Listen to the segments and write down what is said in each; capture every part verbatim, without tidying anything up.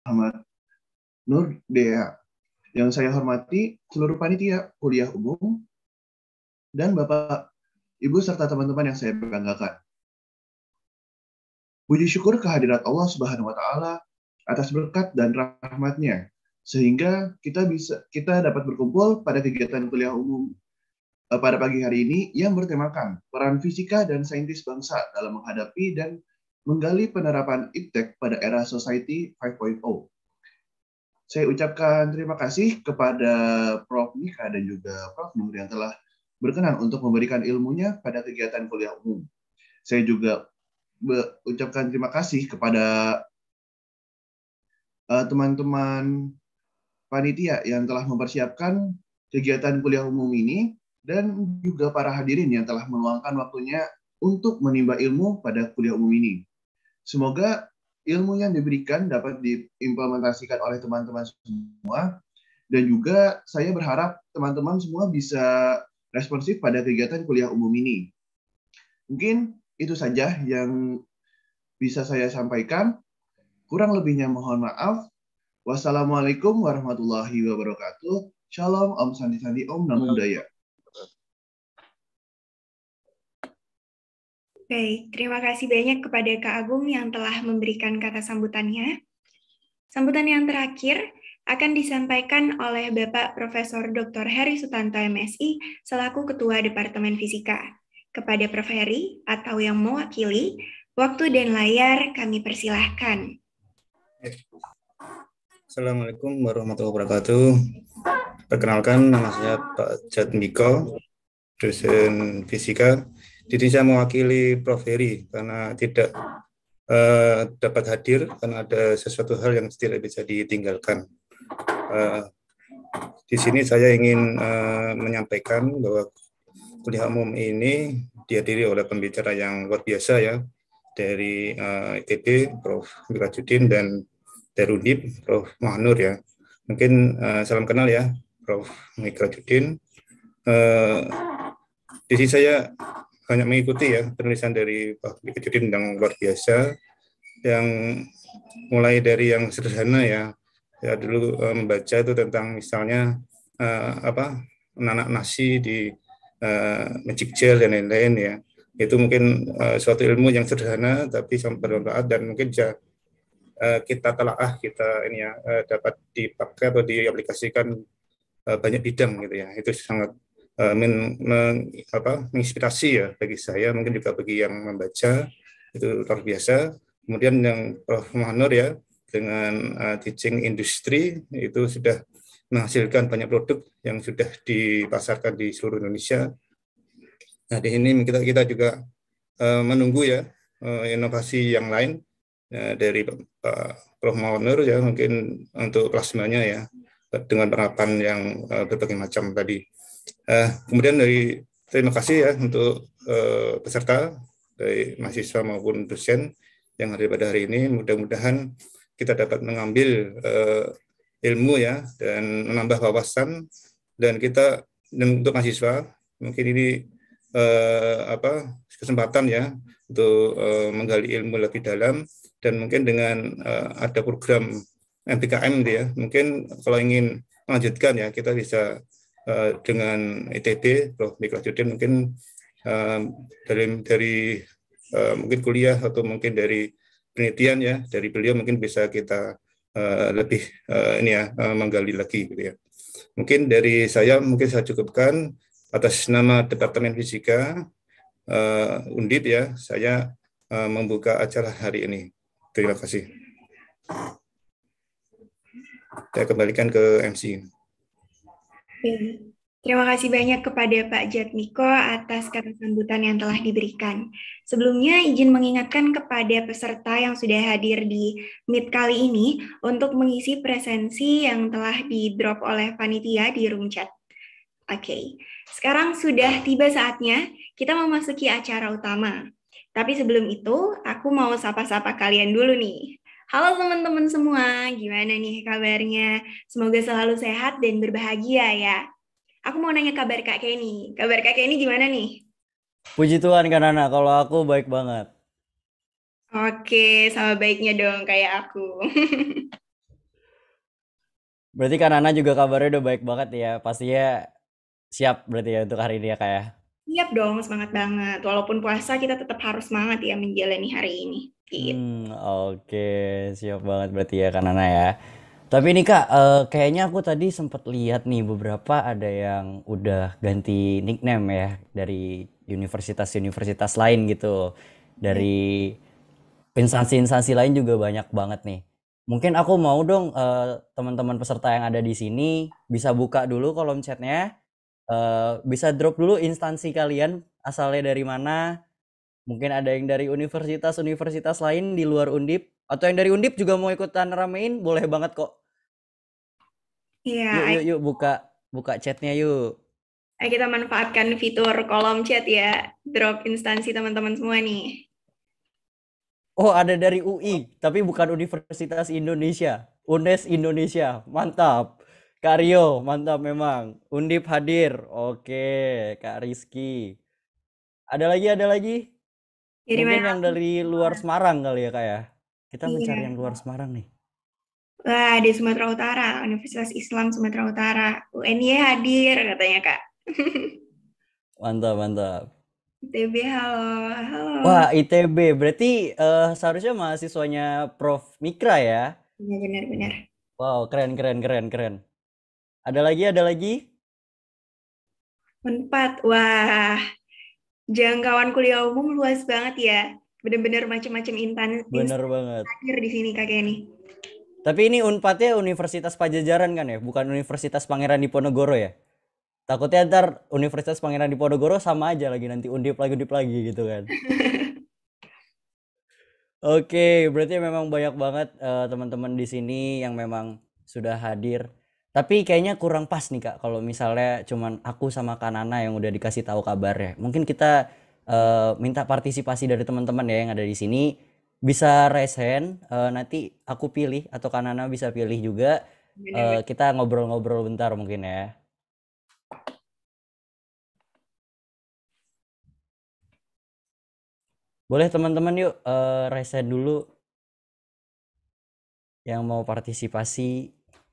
Muhammad Nur Dea. Yang saya hormati seluruh panitia kuliah umum dan Bapak, Ibu, serta teman-teman yang saya banggakan. Puji syukur kehadirat Allah Subhanahu wa Ta'ala atas berkat dan rahmatnya, sehingga kita bisa kita dapat berkumpul pada kegiatan kuliah umum eh, pada pagi hari ini yang bertemakan peran fisika dan saintis bangsa dalam menghadapi dan menggali penerapan iptek pada era Society lima titik nol. Saya ucapkan terima kasih kepada Prof Nika dan juga Prof Nur yang telah berkenan untuk memberikan ilmunya pada kegiatan kuliah umum. Saya juga ucapkan terima kasih kepada uh, teman-teman panitia yang telah mempersiapkan kegiatan kuliah umum ini dan juga para hadirin yang telah meluangkan waktunya untuk menimba ilmu pada kuliah umum ini. Semoga ilmu yang diberikan dapat diimplementasikan oleh teman-teman semua, dan juga saya berharap teman-teman semua bisa responsif pada kegiatan kuliah umum ini. Mungkin itu saja yang bisa saya sampaikan. Kurang lebihnya mohon maaf. Wassalamualaikum warahmatullahi wabarakatuh. Shalom, Om Santi Santi, Om Namo Buddhaya. Baik, terima kasih banyak kepada Kak Agung yang telah memberikan kata sambutannya. Sambutan yang terakhir akan disampaikan oleh Bapak Profesor Doktor Heri Sutanto M Si selaku Ketua Departemen Fisika. Kepada Prof Heri atau yang mewakili, waktu dan layar kami persilahkan. Assalamualaikum warahmatullahi wabarakatuh. Perkenalkan, nama saya Pak Jatmiko, dosen fisika. Jadi saya mewakili Prof Heri karena tidak uh, dapat hadir karena ada sesuatu hal yang tidak bisa ditinggalkan. Uh, di sini saya ingin uh, menyampaikan bahwa kuliah umum ini dihadiri oleh pembicara yang luar biasa ya, dari uh, I T B, Prof Mirajudin, dan dari Undip, Prof Mahanur ya. Mungkin uh, salam kenal ya, Prof Mirajudin. Uh, di sini saya banyak mengikuti ya penulisan dari Prof Mirajudin yang luar biasa, yang mulai dari yang sederhana ya. Saya dulu uh, membaca itu tentang misalnya uh, apa nanak nasi di uh, Magic Jar dan lain-lain ya. Itu mungkin uh, suatu ilmu yang sederhana tapi sangat bermanfaat dan mungkin bisa uh, kita telaah, kita ini ya uh, dapat dipakai atau diaplikasikan uh, banyak bidang gitu ya. Itu sangat uh, men, men, apa, menginspirasi ya bagi saya, mungkin juga bagi yang membaca, itu luar biasa. Kemudian yang Prof Mahanur ya dengan uh, teaching industri itu sudah menghasilkan banyak produk yang sudah dipasarkan di seluruh Indonesia. Nah, di sini kita kita juga uh, menunggu ya uh, inovasi yang lain uh, dari uh, Prof Mahanur ya, mungkin untuk plasmanya ya dengan penerapan yang uh, berbagai macam tadi. Uh, kemudian dari terima kasih ya untuk uh, peserta dari mahasiswa maupun dosen yang hadir pada hari ini. Mudah-mudahan kita dapat mengambil uh, ilmu ya dan menambah wawasan, dan kita dan untuk mahasiswa mungkin ini Eh, apa kesempatan ya untuk eh, menggali ilmu lebih dalam, dan mungkin dengan eh, ada program M B K M ya, mungkin kalau ingin melanjutkan ya kita bisa eh, dengan I T B, Prof Mirajudin mungkin eh, dari dari eh, mungkin kuliah atau mungkin dari penelitian ya dari beliau mungkin bisa kita eh, lebih eh, ini ya eh, menggali lagi gitu ya. Mungkin dari saya mungkin saya cukupkan. Atas nama Departemen Fisika uh, Undip ya, saya uh, membuka acara hari ini. Terima kasih. Saya kembalikan ke M C. Terima kasih banyak kepada Pak Jatmiko atas kata sambutan yang telah diberikan. Sebelumnya, izin mengingatkan kepada peserta yang sudah hadir di Meet kali ini untuk mengisi presensi yang telah di-drop oleh panitia di room chat. Oke, okay. Sekarang sudah tiba saatnya kita memasuki acara utama. Tapi sebelum itu, aku mau sapa-sapa kalian dulu nih. Halo teman-teman semua, gimana nih kabarnya? Semoga selalu sehat dan berbahagia ya. Aku mau nanya kabar Kak Kenny. Kabar Kak Kenny gimana nih? Puji Tuhan Kak Nana, kalau aku baik banget. Oke, sama baiknya dong kayak aku. Berarti Kak Nana juga kabarnya udah baik banget ya. Pastinya siap berarti ya untuk hari ini ya Kak ya. Siap dong, semangat banget. Walaupun puasa kita tetap harus semangat ya menjalani hari ini. Gitu. Hmm, oke, siap banget berarti ya Kak Nana ya. Tapi ini Kak, eh, kayaknya aku tadi sempat lihat nih beberapa ada yang udah ganti nickname ya dari universitas-universitas lain gitu. Dari instansi-instansi lain juga banyak banget nih. Mungkin aku mau dong eh, teman-teman peserta yang ada di sini bisa buka dulu kolom chatnya, eh, bisa drop dulu instansi kalian asalnya dari mana. Mungkin ada yang dari universitas-universitas lain di luar Undip atau yang dari Undip juga mau ikutan ramein, boleh banget kok. Iya, Yuk ayo yuk yuk buka buka chatnya yuk. ayo kita manfaatkan fitur kolom chat ya. Drop instansi teman-teman semua nih. Oh, ada dari U I, tapi bukan Universitas Indonesia. UNES Indonesia. Mantap. Kak Rio, mantap memang. Undip hadir. Oke, Kak Rizky. Ada lagi, ada lagi. Dari Mungkin mana? yang dari luar Semarang kali ya, Kak ya. Kita mencari Iya. yang luar Semarang nih. Wah, di Sumatera Utara, Universitas Islam Sumatera Utara. U N Y hadir katanya, Kak. Mantap, mantap. I T B, halo. Halo. Wah, I T B. Berarti eh, seharusnya mahasiswanya Prof Mikra ya. Iya, benar-benar. Wow, keren, keren, keren, keren. Ada lagi, ada lagi? Unpad, wah, jangkauan kuliah umum luas banget ya. Benar-benar macam-macam intan Bener instansi banget. hadir di sini, Kak Kenny. Tapi ini Unpadnya Universitas Pajajaran kan ya, bukan Universitas Pangeran Diponegoro ya. Takutnya ntar Universitas Pangeran Diponegoro sama aja lagi nanti undip lagi undip lagi gitu kan. Oke, berarti memang banyak banget eh, teman-teman di sini yang memang sudah hadir. Tapi kayaknya kurang pas nih Kak kalau misalnya cuman aku sama Kanana yang udah dikasih tahu kabarnya. Mungkin kita eh, minta partisipasi dari teman-teman ya yang ada di sini. Bisa raise hand, eh, nanti aku pilih atau Kanana bisa pilih juga. Benar-benar. Eh, kita ngobrol-ngobrol bentar mungkin ya. Boleh teman-teman yuk eh, raise hand dulu yang mau partisipasi.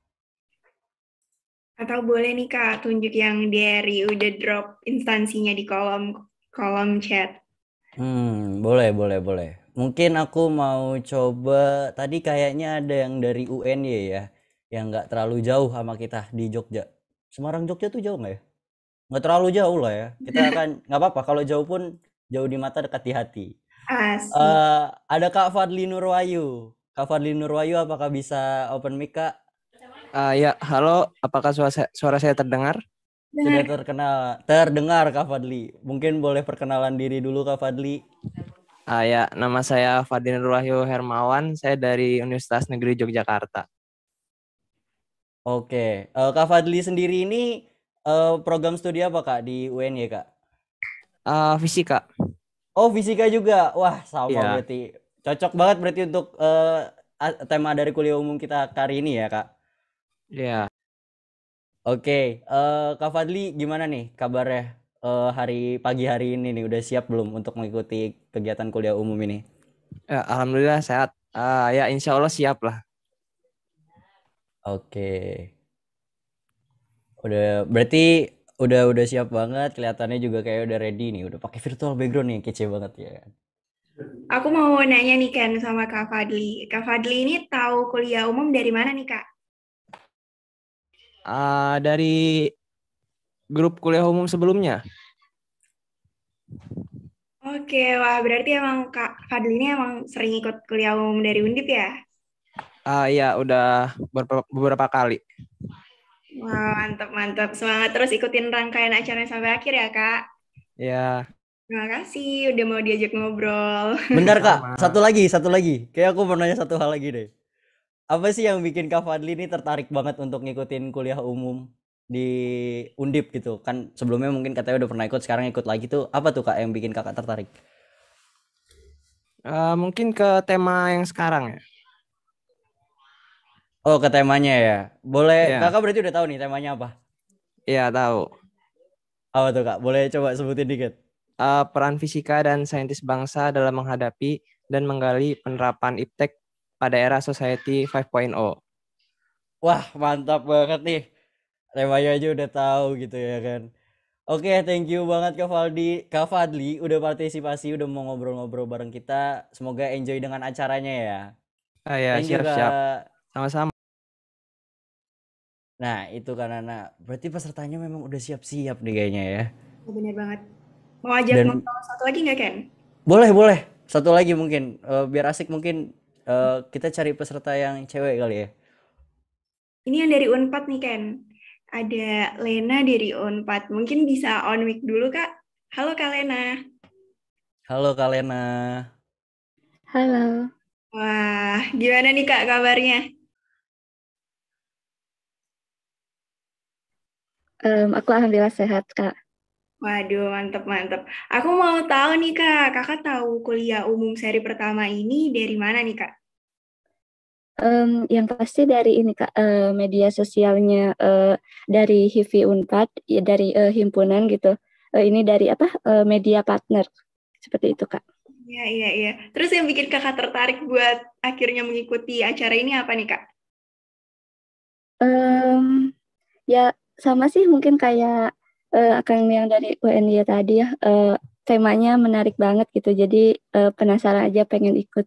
Atau boleh nih, Kak, tunjuk yang dari udah drop instansinya di kolom kolom chat. Hmm, boleh, boleh, boleh. Mungkin aku mau coba, tadi kayaknya ada yang dari U N Y ya, yang nggak terlalu jauh sama kita di Jogja. Semarang Jogja tuh jauh nggak ya? Nggak terlalu jauh lah ya. Kita akan, nggak apa-apa, kalau jauh pun jauh di mata dekat di hati. Asik. Eh, ada Kak Fadli Nurwahyu. Kak Fadli Nurwahyu, apakah bisa open mic Kak? Uh, ya, halo. Apakah suara saya, suara saya terdengar? Sudah Benar. terkenal, terdengar Kak Fadli. Mungkin boleh perkenalan diri dulu Kak Fadli. Uh, ya, nama saya Fadil Wahyu Hermawan. Saya dari Universitas Negeri Yogyakarta. Oke, eh, Kak Fadli sendiri ini eh, program studi apa Kak di U N Y Kak? Uh, fisika. Oh fisika juga, wah sama Ya, berarti. Cocok banget berarti untuk eh, a- tema dari kuliah umum kita kali ini ya Kak. ya. Oke, eh, Kak Fadli gimana nih kabarnya eh, hari pagi hari ini nih? Udah siap belum untuk mengikuti kegiatan kuliah umum ini? Ya, alhamdulillah sehat. Uh, ya, insya Allah siap lah. Oke, udah berarti udah udah siap banget. Kelihatannya juga kayak udah ready nih. Udah pakai virtual background nih, kece banget ya. Aku mau nanya nih kan sama Kak Fadli. Kak Fadli ini tahu kuliah umum dari mana nih, Kak? Uh, dari grup kuliah umum sebelumnya. Oke, wah berarti emang Kak Fadli ini emang sering ikut kuliah umum dari Undip ya? Uh, ya, udah beberapa, beberapa kali. Wah, mantap, mantap. Semangat terus ikutin rangkaian acaranya sampai akhir ya, Kak. Ya, Terima kasih udah mau diajak ngobrol. Bentar Kak, sama. satu lagi, satu lagi. Kayak aku mau nanya satu hal lagi deh. Apa sih yang bikin Kak Fadli ini tertarik banget untuk ngikutin kuliah umum di Undip gitu? Kan sebelumnya mungkin katanya udah pernah ikut, sekarang ikut lagi tuh. Apa tuh Kak yang bikin Kakak tertarik? Uh, mungkin ke tema yang sekarang ya. Oh, ke temanya ya. Boleh, Ya, Kakak berarti udah tahu nih temanya apa? ya tahu. Apa tuh Kak? Boleh coba sebutin dikit. Uh, peran fisika dan saintis bangsa dalam menghadapi dan menggali penerapan iptek pada era Society lima titik nol. Wah, mantap banget nih. Temanya aja udah tahu gitu ya kan. Oke, thank you banget Kak Faldi, Kak Fadli udah partisipasi, udah mau ngobrol-ngobrol bareng kita. Semoga enjoy dengan acaranya ya. Ah ya, Thank you siap-siap. Kak. Sama-sama. Nah, itu kan anak. Berarti pesertanya memang udah siap-siap nih kayaknya ya. Oh, bener banget. Mau ajak Dan ngobrol satu lagi nggak, Ken? boleh, boleh. Satu lagi mungkin eh, biar asik mungkin eh, kita cari peserta yang cewek kali ya. Ini yang dari Unpad nih, Ken. Ada Lena dari Unpad. Mungkin bisa on mic dulu, Kak. Halo, Kak Lena. Halo Kak Lena. Halo, Wah, gimana nih, Kak, kabarnya? em, aku alhamdulillah sehat, Kak. Waduh, mantep-mantep. Aku mau tahu nih, Kak. Kakak tahu kuliah umum seri pertama ini dari mana nih, Kak? Em, yang pasti dari ini, Kak, eh, media sosialnya eh, dari H I V I Unpad, ya dari eh, himpunan gitu. Eh, ini dari apa? Eh, media partner, seperti itu, Kak. Iya, iya, iya. Terus yang bikin kakak tertarik buat akhirnya mengikuti acara ini apa nih, Kak? Em, ya sama sih mungkin kayak eh, Akang yang dari U N Y tadi ya. eh, temanya menarik banget gitu. Jadi eh, penasaran aja pengen ikut.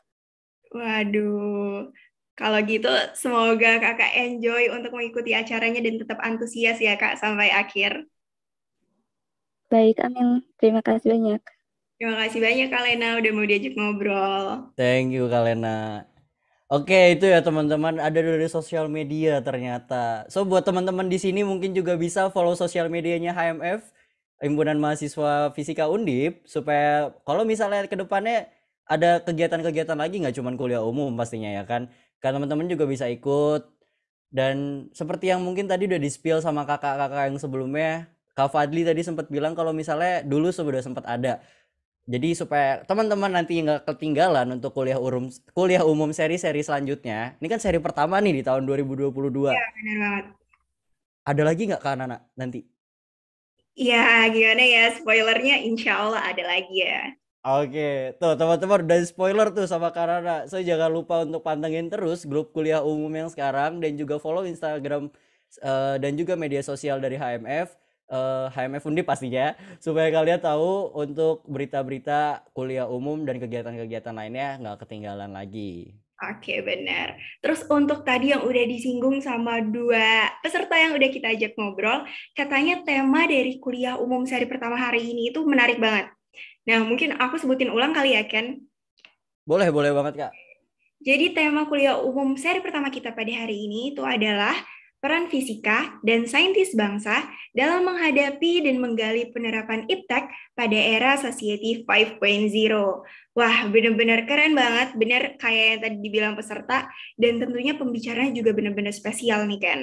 Waduh, kalau gitu semoga kakak enjoy untuk mengikuti acaranya dan tetap antusias ya, Kak, sampai akhir. Baik, amin. Terima kasih banyak. Terima kasih banyak, Kak Lena, udah mau diajak ngobrol. Thank you Kak Lena. Oke, itu ya teman-teman, ada dari sosial media ternyata. So buat teman-teman di sini mungkin juga bisa follow sosial medianya H M F, Himpunan Mahasiswa Fisika Undip, supaya kalau misalnya ke depannya ada kegiatan-kegiatan lagi, nggak cuma kuliah umum pastinya ya kan. Kan teman-teman juga bisa ikut. Dan seperti yang mungkin tadi udah di-spill sama kakak-kakak yang sebelumnya, Kak Fadli tadi sempat bilang kalau misalnya dulu sudah sempat ada. Jadi supaya teman-teman nanti nggak ketinggalan untuk kuliah umum kuliah umum seri-seri selanjutnya. Ini kan seri pertama nih di tahun dua ribu dua puluh dua. Ya, benar banget. Ada lagi nggak Kak Nana nanti? Ya, gimana ya, spoilernya insya Allah ada lagi ya. Oke, tuh teman-teman udah spoiler tuh sama Kak Nana. So jangan lupa untuk pantengin terus grup kuliah umum yang sekarang dan juga follow Instagram eh, dan juga media sosial dari H M F. eh, H M F Undip pastinya supaya kalian tahu untuk berita-berita kuliah umum dan kegiatan-kegiatan lainnya nggak ketinggalan lagi. Oke, benar. Terus untuk tadi yang udah disinggung sama dua peserta yang udah kita ajak ngobrol, katanya tema dari kuliah umum seri pertama hari ini itu menarik banget. Nah, mungkin aku sebutin ulang kali ya, Ken. Boleh, boleh banget Kak. Jadi tema kuliah umum seri pertama kita pada hari ini itu adalah peran fisika dan saintis bangsa dalam menghadapi dan menggali penerapan iptek pada era Society lima titik nol. Wah, benar-benar keren banget, benar kayak yang tadi dibilang peserta, dan tentunya pembicaranya juga benar-benar spesial nih, Ken.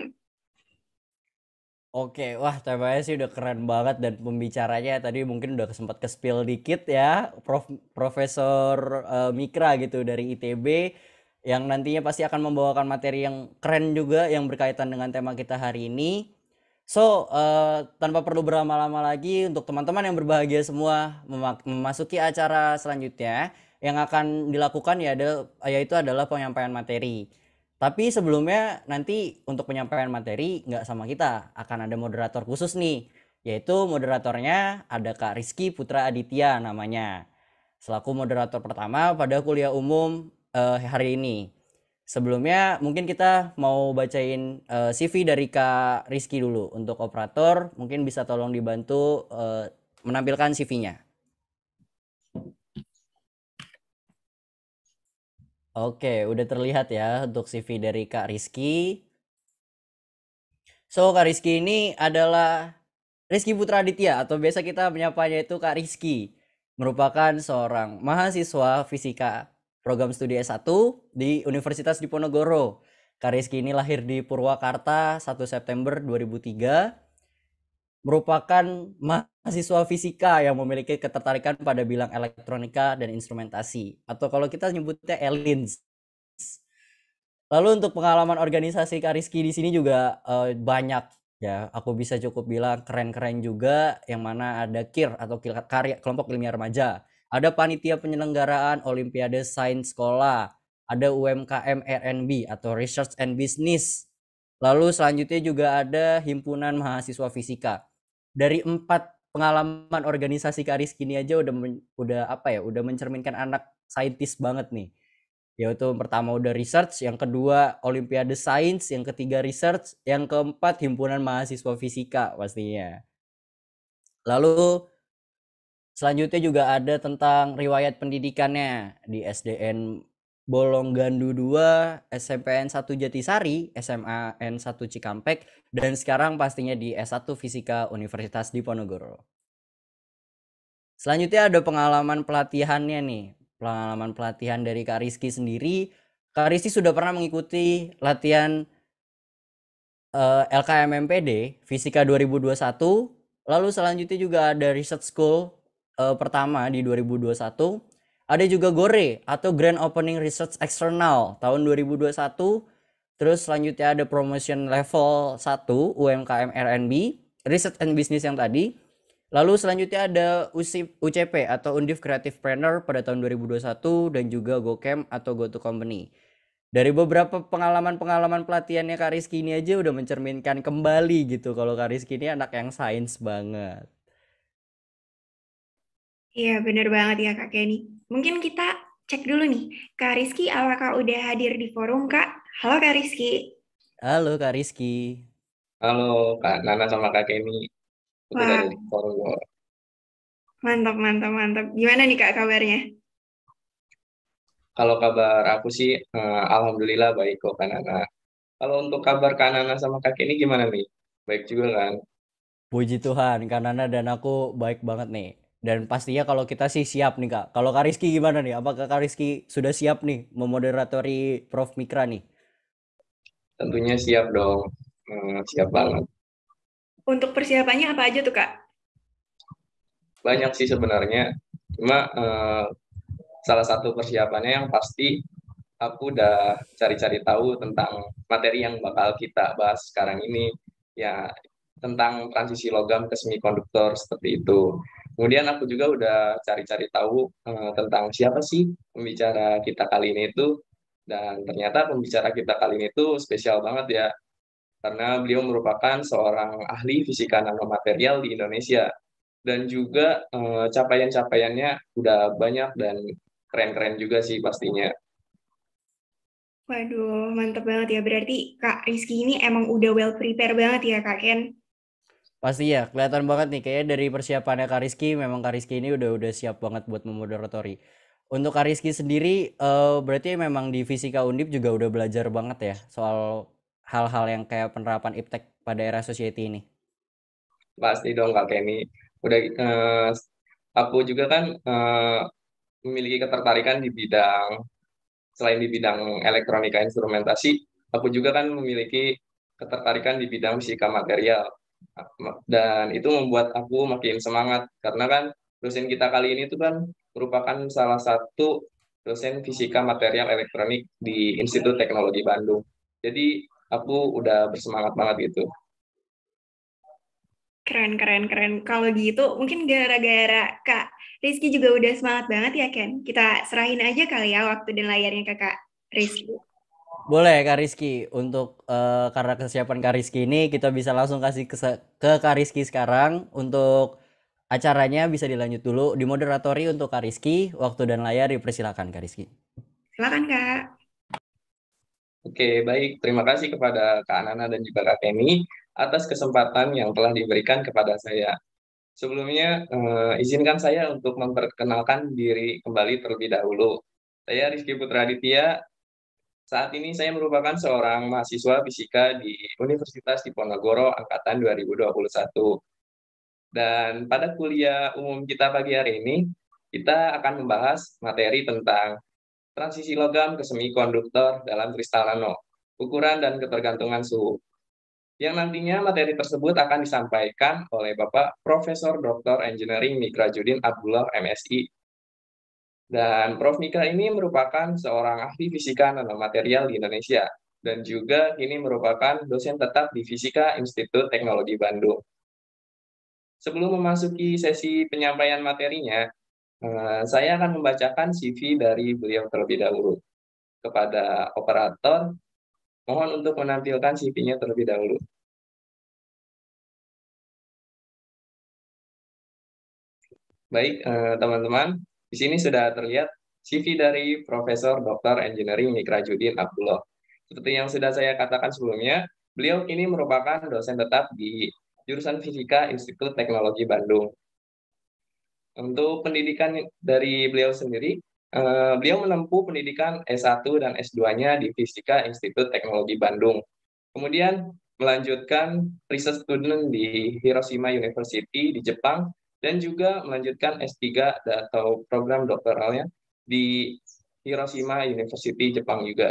Oke, wah temanya sih udah keren banget dan pembicaranya tadi mungkin udah sempat ke-spill dikit ya, Prof Profesor eh, Mikra gitu dari I T B yang nantinya pasti akan membawakan materi yang keren juga yang berkaitan dengan tema kita hari ini. So, eh, tanpa perlu berlama-lama lagi untuk teman-teman yang berbahagia semua mema- memasuki acara selanjutnya yang akan dilakukan ya ada yaitu adalah penyampaian materi. Tapi sebelumnya nanti untuk penyampaian materi nggak sama kita, akan ada moderator khusus nih, yaitu moderatornya ada Kak Rizky Putra Aditya namanya, selaku moderator pertama pada kuliah umum eh, hari ini. Sebelumnya mungkin kita mau bacain eh, C V dari Kak Rizky dulu. Untuk operator mungkin bisa tolong dibantu eh, menampilkan C V-nya. Oke, udah terlihat ya untuk C V dari Kak Rizky. So, Kak Rizky ini adalah Rizky Putra Aditya atau biasa kita menyapanya itu Kak Rizky. Merupakan seorang mahasiswa fisika program studi S satu di Universitas Diponegoro. Kak Rizky ini lahir di Purwakarta satu September dua ribu tiga. Merupakan mahasiswa fisika yang memiliki ketertarikan pada bidang elektronika dan instrumentasi. Atau kalau kita nyebutnya E L I N S. Lalu untuk pengalaman organisasi Kak Rizky di sini juga eh, banyak ya. Aku bisa cukup bilang keren-keren juga, yang mana ada K I R atau karya kelompok ilmiah remaja. Ada panitia penyelenggaraan Olimpiade Sains Sekolah, ada U M K M R and B atau Research and Business, Lalu selanjutnya juga ada Himpunan Mahasiswa Fisika. Dari empat pengalaman organisasi Kak Rizky ini aja udah men- udah apa ya, udah mencerminkan anak saintis banget nih. Yaitu pertama udah research, yang kedua Olimpiade Sains, yang ketiga research, yang keempat Himpunan Mahasiswa Fisika pastinya. Lalu selanjutnya juga ada tentang riwayat pendidikannya di S D N Bolonggandu dua, S M P N satu Jatisari, S M A N satu Cikampek, dan sekarang pastinya di S satu Fisika Universitas Diponegoro. Selanjutnya ada pengalaman pelatihannya nih. Pengalaman pelatihan dari Kak Rizky sendiri. Kak Rizky sudah pernah mengikuti latihan uh, L K M M P D Fisika dua ribu dua puluh satu. Lalu selanjutnya juga ada Research School uh, pertama di dua ribu dua puluh satu. Ada juga GORE atau Grand Opening Research External tahun dua ribu dua puluh satu. Terus selanjutnya ada Promotion Level satu U M K M R and B, Research and Business yang tadi. Lalu selanjutnya ada U C P atau Undip Creative Planner pada tahun dua ribu dua puluh satu dan juga GoCamp atau Go to Company. Dari beberapa pengalaman-pengalaman pelatihannya Kak Rizky ini aja udah mencerminkan kembali gitu kalau Kak Rizky ini anak yang sains banget. Iya, bener banget ya Kak Kenny. Mungkin kita cek dulu nih, Kak Rizky apakah udah hadir di forum Kak? Halo Kak Rizky. Halo Kak Rizky. Halo Kak Nana sama Kak Kenny. Udah Wah, dari forum. mantap, mantap, mantap. Gimana nih Kak kabarnya? Kalau kabar aku sih, eh, alhamdulillah baik kok Kak Nana. Kalau untuk kabar Kak Nana sama Kak Kenny gimana nih? Baik juga kan? Puji Tuhan, Kak Nana dan aku baik banget nih. Dan pastinya kalau kita sih siap nih Kak. Kalau Kak Rizky gimana nih? Apakah Kak Rizky sudah siap nih memoderatori Prof Mikra nih? Tentunya siap dong. Hmm, siap banget. Untuk persiapannya apa aja tuh Kak? Banyak sih sebenarnya. Cuma eh, salah satu persiapannya yang pasti aku udah cari-cari tahu tentang materi yang bakal kita bahas sekarang ini. Ya, tentang transisi logam ke semikonduktor seperti itu. Kemudian aku juga udah cari-cari tahu eh, tentang siapa sih pembicara kita kali ini itu, dan ternyata pembicara kita kali ini itu spesial banget ya, karena beliau merupakan seorang ahli fisika nanomaterial di Indonesia, dan juga eh, capaian-capaiannya udah banyak dan keren-keren juga sih pastinya. Waduh, mantap banget ya. Berarti Kak Rizky ini emang udah well prepare banget ya Kak Ken? Pasti ya, kelihatan banget nih kayaknya dari persiapannya Kak Rizky, memang Kak Rizky ini udah udah siap banget buat memoderatori. Untuk Kak Rizky sendiri, eh, berarti memang di Fisika Undip juga udah belajar banget ya soal hal-hal yang kayak penerapan iptek pada era society ini. Pasti dong Kak Kenny. Udah eh, aku juga kan eh, memiliki ketertarikan di bidang, selain di bidang elektronika instrumentasi, aku juga kan memiliki ketertarikan di bidang fisika material. Dan itu membuat aku makin semangat, karena kan dosen kita kali ini tuh kan merupakan salah satu dosen fisika material elektronik di Institut Teknologi Bandung. Jadi aku udah bersemangat banget gitu. Keren, keren, keren. Kalau gitu, mungkin gara-gara Kak Rizky juga udah semangat banget ya, Ken? Kita serahin aja kali ya waktu dan layarnya ke Kak Rizky. Boleh Kak Rizky, untuk eh, karena kesiapan Kak Rizky ini kita bisa langsung kasih ke, ke Kak Rizky sekarang. Untuk acaranya bisa dilanjut dulu, dimoderatori untuk Kak Rizky, waktu dan layar dipersilakan Kak Rizky. Silakan Kak. Oke, baik. Terima kasih kepada Kak Nana dan juga Kak Kenny atas kesempatan yang telah diberikan kepada saya. Sebelumnya, eh, izinkan saya untuk memperkenalkan diri kembali terlebih dahulu. Saya Rizky Putra Aditya. Saat ini saya merupakan seorang mahasiswa fisika di Universitas Diponegoro Angkatan dua ribu dua puluh satu. Dan pada kuliah umum kita pagi hari ini, kita akan membahas materi tentang transisi logam ke semikonduktor dalam kristal nano, ukuran dan ketergantungan suhu. Yang nantinya materi tersebut akan disampaikan oleh Bapak Profesor Doktor Engineering Mikra Judin Abdullah M Si. Dan Prof Mikra ini merupakan seorang ahli fisika nanomaterial di Indonesia, dan juga ini merupakan dosen tetap di Fisika Institut Teknologi Bandung. Sebelum memasuki sesi penyampaian materinya, eh, saya akan membacakan C V dari beliau terlebih dahulu. Kepada operator, Mohon untuk menampilkan C V-nya terlebih dahulu. Baik, eh, teman-teman, di sini sudah terlihat C V dari Profesor Doktor Engineering Mikrajudin Abdullah. Seperti yang sudah saya katakan sebelumnya, beliau kini merupakan dosen tetap di jurusan Fisika Institut Teknologi Bandung. Untuk pendidikan dari beliau sendiri, eh, beliau menempuh pendidikan S satu dan S dua-nya di Fisika Institut Teknologi Bandung. Kemudian melanjutkan research student di Hiroshima University di Jepang, dan juga melanjutkan S tiga atau program doktoralnya di Hiroshima University Jepang juga.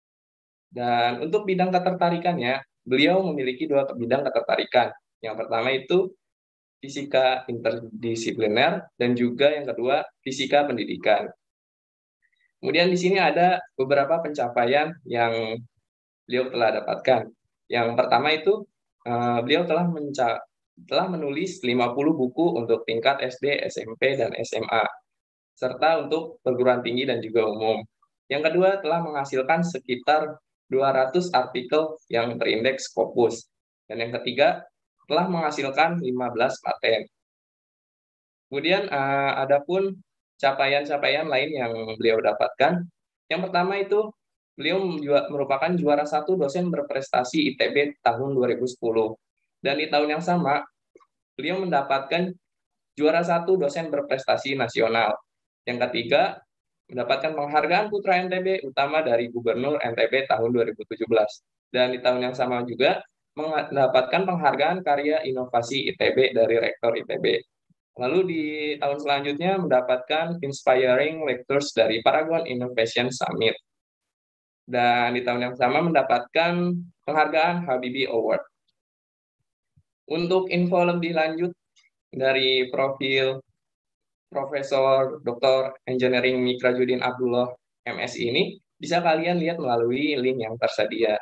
Dan untuk bidang ketertarikannya, beliau memiliki dua bidang ketertarikan. Yang pertama itu fisika interdisipliner, dan juga yang kedua fisika pendidikan. Kemudian di sini ada beberapa pencapaian yang beliau telah dapatkan. Yang pertama itu uh, beliau telah menca telah menulis lima puluh buku untuk tingkat S D, S M P, dan S M A, serta untuk perguruan tinggi dan juga umum. Yang kedua, telah menghasilkan sekitar dua ratus artikel yang berindeks Scopus. Dan yang ketiga, telah menghasilkan lima belas paten. Kemudian uh, ada pun capaian-capaian lain yang beliau dapatkan. Yang pertama itu, beliau merupakan juara satu dosen berprestasi I T B tahun dua ribu sepuluh. Dan di tahun yang sama, beliau mendapatkan juara satu dosen berprestasi nasional. Yang ketiga, mendapatkan penghargaan Putra N T B utama dari Gubernur N T B tahun dua ribu tujuh belas. Dan di tahun yang sama juga, mendapatkan penghargaan karya inovasi I T B dari Rektor I T B. Lalu di tahun selanjutnya mendapatkan Inspiring Lectures dari Paragon Innovation Summit. Dan di tahun yang sama mendapatkan penghargaan Habibie Award. Untuk info lebih lanjut dari profil Profesor Doktor Engineering Mikrajudin Abdullah M S ini, bisa kalian lihat melalui link yang tersedia.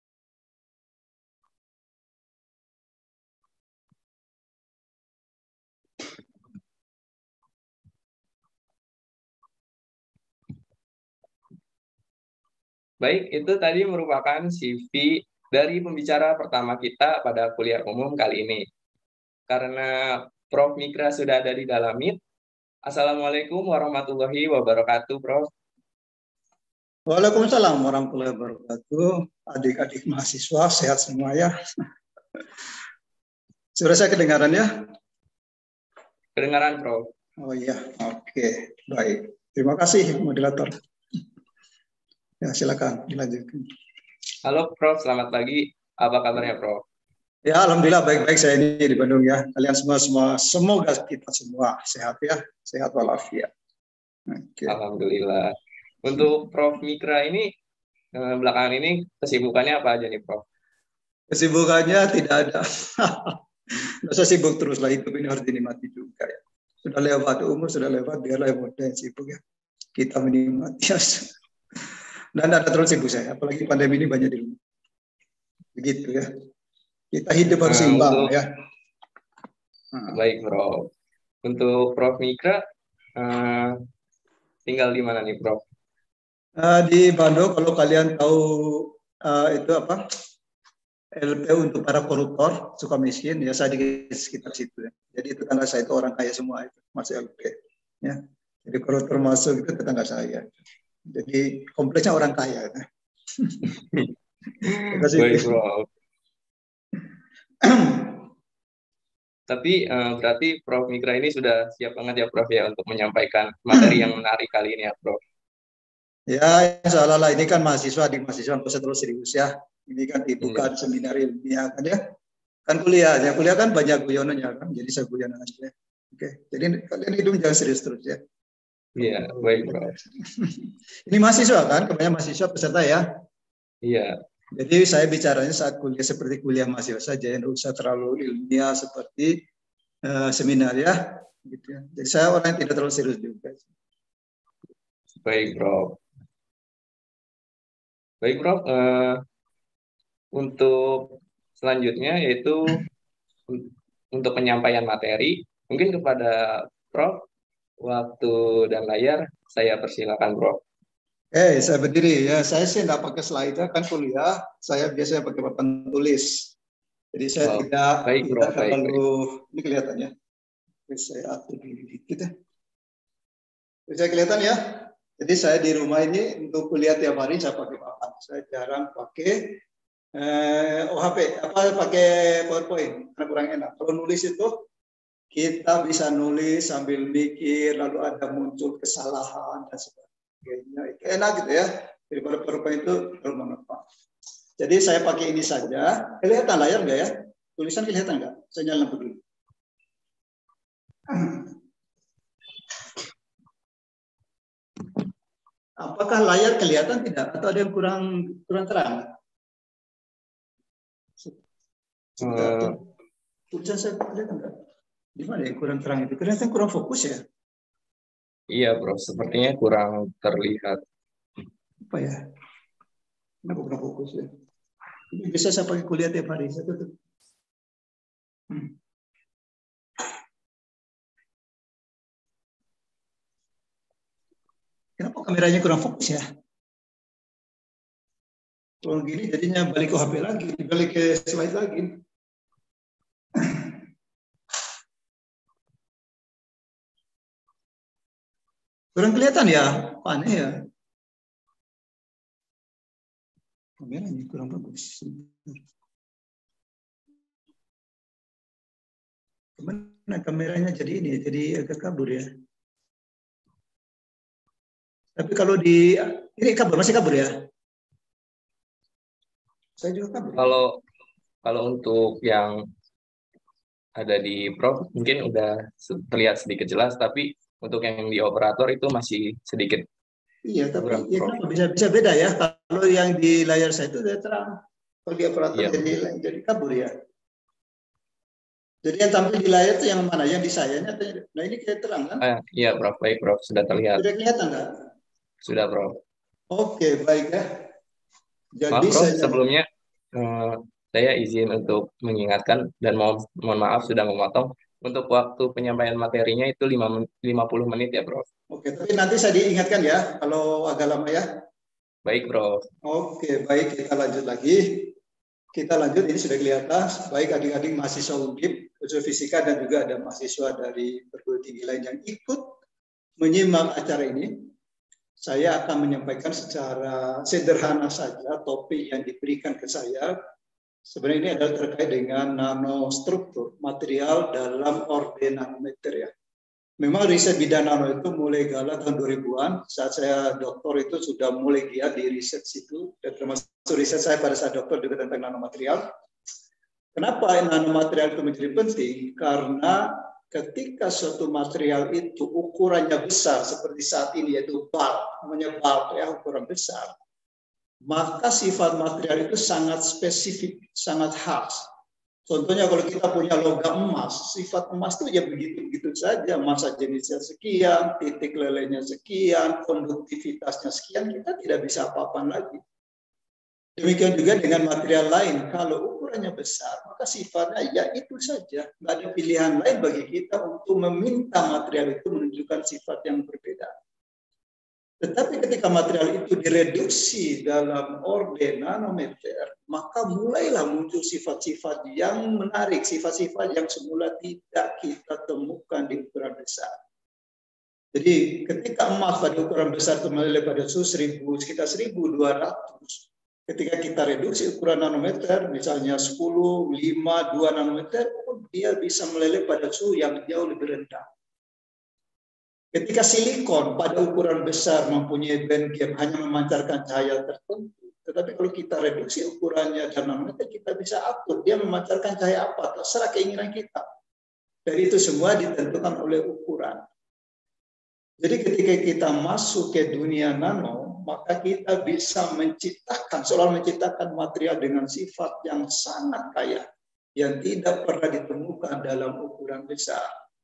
Baik, itu tadi merupakan C V dari pembicara pertama kita pada kuliah umum kali ini. Karena Prof Mikra sudah ada di dalam Meet, Assalamualaikum warahmatullahi wabarakatuh, Prof. Waalaikumsalam warahmatullahi wabarakatuh. Adik-adik mahasiswa, sehat semua ya. Suara saya kedengaran ya? Kedengaran, Prof. Oh iya, oke. Baik. Terima kasih, moderator. Ya, silakan dilanjutkan. Halo, Prof. Selamat pagi. Apa kabarnya, Prof? Ya, alhamdulillah baik-baik saya ini di Bandung ya. Kalian semua semua semoga kita semua sehat ya, sehat walafiat. Oke. Alhamdulillah. Untuk Prof Mikra ini eh, belakangan ini kesibukannya apa aja nih, Prof? Kesibukannya tidak ada. Nggak usah sibuk terus lah, hidup ini harus dinikmati juga ya. Sudah lewat umur, sudah lewat, biarlah yang muda yang sibuk ya. Kita menikmati ya. Dan ada terus sibuk saya, apalagi pandemi ini banyak di rumah. Begitu ya. Kita hidup harus Nah, seimbang untuk- ya. Baik, Prof. Untuk Prof Mikra, eh, tinggal di mana nih, Prof? Eh, di Bandung, kalau kalian tahu eh, itu apa L P untuk para koruptor suka miskin, ya saya di sekitar situ ya. Jadi tetangga saya itu orang kaya semua itu masuk L P ya. Jadi koruptor masuk itu tetangga saya. Jadi kompleksnya orang kaya. Ya. Terima kasih. Baik, Prof. Tapi eh, berarti Prof Mikra ini sudah siap banget ya, Prof, ya, untuk menyampaikan materi yang menarik kali ini ya, Prof. Ya, seolah-olah ini kan mahasiswa di mahasiswa nggak usah terlalu serius ya. Ini kan dibuka Iya. seminar ilmiah kan ya. Kan kuliah, ya kuliah kan banyak guyonannya kan. Jadi saya guyonan aja. Oke, jadi kalian hidup jangan serius terus ya. Iya, baik, Prof. Ini mahasiswa kan, kebanyakan mahasiswa peserta ya. Iya, Jadi saya bicaranya saat kuliah seperti kuliah mahasiswa saja, yang usah terlalu ilmiah seperti eh, seminar ya. Gitu ya. Jadi saya orang yang tidak terlalu serius juga. baik, Prof. Baik, Prof. Eh, untuk selanjutnya yaitu un- untuk penyampaian materi, mungkin kepada Prof, waktu dan layar saya persilakan, Prof. Eh, saya berdiri ya. Saya sih tidak pakai slide kan kuliah. Saya biasanya pakai papan tulis. Jadi saya Oh, tidak baik bro, tidak baik, baik. terlalu ini kelihatannya. Saya atur dulu dikit ya. Bisa kelihatan ya. Jadi saya di rumah ini untuk kuliah tiap hari saya pakai papan. Saya jarang pakai eh, O H P. Apa pakai PowerPoint karena kurang enak. Kalau nulis itu kita bisa nulis sambil mikir, lalu ada muncul kesalahan dan sebagainya. Itu enak gitu ya. Daripada PowerPoint itu terlalu mengapa. Jadi saya pakai ini saja. Kelihatan layar nggak ya? Tulisan kelihatan nggak? Saya nyalakan dulu. Apakah layar kelihatan tidak? Atau ada yang kurang kurang terang? Hmm. Tulisan saya kelihatan nggak? Di mana yang kurang terang itu? Kelihatan kurang fokus ya? Iya bro, sepertinya kurang terlihat. Apa ya? Kenapa kurang fokus ya? Ini bisa saya pakai kuliah tiap hari. Saya tutup. Hmm. Kenapa kameranya kurang fokus ya? Kalau gini jadinya balik ke H P lagi, balik ke slide lagi. Kurang kelihatan ya? Aneh ya? Kameranya kurang bagus. Kemana kameranya jadi ini? Jadi agak kabur ya? Tapi kalau di ini kabur, masih kabur ya? Saya juga kabur. Kalau kalau untuk yang ada di Prof mungkin udah terlihat sedikit jelas, tapi untuk yang di operator itu masih sedikit. Iya, tapi kurang, ya, Prof. kenapa bisa bisa beda ya? Kalau yang di layar saya itu udah terang, kalau di operator Iya. jadi jadi kabur ya. Jadi yang tampil di layar itu yang mana? Yang di saya? Nah ini kayak terang kan? Ah, iya Prof, baik Prof, sudah terlihat. Sudah kelihatan nggak? Sudah Prof. Oke, baik ya. Jadi Maaf Prof, saya sebelumnya eh, saya izin untuk mengingatkan dan mohon, mohon maaf sudah memotong. Untuk waktu penyampaian materinya itu lima puluh menit ya Prof. Oke, tapi nanti saya diingatkan ya kalau agak lama ya. Baik Prof. Oke, baik kita lanjut lagi. Kita lanjut, ini sudah kelihatan. Baik adik-adik mahasiswa Undip, khusus fisika dan juga ada mahasiswa dari perguruan tinggi lain yang ikut menyimak acara ini. Saya akan menyampaikan secara sederhana saja topik yang diberikan ke saya. Sebenarnya ini adalah terkait dengan nanostruktur material dalam orde nanometer ya. Memang riset bidang nano itu mulai galak tahun dua ribuan. Saat saya doktor itu sudah mulai giat di riset situ. Dan termasuk riset saya pada saat doktor juga tentang nanomaterial. Kenapa nanomaterial itu menjadi penting? Karena ketika suatu material itu ukurannya besar seperti saat ini yaitu bulk, namanya bulk ya, ukuran besar, maka sifat material itu sangat spesifik, sangat khas. Contohnya kalau kita punya logam emas, sifat emas itu ya begitu-begitu saja, massa jenisnya sekian, titik lelenya sekian, konduktivitasnya sekian, kita tidak bisa apa-apa lagi. Demikian juga dengan material lain, kalau ukurannya besar, maka sifatnya ya itu saja. Nggak ada pilihan lain bagi kita untuk meminta material itu menunjukkan sifat yang berbeda. Tetapi ketika material itu direduksi dalam orde nanometer, maka mulailah muncul sifat-sifat yang menarik, sifat-sifat yang semula tidak kita temukan di ukuran besar. Jadi ketika emas pada ukuran besar itu meleleh pada suhu seribu, sekitar seribu dua ratus, ketika kita reduksi ukuran nanometer, misalnya sepuluh, lima, dua nanometer, dia bisa meleleh pada suhu yang jauh lebih rendah. Ketika silikon pada ukuran besar mempunyai band gap hanya memancarkan cahaya tertentu, tetapi kalau kita reduksi ukurannya dan nanometer, kita bisa atur dia memancarkan cahaya apa, terserah keinginan kita. Dan itu semua ditentukan oleh ukuran. Jadi ketika kita masuk ke dunia nano, maka kita bisa menciptakan, seolah menciptakan material dengan sifat yang sangat kaya, yang tidak pernah ditemukan dalam ukuran besar.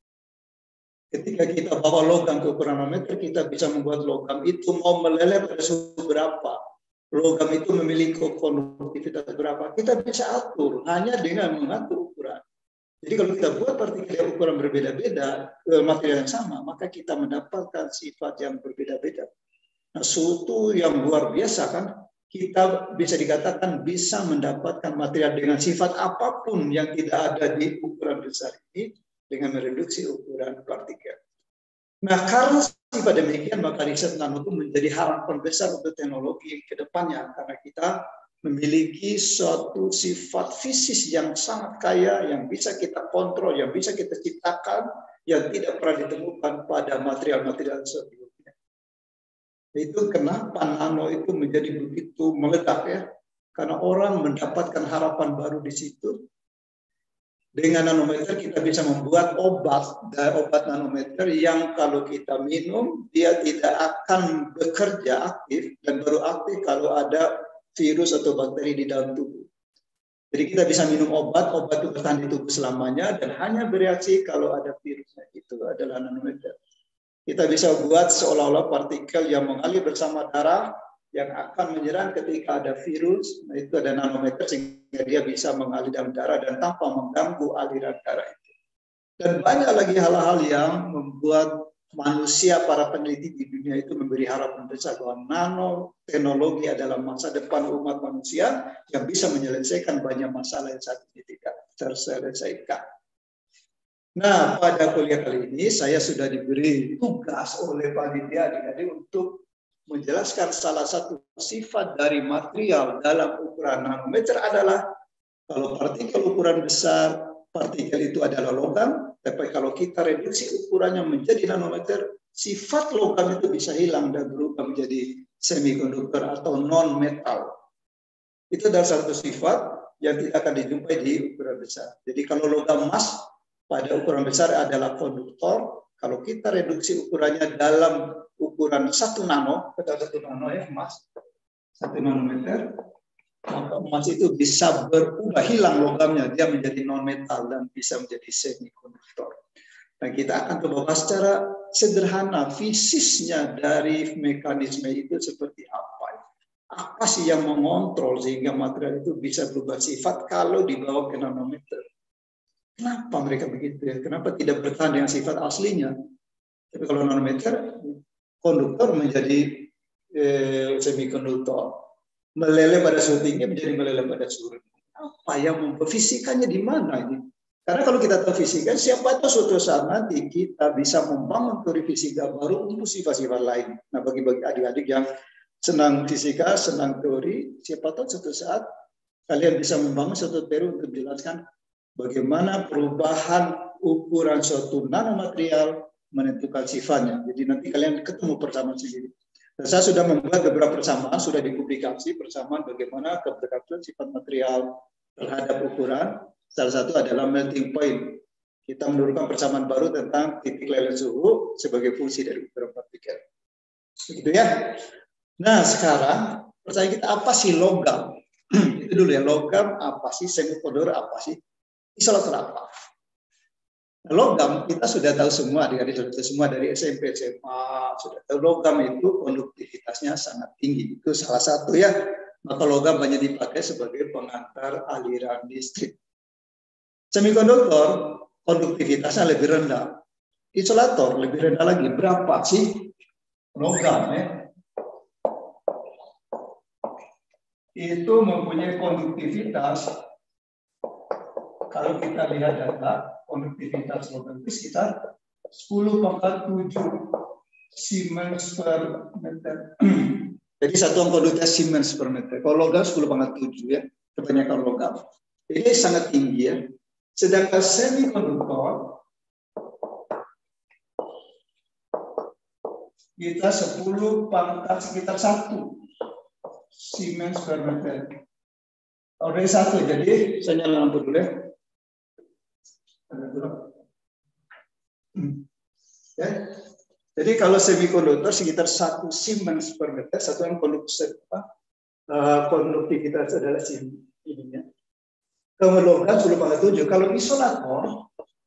Ketika kita bawa logam ke ukuran nanometer, kita bisa membuat logam itu mau meleleh pada suhu berapa. Logam itu memiliki konduktivitas berapa. Kita bisa atur hanya dengan mengatur ukuran. Jadi kalau kita buat partikel yang ukuran berbeda-beda, material yang sama, maka kita mendapatkan sifat yang berbeda-beda. Nah, suatu yang luar biasa kan, kita bisa dikatakan bisa mendapatkan material dengan sifat apapun yang tidak ada di ukuran besar ini dengan mereduksi ukuran partikel. Nah, karena sifat demikian, maka riset nano itu menjadi harapan besar untuk teknologi ke depannya, karena kita memiliki suatu sifat fisik yang sangat kaya, yang bisa kita kontrol, yang bisa kita ciptakan, yang tidak pernah ditemukan pada material-material sebelumnya. Itu kenapa nano itu menjadi begitu meledak ya, karena orang mendapatkan harapan baru di situ. Dengan nanometer kita bisa membuat obat, obat nanometer yang kalau kita minum dia tidak akan bekerja aktif dan baru aktif kalau ada virus atau bakteri di dalam tubuh. Jadi kita bisa minum obat, obat itu bertahan di tubuh selamanya dan hanya bereaksi kalau ada virusnya. Itu adalah nanometer. Kita bisa buat seolah-olah partikel yang mengalir bersama darah yang akan menyerang ketika ada virus. Nah, itu ada nanometer sehingga dia bisa mengalir dalam darah dan tanpa mengganggu aliran darah itu. Dan banyak lagi hal-hal yang membuat manusia, para peneliti di dunia itu memberi harapan besar bahwa nanoteknologi adalah masa depan umat manusia yang bisa menyelesaikan banyak masalah yang saat ini tidak terselesaikan. Nah, pada kuliah kali ini saya sudah diberi tugas oleh panitia adik-adik untuk menjelaskan salah satu sifat dari material dalam ukuran nanometer adalah kalau partikel ukuran besar, partikel itu adalah logam, tapi kalau kita reduksi ukurannya menjadi nanometer, sifat logam itu bisa hilang dan berubah menjadi semikonduktor atau non-metal. Itu adalah satu sifat yang tidak akan dijumpai di ukuran besar. Jadi kalau logam emas pada ukuran besar adalah konduktor, kalau kita reduksi ukurannya dalam ukuran satu nano, kita satu nano ya emas, satu nanometer, maka emas itu bisa berubah, hilang logamnya, dia menjadi non metal dan bisa menjadi semikonduktor. Dan kita akan coba bahas secara sederhana fisiknya dari mekanisme itu seperti apa. Apa sih yang mengontrol sehingga material itu bisa berubah sifat kalau dibawa ke nanometer? Kenapa mereka begitu ya? Kenapa tidak bertahan dengan sifat aslinya? Tapi kalau nanometer, konduktor menjadi eh, semikonduktor, meleleh pada suhu tinggi menjadi meleleh pada suhu rendah. Apa yang membuat fisikanya di mana ini? Karena kalau kita tahu fisika, siapa tahu suatu saat nanti kita bisa membangun teori fisika baru untuk sifat-sifat lain. Nah, bagi-bagi adik-adik yang senang fisika, senang teori, siapa tahu suatu saat kalian bisa membangun suatu teori untuk menjelaskan bagaimana perubahan ukuran suatu nanomaterial menentukan sifatnya. Jadi nanti kalian ketemu persamaan sendiri. Dan saya sudah membuat beberapa persamaan, sudah dipublikasi persamaan bagaimana keberkaitan sifat material terhadap ukuran. Salah satu adalah melting point. Kita menurunkan persamaan baru tentang titik leleh suhu sebagai fungsi dari ukuran partikel. Begitu ya. Nah sekarang pertanyaan kita, apa sih logam? Itu dulu ya, logam apa sih, semikonduktor apa sih? Isolator apa? Nah, logam kita sudah tahu semua, adik-adik sudah tahu semua dari S M P, S M A, sudah tahu logam itu konduktivitasnya sangat tinggi. Itu salah satu ya. Maka logam banyak dipakai sebagai pengantar aliran listrik. Semikonduktor konduktivitasnya lebih rendah. Isolator lebih rendah lagi. Berapa sih logam ya? Itu mempunyai konduktivitas. Kalau kita lihat data konduktivitas logam itu sekitar sepuluh pangkat tujuh Siemens per meter. Jadi satuan konduktivitas Siemens per meter. Kalau logam sepuluh pangkat tujuh ya, kebanyakan logam. Ini sangat tinggi ya. Sedangkan semikonduktor kita sepuluh pangkat sekitar satu Siemens per meter. Kalau dari satu, jadi saya nyalakan lampu dulu ya. Ya. Jadi kalau semikonduktor sekitar satu Siemens per meter, satuan konduktivitas adalah ininya. Kalau logam sepuluh pangkat tujuh, kalau isolator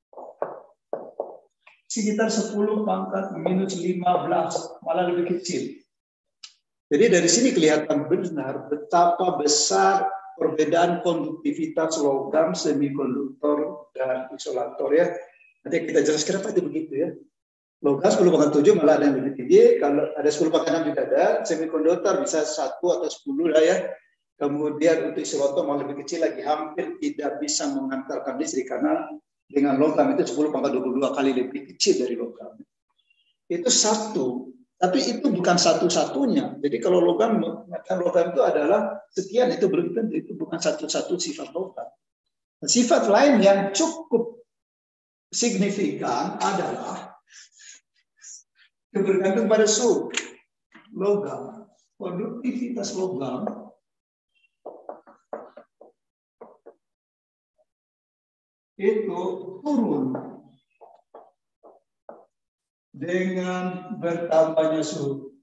sekitar sepuluh pangkat minus lima belas, malah lebih kecil. Jadi dari sini kelihatan benar betapa besar perbedaan konduktivitas logam, semikonduktor, dan isolator ya. Nanti kita jelaskan kenapa itu begitu ya. Logam sepuluh pangkat tujuh malah ada yang lebih tinggi. Kalau ada sepuluh pangkat enam juga ada. Semikonduktor bisa satu atau sepuluh lah ya. Kemudian untuk isotope malah lebih kecil lagi, hampir tidak bisa mengantarkan listrik karena dengan logam itu sepuluh pangkat dua puluh dua kali lebih kecil dari logam. Itu satu, tapi itu bukan satu-satunya. Jadi kalau logam, logam itu adalah sekian, itu belum tentu, itu bukan satu-satu sifat logam. Sifat lain yang cukup signifikan adalah bergantung pada suhu. Logam, konduktivitas logam itu turun dengan bertambahnya suhu.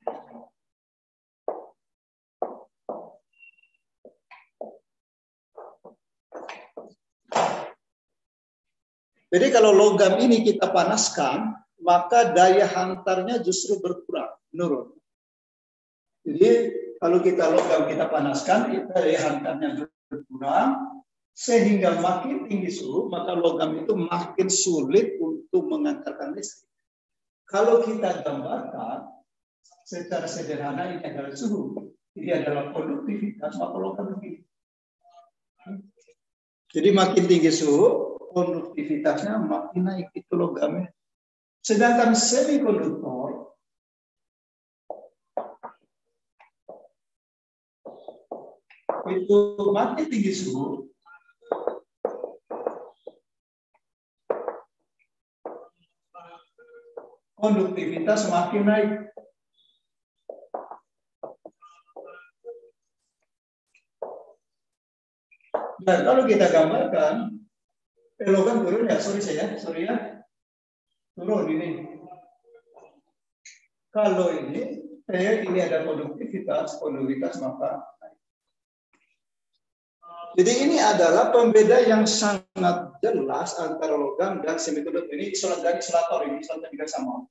Jadi kalau logam ini kita panaskan, maka daya hantarnya justru berkurang, menurun. Jadi kalau kita logam kita panaskan, kita daya hantarnya berkurang, sehingga makin tinggi suhu, maka logam itu makin sulit untuk mengantarkan listrik. Kalau kita gambarkan secara sederhana, ini adalah suhu, ini adalah konduktivitas, maka logam begini. Jadi makin tinggi suhu, konduktivitasnya makin naik, itu logamnya. Sedangkan semikonduktor itu makin tinggi suhu, konduktivitas makin naik. Dan kalau kita gambarkan, logam turun ya, sorry saya, sorry ya, turun ini. Kalau ini, saya ini ada konduktivitas, konduktivitas maka naik. Jadi ini adalah pembeda yang sangat jelas antara logam dan semikonduktor. Ini isolat dan isolator, ini isolatnya juga sama.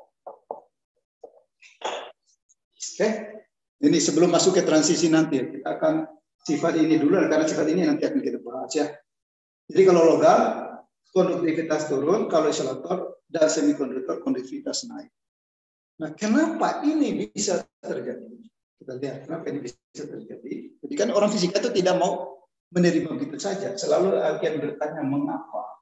Oke, ini sebelum masuk ke transisi nanti, kita akan sifat ini dulu, karena sifat ini nanti akan kita bahas ya. Jadi kalau logam, konduktivitas turun, kalau isolator dan semikonduktor, konduktivitas naik. Nah, kenapa ini bisa terjadi? Kita lihat kenapa ini bisa terjadi. Jadi kan orang fisika itu tidak mau menerima begitu saja. Selalu akan bertanya mengapa.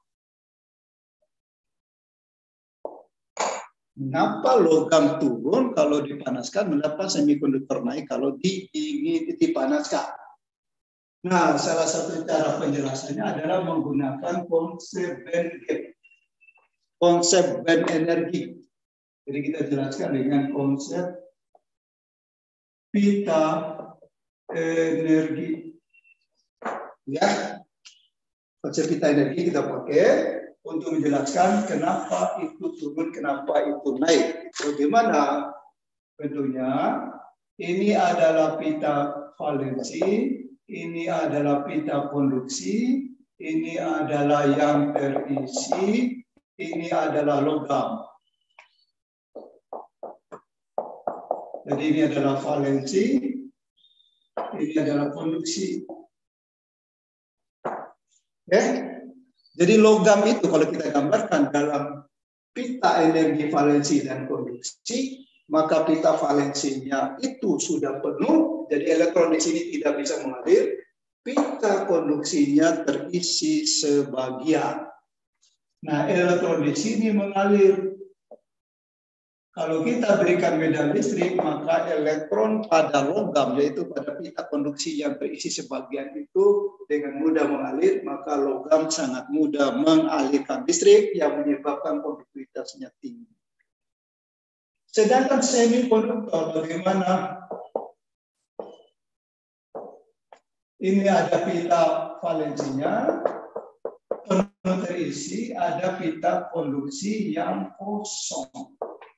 Mengapa logam turun kalau dipanaskan, mengapa semikonduktor naik kalau didingin dipanaskan? Nah, salah satu cara penjelasannya adalah menggunakan konsep band gap, konsep band energi. Jadi kita jelaskan dengan konsep pita energi. Ya, konsep pita energi kita pakai untuk menjelaskan kenapa itu turun, kenapa itu naik. Bagaimana? Tentunya ini adalah pita valensi. Ini adalah pita konduksi, ini adalah yang terisi, ini adalah logam. Jadi ini adalah valensi, ini adalah konduksi. Oke? Jadi logam itu kalau kita gambarkan dalam pita energi valensi dan konduksi, maka pita valensinya itu sudah penuh, jadi elektron di sini tidak bisa mengalir. Pita konduksinya terisi sebagian. Nah, elektron di sini mengalir. Kalau kita berikan medan listrik, maka elektron pada logam, yaitu pada pita konduksi yang terisi sebagian itu dengan mudah mengalir, maka logam sangat mudah mengalirkan listrik yang menyebabkan konduktivitasnya tinggi. Sedangkan semikonduktor bagaimana? Ini ada pita valensinya penuh terisi, ada pita konduksi yang kosong.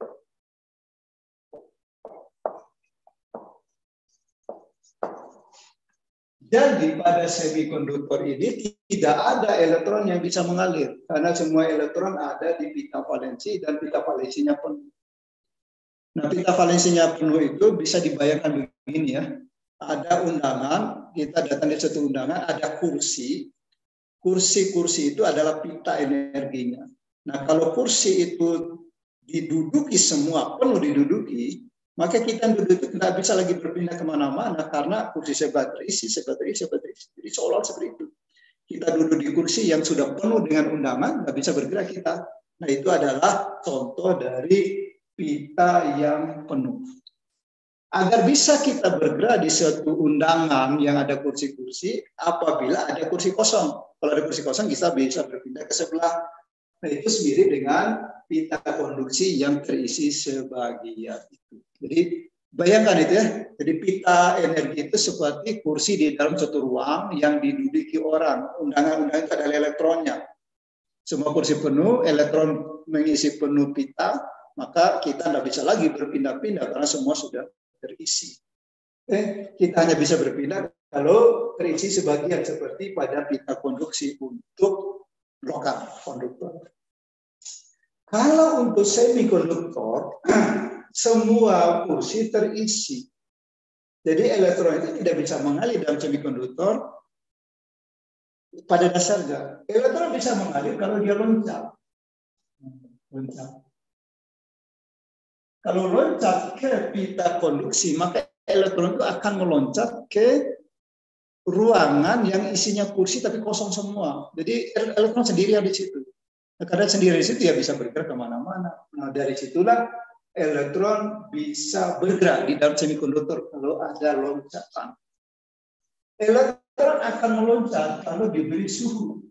Jadi pada semikonduktor ini tidak ada elektron yang bisa mengalir karena semua elektron ada di pita valensi dan pita valensinya penuh. Nah, pita valensinya penuh itu bisa dibayangkan begini ya. Ada undangan, kita datang di satu undangan, ada kursi. Kursi-kursi itu adalah pita energinya. Nah, kalau kursi itu diduduki semua, penuh diduduki, maka kita duduk itu tidak bisa lagi berpindah kemana-mana karena kursi sebelah terisi, sebelah terisi, sebelah terisi. Jadi seolah seperti itu. Kita duduk di kursi yang sudah penuh dengan undangan, nggak bisa bergerak kita. Nah itu adalah contoh dari pita yang penuh. Agar bisa kita bergerak di suatu undangan yang ada kursi-kursi, apabila ada kursi kosong. Kalau ada kursi kosong, kita bisa berpindah ke sebelah. Nah itu mirip dengan pita konduksi yang terisi sebagian itu. Jadi bayangkan itu ya, jadi pita energi itu seperti kursi di dalam suatu ruang yang diduduki orang. Undangan-undangan itu adalah elektronnya. Semua kursi penuh, elektron mengisi penuh pita, maka kita tidak bisa lagi berpindah-pindah karena semua sudah terisi. Eh, kita hanya bisa berpindah kalau terisi sebagian seperti pada pita konduksi untuk logam konduktor. Kalau untuk semikonduktor, semua kursi terisi. Jadi elektron itu tidak bisa mengalir dalam semikonduktor. Pada dasarnya, elektron bisa mengalir kalau dia loncat. Loncat. Kalau loncat ke pita konduksi, maka elektron itu akan meloncat ke ruangan yang isinya kursi tapi kosong semua. Jadi elektron sendirian di situ. Nah, karena sendiri di situ ya bisa bergerak kemana-mana. Nah dari situlah elektron bisa bergerak di dalam semikonduktor kalau ada loncatan. Elektron akan meloncat kalau diberi suhu.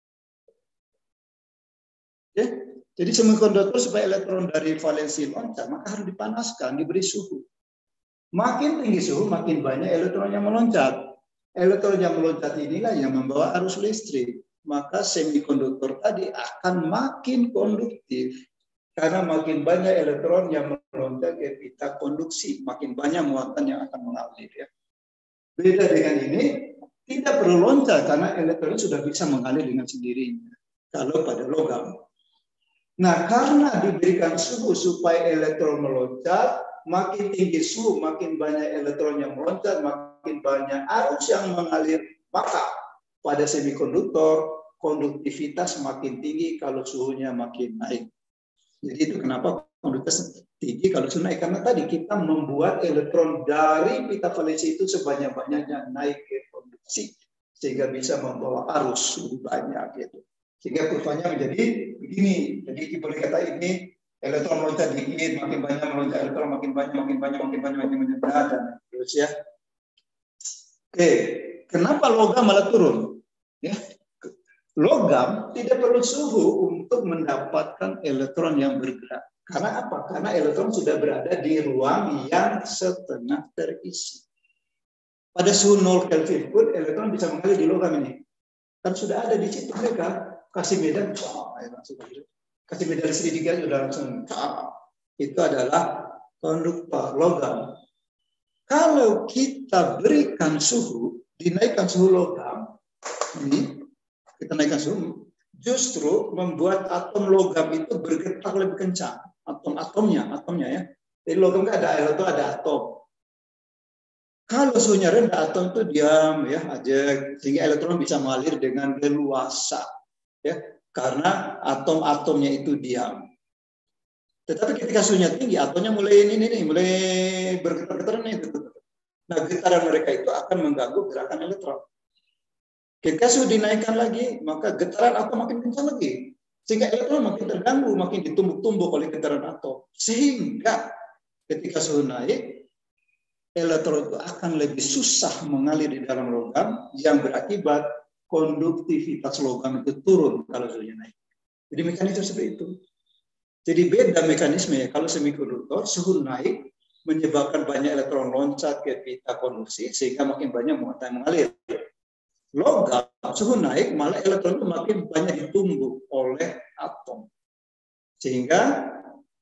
Ya? Jadi semikonduktor supaya elektron dari valensi loncat, maka harus dipanaskan, diberi suhu. Makin tinggi suhu, makin banyak elektron yang meloncat. Elektron yang meloncat inilah yang membawa arus listrik. Maka semikonduktor tadi akan makin konduktif. Karena makin banyak elektron yang meloncat ke pita konduksi, makin banyak muatan yang akan mengalir. Ya. Beda dengan ini, tidak perlu loncat karena elektron sudah bisa mengalir dengan sendirinya. Kalau pada logam. Nah, karena diberikan suhu supaya elektron meloncat, makin tinggi suhu, makin banyak elektron yang meloncat, makin banyak arus yang mengalir. Maka pada semikonduktor, konduktivitas makin tinggi kalau suhunya makin naik. Jadi itu kenapa konduktivitas tinggi kalau suhu naik. Karena tadi kita membuat elektron dari pita valensi itu sebanyak-banyaknya naik ke konduksi. Sehingga bisa membawa arus lebih banyak. Gitu. Sehingga kurvanya menjadi begini. Jadi boleh kata ini elektron meloncat dikit, makin banyak meloncat elektron, makin banyak, makin banyak, makin banyak, makin banyak, dan terus ya. Oke, kenapa logam malah turun? Ya, logam tidak perlu suhu untuk mendapatkan elektron yang bergerak. Karena apa? Karena elektron sudah berada di ruang yang setengah terisi. Pada suhu nol Kelvin pun elektron bisa mengalir di logam ini. Kan sudah ada di situ mereka. Kasih medan, oh, langsung kasih medan sedikit sudah langsung. Oh, itu adalah konduktor logam. Kalau kita berikan suhu, dinaikkan suhu logam, ini kita naikkan suhu, justru membuat atom logam itu bergetar lebih kencang. Atom-atomnya, atomnya ya. Jadi logam kan ada elektron, ada atom. Kalau suhunya rendah, atom itu diam ya aja, sehingga elektron bisa mengalir dengan leluasa. Ya, karena atom-atomnya itu diam. Tetapi ketika suhunya tinggi, atomnya mulai ini nih, mulai bergetar-getar nih. Nah, getaran mereka itu akan mengganggu gerakan elektron. Ketika suhu dinaikkan lagi, maka getaran atom makin kencang lagi, sehingga elektron makin terganggu, makin ditumbuk-tumbuk oleh getaran atom. Sehingga ketika suhu naik, elektron itu akan lebih susah mengalir di dalam logam, yang berakibat konduktivitas logam itu turun kalau suhunya naik. Jadi mekanisme seperti itu. Jadi beda mekanisme ya. Kalau semikonduktor suhu naik menyebabkan banyak elektron loncat ke pita konduksi sehingga makin banyak muatan yang mengalir. Logam suhu naik malah elektron itu makin banyak ditumbuk oleh atom. Sehingga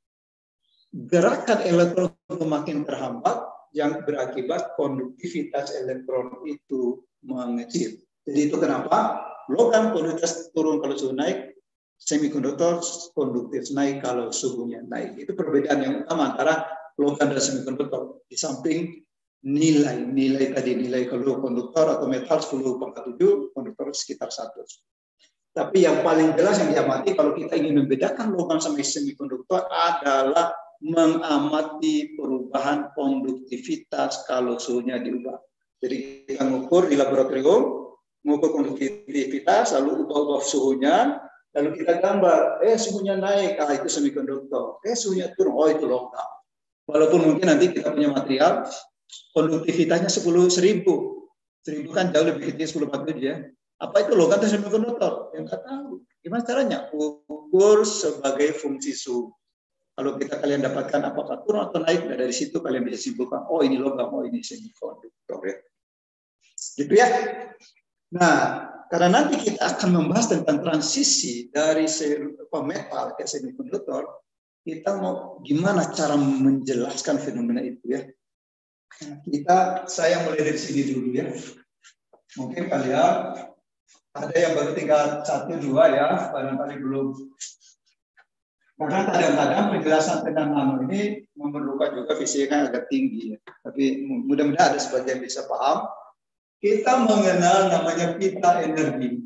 gerakan elektron itu makin terhambat yang berakibat konduktivitas elektron itu mengecil. Jadi itu kenapa logam konduktivitas turun kalau suhu naik, semikonduktor konduktif naik kalau suhunya naik. Itu perbedaan yang utama antara logam dan semikonduktor. Di samping nilai, nilai tadi nilai kalau konduktor atau metal sepuluh pangkat tujuh, konduktor sekitar satu. Tapi yang paling jelas yang diamati kalau kita ingin membedakan logam sama semikonduktor adalah mengamati perubahan konduktivitas kalau suhunya diubah. Jadi kita mengukur di laboratorium, mengukur konduktivitas, lalu ubah-ubah suhunya, lalu kita gambar, eh suhunya naik, ah itu semikonduktor, eh suhunya turun, oh itu logam. Walaupun mungkin nanti kita punya material, konduktivitasnya sepuluh seribu, seribu kan jauh lebih kecil sepuluh empat puluh tujuh ya. Apa itu logam atau semikonduktor? Yang nggak tahu. Gimana caranya? Ukur sebagai fungsi suhu. Kalau kita kalian dapatkan apakah turun atau naik, nah dari situ kalian bisa simpulkan, oh ini logam, oh ini semikonduktor ya. Gitu ya. Nah, karena nanti kita akan membahas tentang transisi dari metal ke semikonduktor, kita mau gimana cara menjelaskan fenomena itu ya. Kita, saya mulai dari sini dulu ya. Mungkin kalian ada yang baru tinggal satu dua ya, barangkali belum. Karena kadang-kadang penjelasan tentang nano ini memerlukan juga fisika yang agak tinggi ya. Tapi mudah-mudahan ada sebagian bisa paham. Kita mengenal namanya pita energi.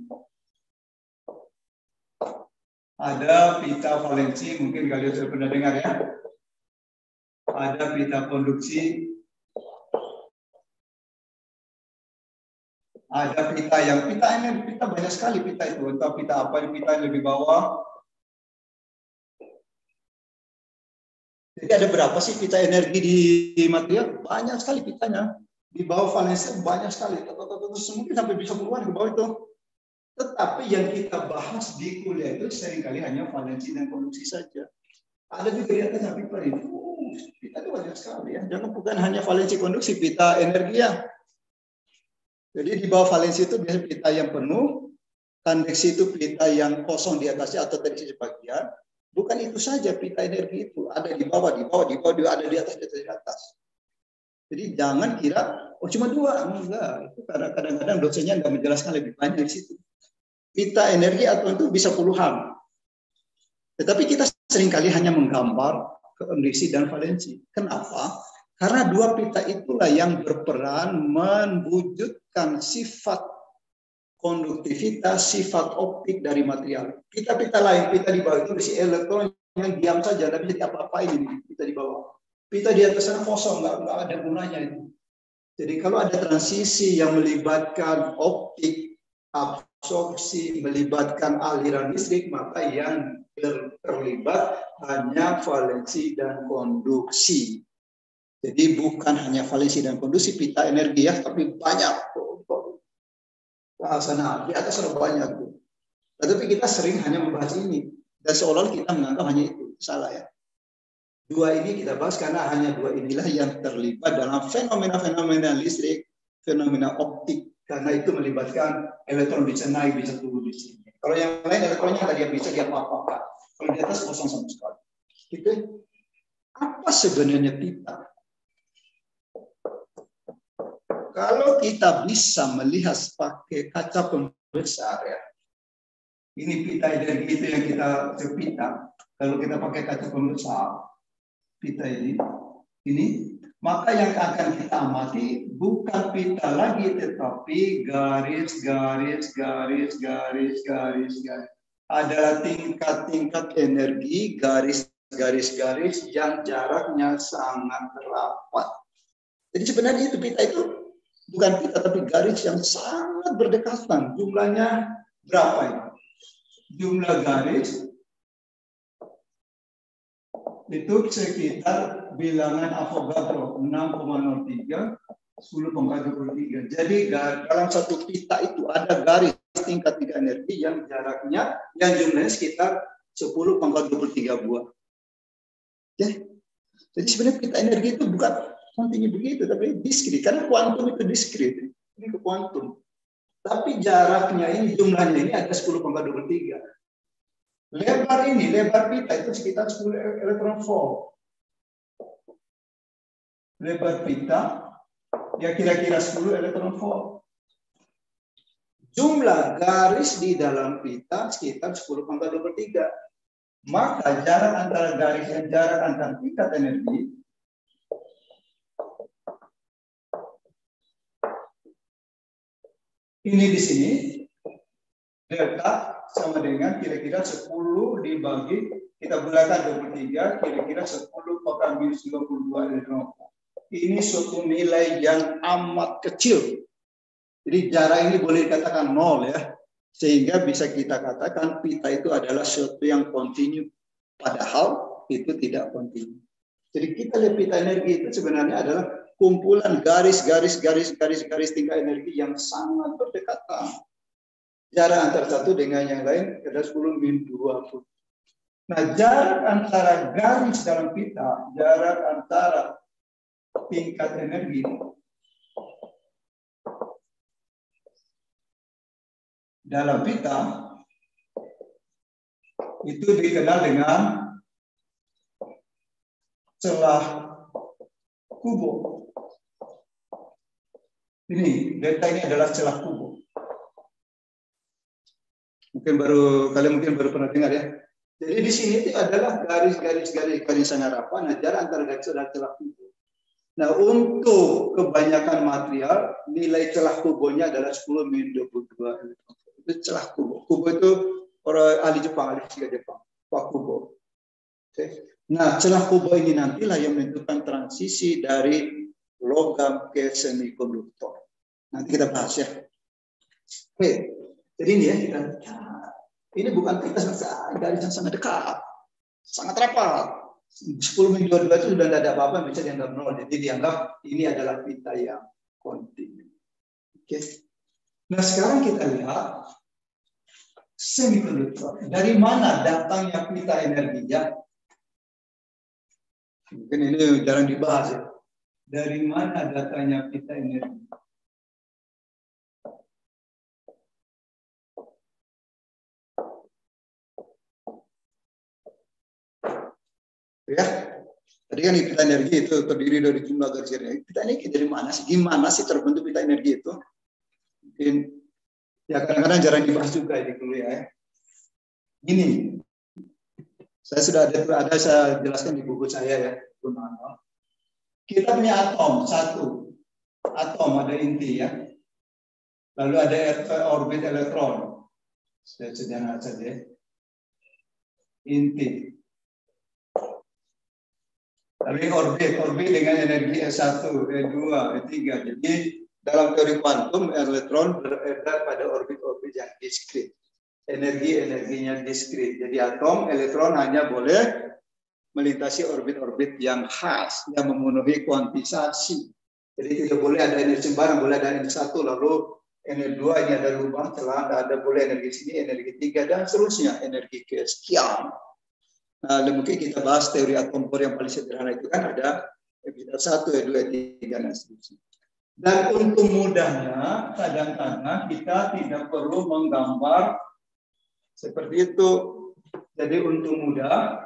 Ada pita valensi, mungkin kalian sudah pernah dengar ya. Ada pita konduksi. Ada pita yang pita ini pita banyak sekali pita itu. Entah pita apa, pita yang lebih bawah. Jadi ada berapa sih pita energi di material? Banyak sekali pitanya. Di bawah valensi banyak sekali. Mungkin sampai bisa puluhan ke bawah itu. Tetapi yang kita bahas di kuliah itu seringkali hanya valensi dan konduksi saja. Ada juga di atasnya pita itu. Pita itu banyak sekali ya. Jangan bukan hanya valensi konduksi, pita energi ya. Jadi di bawah valensi itu biasanya pita yang penuh, konveksi itu pita yang kosong di atasnya atau terisi sebagian. Bukan itu saja pita energi itu, ada di bawah, di bawah, di bawah, ada di atas, di atas, di atas. Jadi jangan kira, oh cuma dua, enggak. Itu kadang-kadang dosennya enggak menjelaskan lebih banyak di situ. Pita energi atau itu bisa puluhan. Tetapi kita seringkali hanya menggambar kondisi dan valensi. Kenapa? Karena dua pita itulah yang berperan mewujudkan sifat konduktivitas, sifat optik dari material. Pita-pita lain, pita di bawah itu berisi elektron yang diam saja, tidak bisa diapa-apain ini pita di bawah. Pita di atas sana kosong, nggak, nggak ada gunanya itu. Jadi kalau ada transisi yang melibatkan optik, absorpsi, melibatkan aliran listrik, maka yang terlibat hanya valensi dan konduksi. Jadi bukan hanya valensi dan konduksi pita energi ya, tapi banyak. Nah, sana di atas ada banyak tuh. Tetapi kita sering hanya membahas ini dan seolah kita menganggap hanya itu. Salah ya. Dua ini kita bahas karena hanya dua inilah yang terlibat dalam fenomena-fenomena listrik, fenomena optik. Karena itu melibatkan elektron bisa naik, bisa turun di sini. Kalau yang lain elektronnya tadi bisa diapa-apakan. Kalau di atas kosong sama sekali. Gitu. Apa sebenarnya pita? Kalau kita bisa melihat pakai kaca pembesar ya, ini pita energi itu yang kita pita. Kalau kita pakai kaca pembesar, pita ini, ini, maka yang akan kita amati bukan pita lagi, tetapi garis, garis, garis, garis, garis, garis. Ada tingkat-tingkat energi, garis, garis, garis yang jaraknya sangat rapat. Jadi sebenarnya itu pita itu bukan pita tapi garis yang sangat berdekatan. Jumlahnya berapa ini? Jumlah garis itu sekitar bilangan Avogadro enam koma nol tiga, sepuluh koma dua puluh tiga. Jadi dalam satu pita itu ada garis tingkat tiga energi yang jaraknya yang jumlahnya sekitar sepuluh koma dua puluh tiga buah. Ya. Jadi sebenarnya pita energi itu bukan nantinya begitu, tapi diskrit. Karena kuantum itu diskrit. Ini ke kuantum. Tapi jaraknya ini, jumlahnya ini ada sepuluh koma dua puluh tiga. Lebar ini, lebar pita itu sekitar sepuluh elektron volt. Lebar pita, ya kira-kira sepuluh elektron volt. Jumlah garis di dalam pita sekitar sepuluh koma dua puluh tiga. Maka jarak antara garis dan jarak antara tingkat energi ini di sini, delta sama dengan kira-kira sepuluh dibagi, kita bulatkan dua puluh tiga, kira-kira sepuluh pangkat minus dua puluh dua elektron. Ini suatu nilai yang amat kecil. Jadi jarak ini boleh dikatakan nol ya. Sehingga bisa kita katakan pita itu adalah suatu yang kontinu. Padahal itu tidak kontinu. Jadi kita lihat pita energi itu sebenarnya adalah kumpulan garis-garis garis-garis garis tingkat energi yang sangat berdekatan. Jarak antara satu dengan yang lain adalah sepuluh min dua puluh. Nah, jarak antara garis dalam pita, jarak antara tingkat energi dalam pita itu dikenal dengan celah kubo. Ini delta ini adalah celah kubo. Mungkin baru kalian mungkin baru pernah dengar ya. Jadi di sini itu adalah garis-garis-garis garis sangat rapat. Nah, jarak antara garis dan celah kubo. Nah, untuk kebanyakan material, nilai celah kubonya adalah sepuluh min dua puluh dua. Itu celah kubo. Kubo itu orang ahli Jepang, ahli fisika Jepang. Pak kubo. Oke. Nah, celah kubo ini nantilah yang menentukan transisi dari logam ke semikonduktor. Nanti kita bahas ya. Oke. Jadi ini ya, kita, ini bukan kita garis yang sangat dekat. Sangat rapat. sepuluh min dua puluh dua itu sudah tidak ada apa-apa, bisa dianggap nol. Jadi dianggap ini adalah pita yang kontinu. Oke. Nah, sekarang kita lihat semikonduktor. Dari mana datangnya pita energinya? Mungkin ini jarang dibahas ya. Dari mana datangnya pita energi? Ya, tadi kan pita energi itu terdiri dari jumlah garis energi. Pita energi dari mana sih? Gimana sih terbentuk pita energi itu? Mungkin ya kadang-kadang jarang dibahas juga di kuliah ya. Gini, saya sudah ada, ada saya jelaskan di buku saya ya. Kita punya atom satu, atom ada inti ya. Lalu ada orbit elektron. Saya sederhana saja. Inti. Lalu orbit, orbit dengan energi E satu, E dua, E tiga. Jadi dalam teori kuantum, elektron beredar pada orbit-orbit yang diskrit. Energi-energinya diskrit. Jadi atom, elektron hanya boleh melintasi orbit-orbit yang khas, yang memenuhi kuantisasi. Jadi tidak boleh ada energi sembarang, boleh ada energi satu, lalu energi dua, ini ada lubang, celah, ada boleh energi sini, energi tiga, dan seterusnya, energi kesekian. Nah, mungkin kita bahas teori atom Bohr yang paling sederhana itu kan ada E satu, E dua, E tiga, dan seterusnya. Dan untuk mudahnya, kadang-kadang kita tidak perlu menggambar seperti itu. Jadi untuk mudah,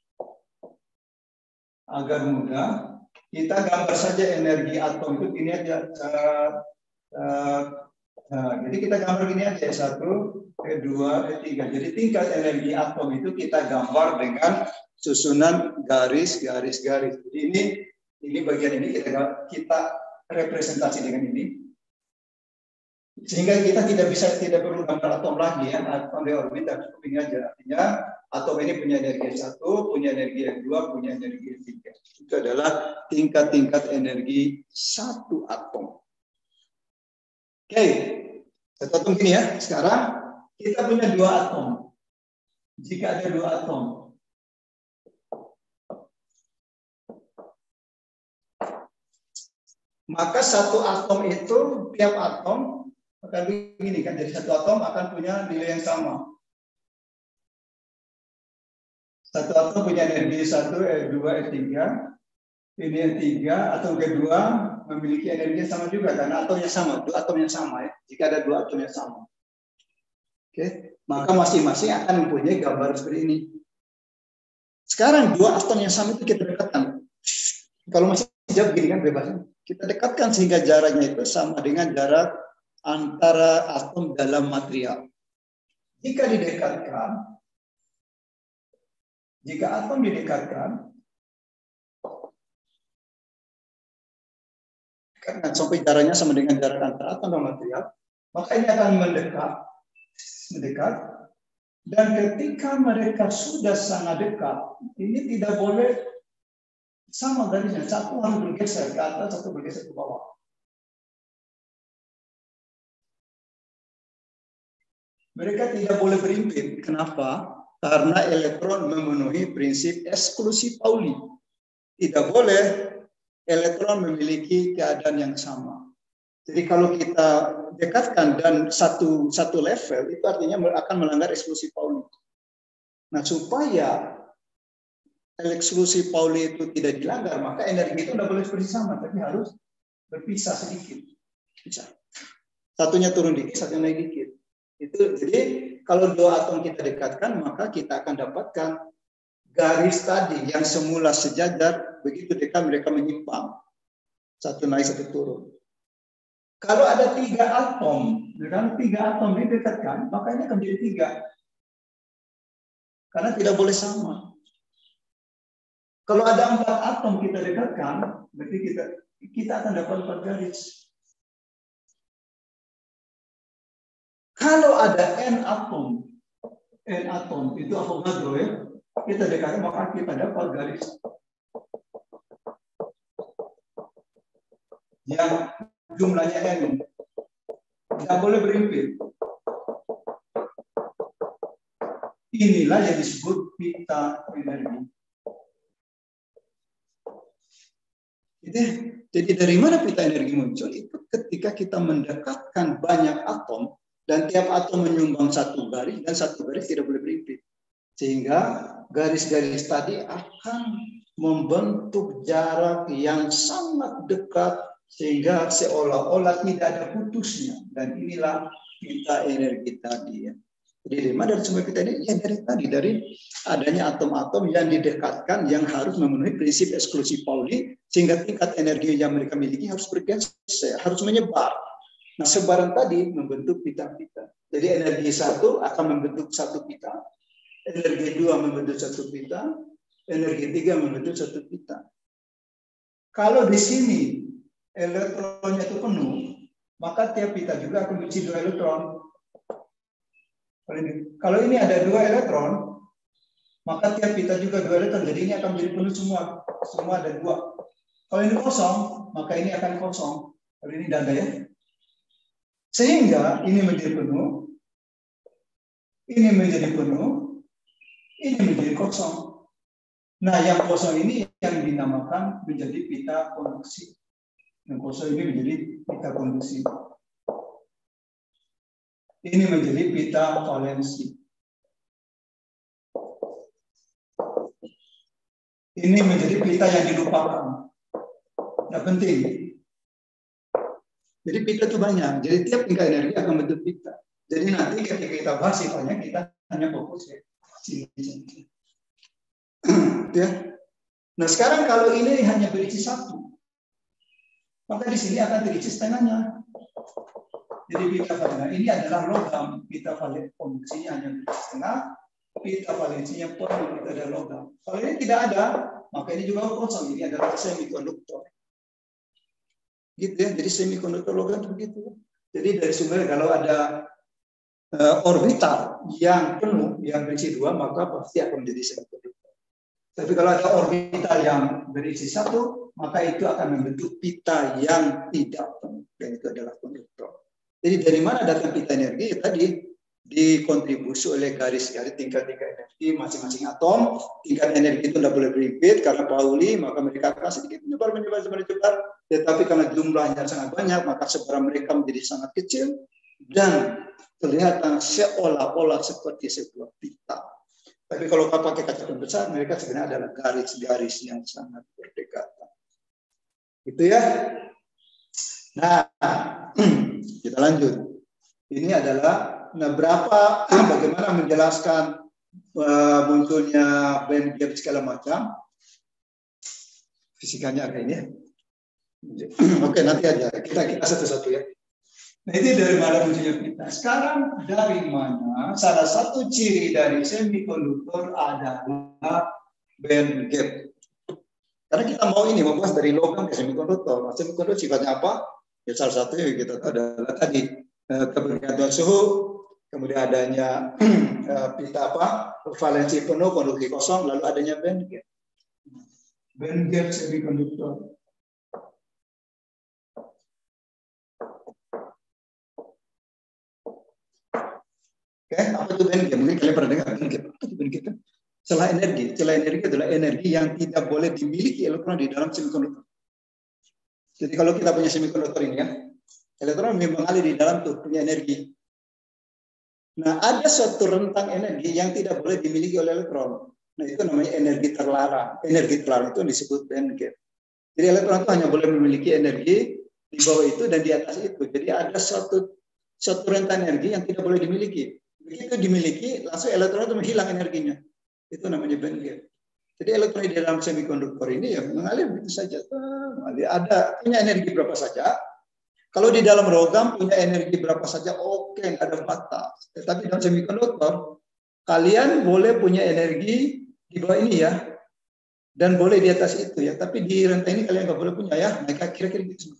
agar mudah, kita gambar saja energi atom itu ini aja. Uh, uh, Nah, jadi kita gambar gini aja, E satu, E dua, E tiga. Jadi tingkat energi atom itu kita gambar dengan susunan garis-garis-garis. Jadi ini ini bagian ini kita kita representasi dengan ini. Sehingga kita tidak bisa tidak perlu gambar atom lagi ya, atom di orbit cukup ini aja. Artinya atom ini punya energi E satu, punya energi E dua, punya energi E tiga. Itu adalah tingkat-tingkat energi satu atom. Oke, kita hitung gini ya. Sekarang kita punya dua atom. Jika ada dua atom, maka satu atom itu tiap atom akan begini kan. Jadi satu atom akan punya nilai yang sama. Satu atom punya energi satu, E dua, E tiga. Ini E tiga, atom kedua memiliki energi yang sama juga karena atomnya sama, dua atom yang sama ya. Jika ada dua atom yang sama, oke, maka masing-masing akan mempunyai gambar seperti ini. Sekarang dua atom yang sama itu kita dekatkan. Kalau masih jauh begini kan bebas, kita dekatkan sehingga jaraknya itu sama dengan jarak antara atom dalam material. Jika didekatkan, jika atom didekatkan, karena sampai jaraknya sama dengan jarak antara atom dan material, maka ini akan mendekat mendekat. Dan ketika mereka sudah sangat dekat, ini tidak boleh sama garisnya. Satu harus bergeser ke atas, satu bergeser ke bawah. Mereka tidak boleh berimpit. Kenapa? Karena elektron memenuhi prinsip eksklusi Pauli. Tidak boleh elektron memiliki keadaan yang sama. Jadi kalau kita dekatkan dan satu satu level, itu artinya akan melanggar eksklusi Pauli. Nah, supaya eksklusi Pauli itu tidak dilanggar, maka energi itu tidak boleh persis sama, tapi harus berpisah sedikit. Bisa. Satunya turun dikit, satunya naik dikit. Itu jadi kalau dua atom kita dekatkan, maka kita akan dapatkan garis tadi yang semula sejajar, begitu dekat mereka menyimpang. Satu naik, satu turun. Kalau ada tiga atom, kalau tiga atom didekatkan, maka ini akan menjadi tiga. Karena tidak boleh sama. Kalau ada empat atom kita dekatkan, berarti kita kita akan dapat empat garis. Kalau ada n atom, n atom itu Avogadro ya, kita dekatkan maka kita dapat garis yang jumlahnya n, tidak boleh berimpit. Inilah yang disebut pita energi. Jadi dari mana pita energi muncul? Itu ketika kita mendekatkan banyak atom dan tiap atom menyumbang satu garis dan satu garis tidak boleh berimpit. Sehingga garis-garis tadi akan membentuk jarak yang sangat dekat sehingga seolah-olah tidak ada putusnya. Dan inilah pita energi tadi ya. Jadi dari mana dari sumber pita energi? Ya dari tadi, dari adanya atom-atom yang didekatkan yang harus memenuhi prinsip eksklusi Pauli sehingga tingkat energi yang mereka miliki harus bergeser, harus menyebar. Nah, sebaran tadi membentuk pita-pita. Jadi energi satu akan membentuk satu pita, energi dua membentuk satu pita, energi tiga membentuk satu pita. Kalau di sini elektronnya itu penuh, maka tiap pita juga akan berisi dua elektron. Kalau ini ada dua elektron, maka tiap pita juga dua elektron. Jadi ini akan menjadi penuh semua. Semua ada dua. Kalau ini kosong, maka ini akan kosong. Kalau ini tidak ada ya. Sehingga ini menjadi penuh, ini menjadi penuh, ini menjadi kosong. Nah, yang kosong ini yang dinamakan menjadi pita konduksi. Yang kosong ini menjadi pita konduksi. Ini menjadi pita valensi. Ini menjadi pita yang dilupakan. Tidak penting. Jadi pita itu banyak. Jadi tiap tingkat energi akan bentuk pita. Jadi nanti ketika kita bahas sifatnya kita hanya fokus ya. Ya. Nah sekarang kalau ini hanya berisi satu, maka di sini akan terisi setengahnya. Jadi pita valensinya ini adalah logam. Pita valensinya hanya berisi setengah. Pita valensinya penuh, itu adalah logam. Kalau ini tidak ada, maka ini juga kosong. Ini adalah semikonduktor. Gitu ya, jadi semikonduktor logam begitu. Jadi dari sumber kalau ada uh, orbital yang penuh, yang berisi dua, maka pasti akan menjadi semikonduktor. Tapi kalau ada orbital yang berisi satu, maka itu akan membentuk pita yang tidak penuh, dan itu adalah konduktor. Jadi dari mana datang pita energi? Ya, tadi dikontribusi oleh garis-garis tingkat-tingkat energi masing-masing atom. Tingkat energi itu tidak boleh berimpit karena Pauli, maka mereka akan sedikit menyebar, menyebar, menyebar. Tetapi karena jumlahnya sangat banyak, maka sebaran mereka menjadi sangat kecil dan kelihatan seolah-olah seperti sebuah pita. Tapi kalau kau pakai kaca besar, mereka sebenarnya adalah garis-garis yang sangat berdekatan. Gitu ya. Nah, kita lanjut. Ini adalah nah berapa bagaimana menjelaskan uh, munculnya band gap segala macam. Fisikanya agak ini ya. Oke, nanti aja kita kita satu-satu ya. Nah, ini dari mana munculnya pita. Sekarang dari mana salah satu ciri dari semikonduktor adalah band gap. Karena kita mau ini membahas dari logam ke semikonduktor. Semikonduktor sifatnya apa? Ya salah satunya kita tahu adalah tadi kebergantungan suhu, kemudian adanya pita apa valensi penuh, konduksi kosong, lalu adanya band gap. Band gap semikonduktor. Oke, apa itu band gap? Mungkin kalian pernah dengar band gap. Apa itu band gap? Celah energi. Celah energi adalah energi yang tidak boleh dimiliki elektron di dalam semikonduktor. Jadi kalau kita punya semikonduktor ini ya, elektron mengalir di dalam tuh punya energi. Nah, ada suatu rentang energi yang tidak boleh dimiliki oleh elektron. Nah, itu namanya energi terlarang. Energi terlarang itu disebut band gap. Jadi elektron itu hanya boleh memiliki energi di bawah itu dan di atas itu. Jadi ada suatu suatu rentang energi yang tidak boleh dimiliki. Begitu dimiliki, langsung elektron itu menghilang energinya. Itu namanya band gap. Jadi elektron di dalam semikonduktor ini ya mengalir begitu saja. Ada punya energi berapa saja. Kalau di dalam logam punya energi berapa saja, oke, nggak ada batas. Tetapi dalam semikonduktor, kalian boleh punya energi di bawah ini ya, dan boleh di atas itu ya. Tapi di rantai ini kalian nggak boleh punya ya. Mereka kira-kira gitu.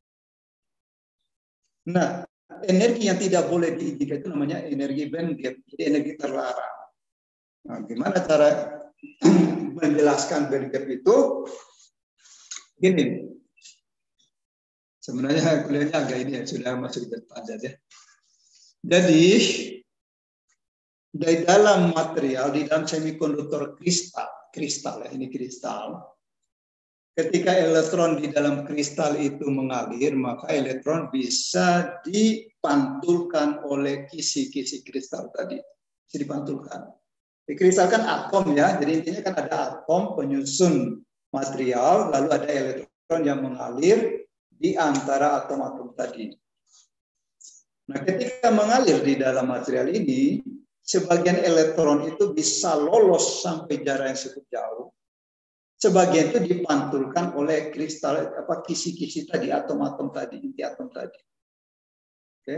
Nah, energi yang tidak boleh diizinkan itu namanya energi band gap, jadi energi terlarang. Nah, gimana cara menjelaskan band gap itu? Gini. Sebenarnya kuliahnya agak ini ya, sudah masuk ke padat ya. Jadi, di dalam material, di dalam semikonduktor kristal, kristal ya, ini kristal. Ketika elektron di dalam kristal itu mengalir, maka elektron bisa dipantulkan oleh kisi-kisi kristal tadi. Bisa dipantulkan. Di kristal kan atom ya, jadi intinya kan ada atom penyusun material, lalu ada elektron yang mengalir di antara atom-atom tadi. Nah, ketika mengalir di dalam material ini, sebagian elektron itu bisa lolos sampai jarak yang cukup jauh. Sebagian itu dipantulkan oleh kristal apa kisi-kisi tadi, atom-atom tadi, inti atom tadi. Oke.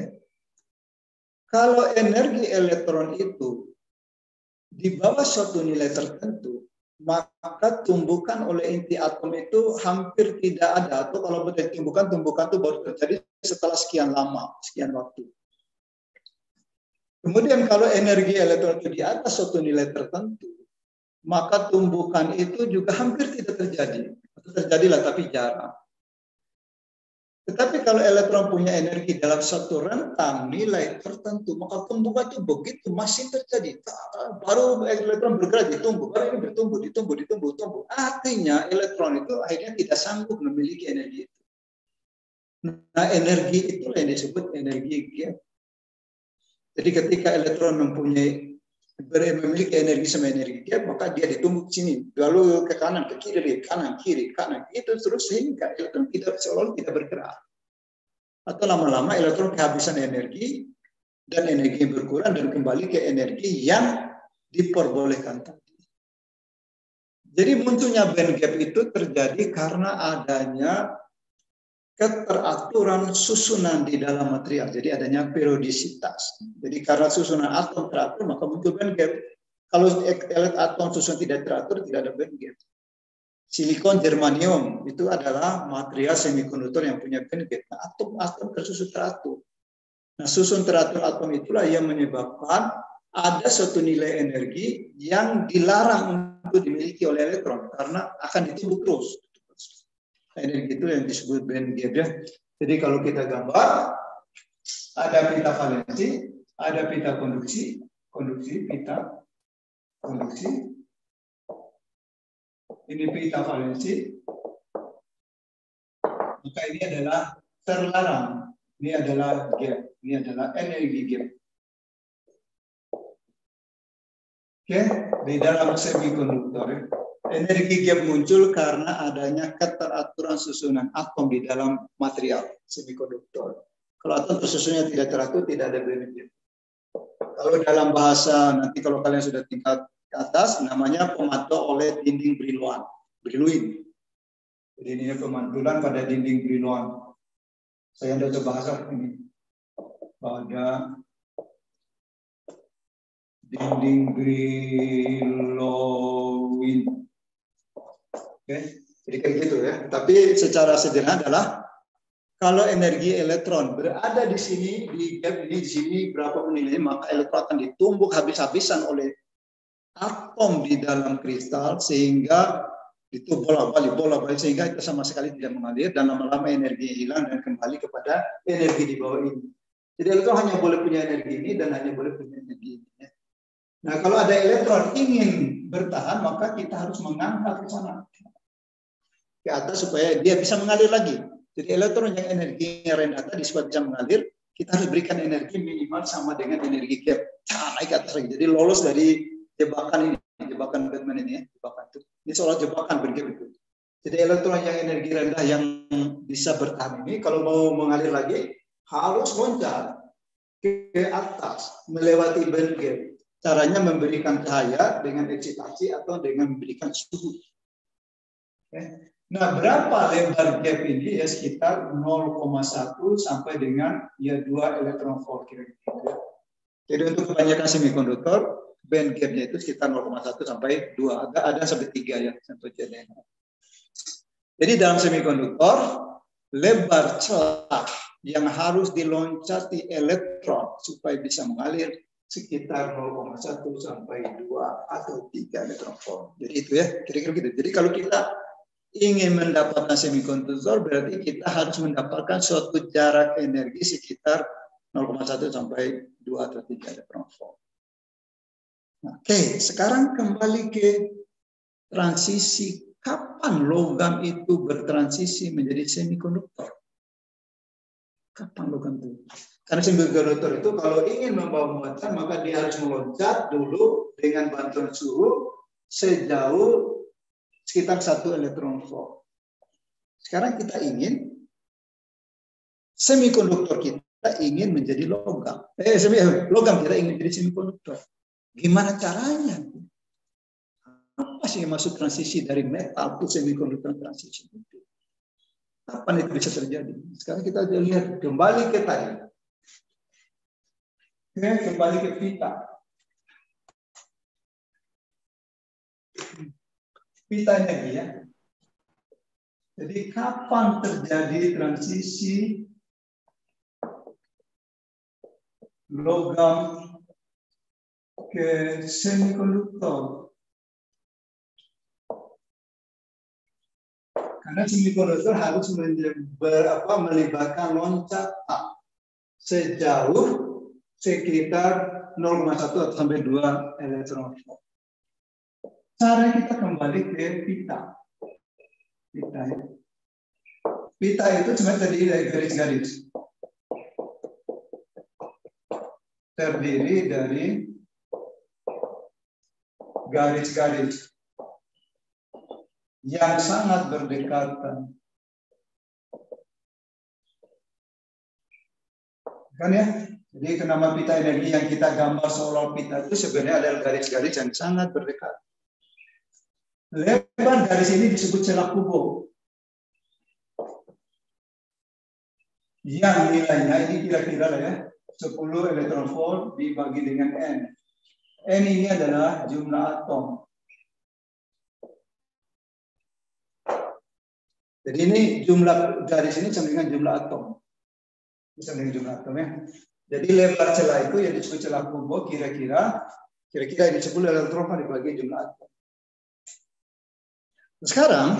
Kalau energi elektron itu di bawah suatu nilai tertentu, maka tumbukan oleh inti atom itu hampir tidak ada, atau kalau boleh tumbukan, tumbukan itu baru terjadi setelah sekian lama, sekian waktu. Kemudian kalau energi elektron itu di atas suatu nilai tertentu, maka tumbukan itu juga hampir tidak terjadi. Terjadilah tapi jarang. Tetapi kalau elektron punya energi dalam satu rentang nilai tertentu, maka tumbukan itu begitu masih terjadi. Baru elektron bergerak ditumbuh, baru ini bertumbuh, ditumbuh, ditumbuh, tumbuh. Artinya elektron itu akhirnya tidak sanggup memiliki energi itu. Nah, energi itulah yang disebut energi gap. Jadi ketika elektron mempunyai memiliki energi sama energi gap, maka dia ditumbuh ke sini, lalu ke kanan, ke kiri, kanan, kiri, kanan, itu terus sehingga elektron tidak seolah tidak bergerak. Atau lama-lama elektron kehabisan energi dan energi yang berkurang dan kembali ke energi yang diperbolehkan tadi. Jadi munculnya band gap itu terjadi karena adanya keteraturan susunan di dalam material. Jadi adanya periodisitas. Jadi karena susunan atom teratur, maka muncul band gap. Kalau atom susunan tidak teratur, tidak ada band gap. Silikon, germanium itu adalah material semikonduktor yang punya band gap. Nah, atom-atom tersusun teratur. Nah, susun teratur atom itulah yang menyebabkan ada suatu nilai energi yang dilarang untuk dimiliki oleh elektron karena akan ditimbul terus. Energi itu yang disebut band gap ya. Jadi kalau kita gambar, ada pita valensi, ada pita konduksi, konduksi, pita, konduksi. Ini pita valensi. Maka ini adalah terlarang. Ini adalah gap. Ini adalah energi gap. Oke, di dalam semikonduktor ya. Energi gap muncul karena adanya keteraturan susunan atom di dalam material semikonduktor. Kalau atom tersusunnya tidak teratur, tidak ada band gap. Kalau dalam bahasa nanti kalau kalian sudah tingkat ke atas, namanya pemantul oleh dinding Brillouin. Brillouin. Jadi ini pemantulan pada dinding Brillouin. Saya ada coba bahasa ini pada dinding Brillouin. Oke, jadi kayak gitu ya. Tapi secara sederhana adalah kalau energi elektron berada di sini, di gap ini, di sini berapa nilainya, maka elektron akan ditumbuk habis-habisan oleh atom di dalam kristal, sehingga itu bola-balik, bola-balik, sehingga itu sama sekali tidak mengalir, dan lama-lama energi hilang dan kembali kepada energi di bawah ini. Jadi elektron hanya boleh punya energi ini dan hanya boleh punya energi ini. Nah, kalau ada elektron ingin bertahan, maka kita harus mengangkat ke sana, ke atas, supaya dia bisa mengalir lagi. Jadi elektron yang energinya rendah tadi supaya bisa mengalir, kita harus berikan energi minimal sama dengan energi gap. Nah, naik ke atas lagi. Jadi lolos dari jebakan ini, jebakan Batman ini ya, jebakan itu. Ini soal jebakan bergap itu. Jadi elektron yang energi rendah yang bisa bertahan ini, kalau mau mengalir lagi, harus loncat ke atas, melewati band gap. Caranya memberikan cahaya dengan eksitasi atau dengan memberikan suhu. Okay. Nah, berapa lebar gap ini? Ya sekitar nol koma satu sampai dengan ya dua elektron volt kira-kira. Jadi untuk kebanyakan semikonduktor, band gapnya itu sekitar nol koma satu sampai dua, ada ada sampai tiga ya contohnya. Jadi dalam semikonduktor, lebar celah yang harus diloncati elektron supaya bisa mengalir sekitar nol koma satu sampai dua atau tiga elektron volt. Jadi itu ya, kira-kira gitu. Jadi kalau kita ingin mendapatkan semikonduktor, berarti kita harus mendapatkan suatu jarak energi sekitar nol koma satu sampai dua atau tiga elektron volt. Oke, sekarang kembali ke transisi. Kapan logam itu bertransisi menjadi semikonduktor? Kapan logam itu? Karena semikonduktor itu kalau ingin membawa muatan, maka dia harus meloncat dulu dengan bantuan suhu sejauh sekitar satu elektron volt. Sekarang kita ingin semikonduktor kita ingin menjadi logam. Eh, logam kita ingin menjadi semikonduktor. Gimana caranya? Apa sih yang maksud transisi dari metal ke semikonduktor transisi itu? Kapan itu bisa terjadi? Sekarang kita lihat kembali ke tadi. Oke, kembali ke pita. Pitanya ya. Jadi kapan terjadi transisi logam ke semikonduktor? Karena semikonduktor harus ber, apa, melibatkan loncatan sejauh sekitar nol koma satu sampai dua elektron volt. Cara kita kembali ke pita. Pita, ya. Pita itu cuma terdiri dari garis-garis. Terdiri dari garis-garis yang sangat berdekatan. Kan ya? Jadi nama pita energi yang kita gambar seolah pita itu sebenarnya adalah garis-garis yang sangat berdekatan. Lebar garis ini disebut celah kubo. Yang nilainya ini kira-kira lah ya, sepuluh elektron volt dibagi dengan N. N ini adalah jumlah atom. Jadi ini jumlah garis ini sama dengan jumlah atom. Sama dengan jumlah atom ya. Jadi lebar celah itu yang disebut celah kubo kira-kira kira-kira ini sepuluh elektron volt dibagi jumlah atom. Sekarang,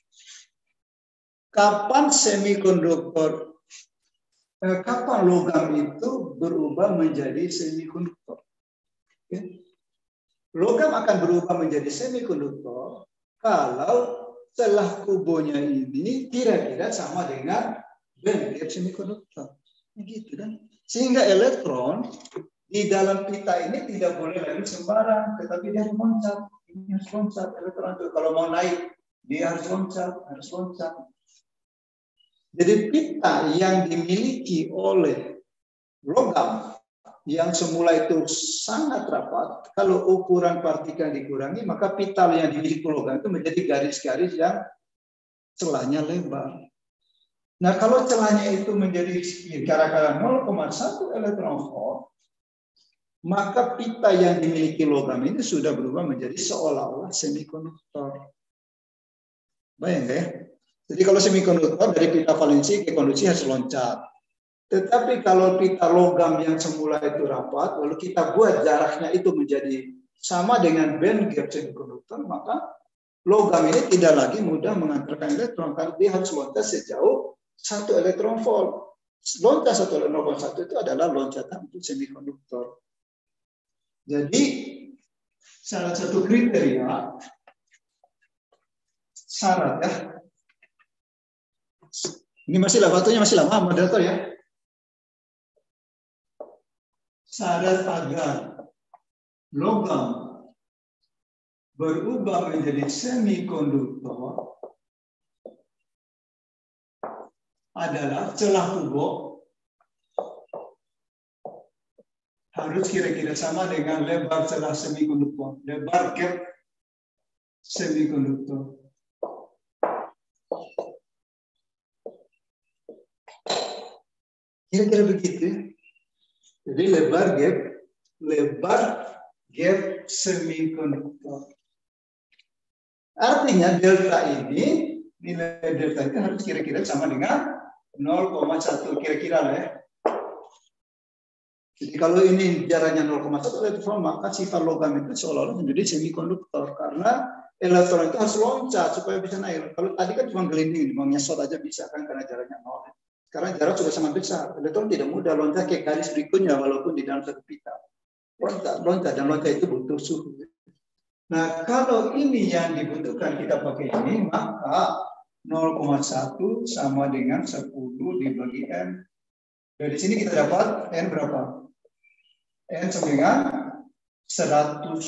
kapan semikonduktor, eh, kapan logam itu berubah menjadi semikonduktor? Okay. Logam akan berubah menjadi semikonduktor kalau celah kubonya ini kira-kira sama dengan band gap semikonduktor. Gitu kan? Sehingga elektron di dalam pita ini tidak boleh lagi sembarang, tetapi dia harus loncat. Ini harus loncat elektron itu. Kalau mau naik, dia harus loncat, harus loncat. Jadi pita yang dimiliki oleh logam yang semula itu sangat rapat, kalau ukuran partikel dikurangi, maka pita yang dimiliki logam itu menjadi garis-garis yang celahnya lebar. Nah, kalau celahnya itu menjadi kira-kira nol koma satu elektron volt, maka pita yang dimiliki logam ini sudah berubah menjadi seolah-olah semikonduktor. Bayang ya? Jadi kalau semikonduktor dari pita valensi ke konduksi harus loncat. Tetapi kalau pita logam yang semula itu rapat, lalu kita buat jaraknya itu menjadi sama dengan band gap semikonduktor, maka logam ini tidak lagi mudah mengantarkan elektron karena dia harus loncat sejauh satu elektron volt. Loncat satu elektron volt satu itu adalah loncatan untuk semikonduktor. Jadi salah satu kriteria syarat ya. Ini masih lama, waktunya masih lama, moderator ya. Syarat agar logam berubah menjadi semikonduktor adalah celah kubuk harus kira-kira sama dengan lebar celah semikonduktor, lebar gap semikonduktor. Kira-kira begitu ya. Jadi lebar gap, lebar gap semikonduktor. Artinya delta ini, nilai delta itu harus kira-kira sama dengan nol koma satu kira-kira lah ya. Jadi kalau ini jaraknya nol koma satu elektron, maka sifat logam itu seolah-olah menjadi semikonduktor karena elektron itu harus loncat supaya bisa naik. Kalau tadi kan cuma gelinding, cuma nyesot aja bisa kan karena jaraknya nol. Sekarang jarak sudah sangat besar. Elektron tidak mudah loncat ke garis berikutnya walaupun di dalam satu pita. Loncat, loncat dan loncat itu butuh suhu. Nah, kalau ini yang dibutuhkan kita pakai ini, maka nol koma satu sama dengan sepuluh dibagi N. Dari sini kita dapat N berapa? N sama dengan seratus.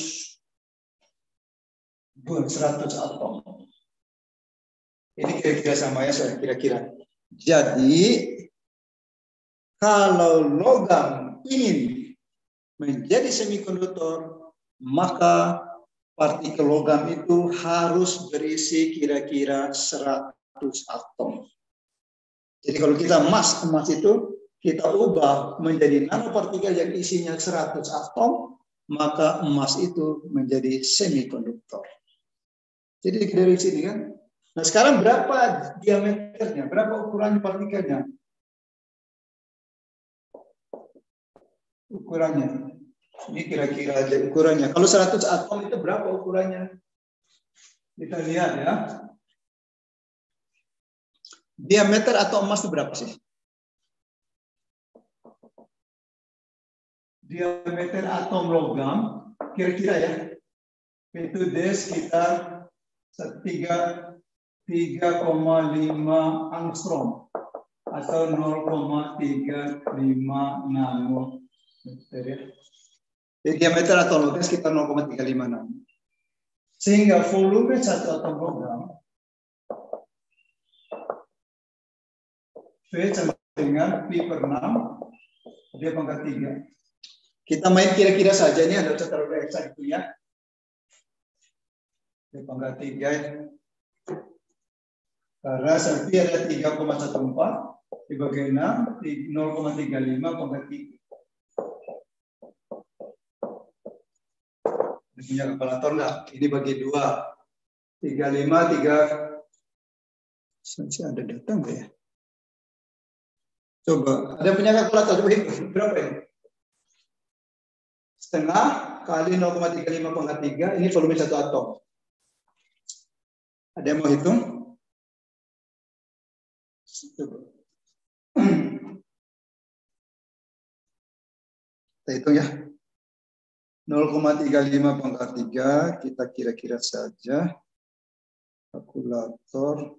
seratus atom. Ini kira-kira sama ya, saya kira-kira. Jadi, kalau logam ingin menjadi semikonduktor, maka partikel logam itu harus berisi kira-kira seratus atom. Jadi kalau kita emas, emas itu kita ubah menjadi nanopartikel yang isinya seratus atom, maka emas itu menjadi semikonduktor. Jadi dari sini kan. Nah sekarang berapa diameternya? Berapa ukuran partikelnya? Ukurannya. Ini kira-kira aja ukurannya. Kalau seratus atom itu berapa ukurannya? Kita lihat ya. Diameter atau emas itu berapa sih? Diameter atom logam, kira-kira ya. Itu D sekitar tiga koma lima angstrom atau nol koma tiga lima nanometer ya. Jadi diameter atom logam sekitar nol koma tiga lima nano. Sehingga volume satu atom logam V sama dengan pi per enam D pangkat tiga. Kita main kira-kira saja, ini ada terlalu eksak itu ya. D pangkat tiga ya. Karena selfie ada tiga koma empat belas dibagi enam, nol koma tiga lima pangkat tiga. Ini punya kalkulator enggak? Ini bagi dua. tiga puluh lima, tiga. Masih ada data enggak ya? Coba, ada punya kalkulator, coba hitung. Berapa ini? Setengah kali nol koma tiga lima pangkat tiga, ini volume satu atom. Ada yang mau hitung? Coba. Kita hitung ya. nol koma tiga lima pangkat tiga, kita kira-kira saja. Kalkulator.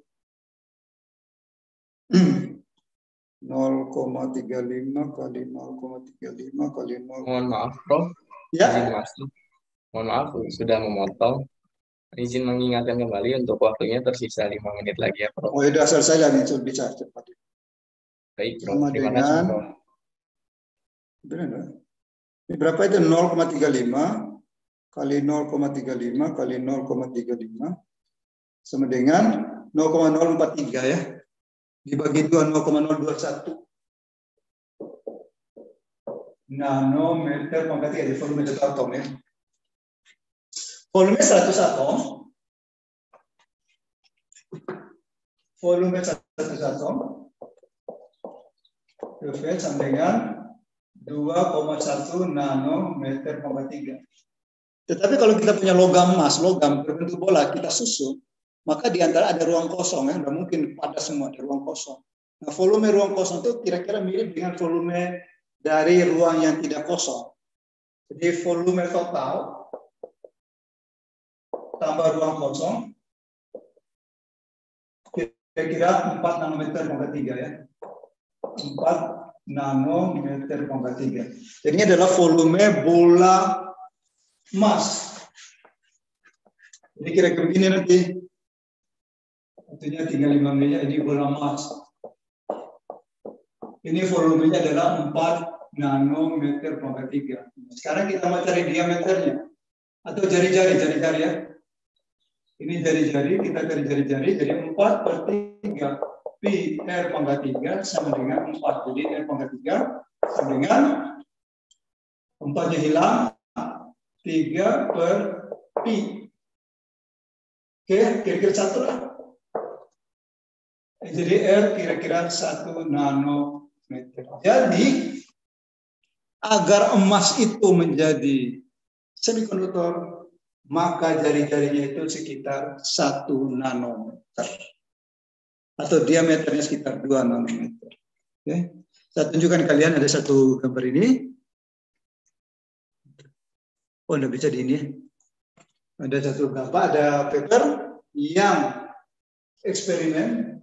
nol koma tiga lima kali nol koma tiga lima kali nol. Mohon maaf, Prof. Ya. Izin masuk. Mohon maaf, sudah memotong. Izin mengingatkan kembali untuk waktunya tersisa lima menit lagi ya, Prof. Oh, sudah selesai lah nih, bisa cepat. Baik, Prof. Sama Terima dengan, kasih, Prof. Benar, ini berapa itu? nol koma tiga lima kali nol koma tiga lima kali nol koma tiga lima sama dengan nol koma nol empat tiga ya. Dibagi dua, nol koma nol dua satu nanometer pangkat tiga di volume satu atom ya. Volume seratus atom. volume satu atom U V sama dengan dua koma satu nanometer koma tiga. Tetapi kalau kita punya logam emas, logam berbentuk bola, kita susun, maka di antara ada ruang kosong, ya, nggak mungkin pada semua ada ruang kosong. Nah, volume ruang kosong itu kira-kira mirip dengan volume dari ruang yang tidak kosong. Jadi volume total tambah ruang kosong kira-kira empat nanometer koma tiga ya. empat nanometer koma tiga. Jadi ini adalah volume bola emas. Jadi kira-kira begini nanti. Artinya tinggal lima menit ini bola emas. Ini volumenya adalah empat nanometer koma tiga. Sekarang kita mau cari diameternya. Atau jari-jari, jari-jari ya. Ini jari-jari, kita cari jari-jari. Jadi empat per tiga pi R pangkat tiga sama dengan empat. Jadi R pangkat tiga sama dengan empatnya hilang. tiga per pi. Oke, kira-kira satu lah. Jadi R kira-kira satu nanometer. Jadi agar emas itu menjadi semikonduktor, maka jari-jarinya itu sekitar satu nanometer. Atau diameternya sekitar dua nanometer. Oke. Saya tunjukkan kalian ada satu gambar ini. Oh, tidak bisa di ini. Ada satu gambar, ada paper yang eksperimen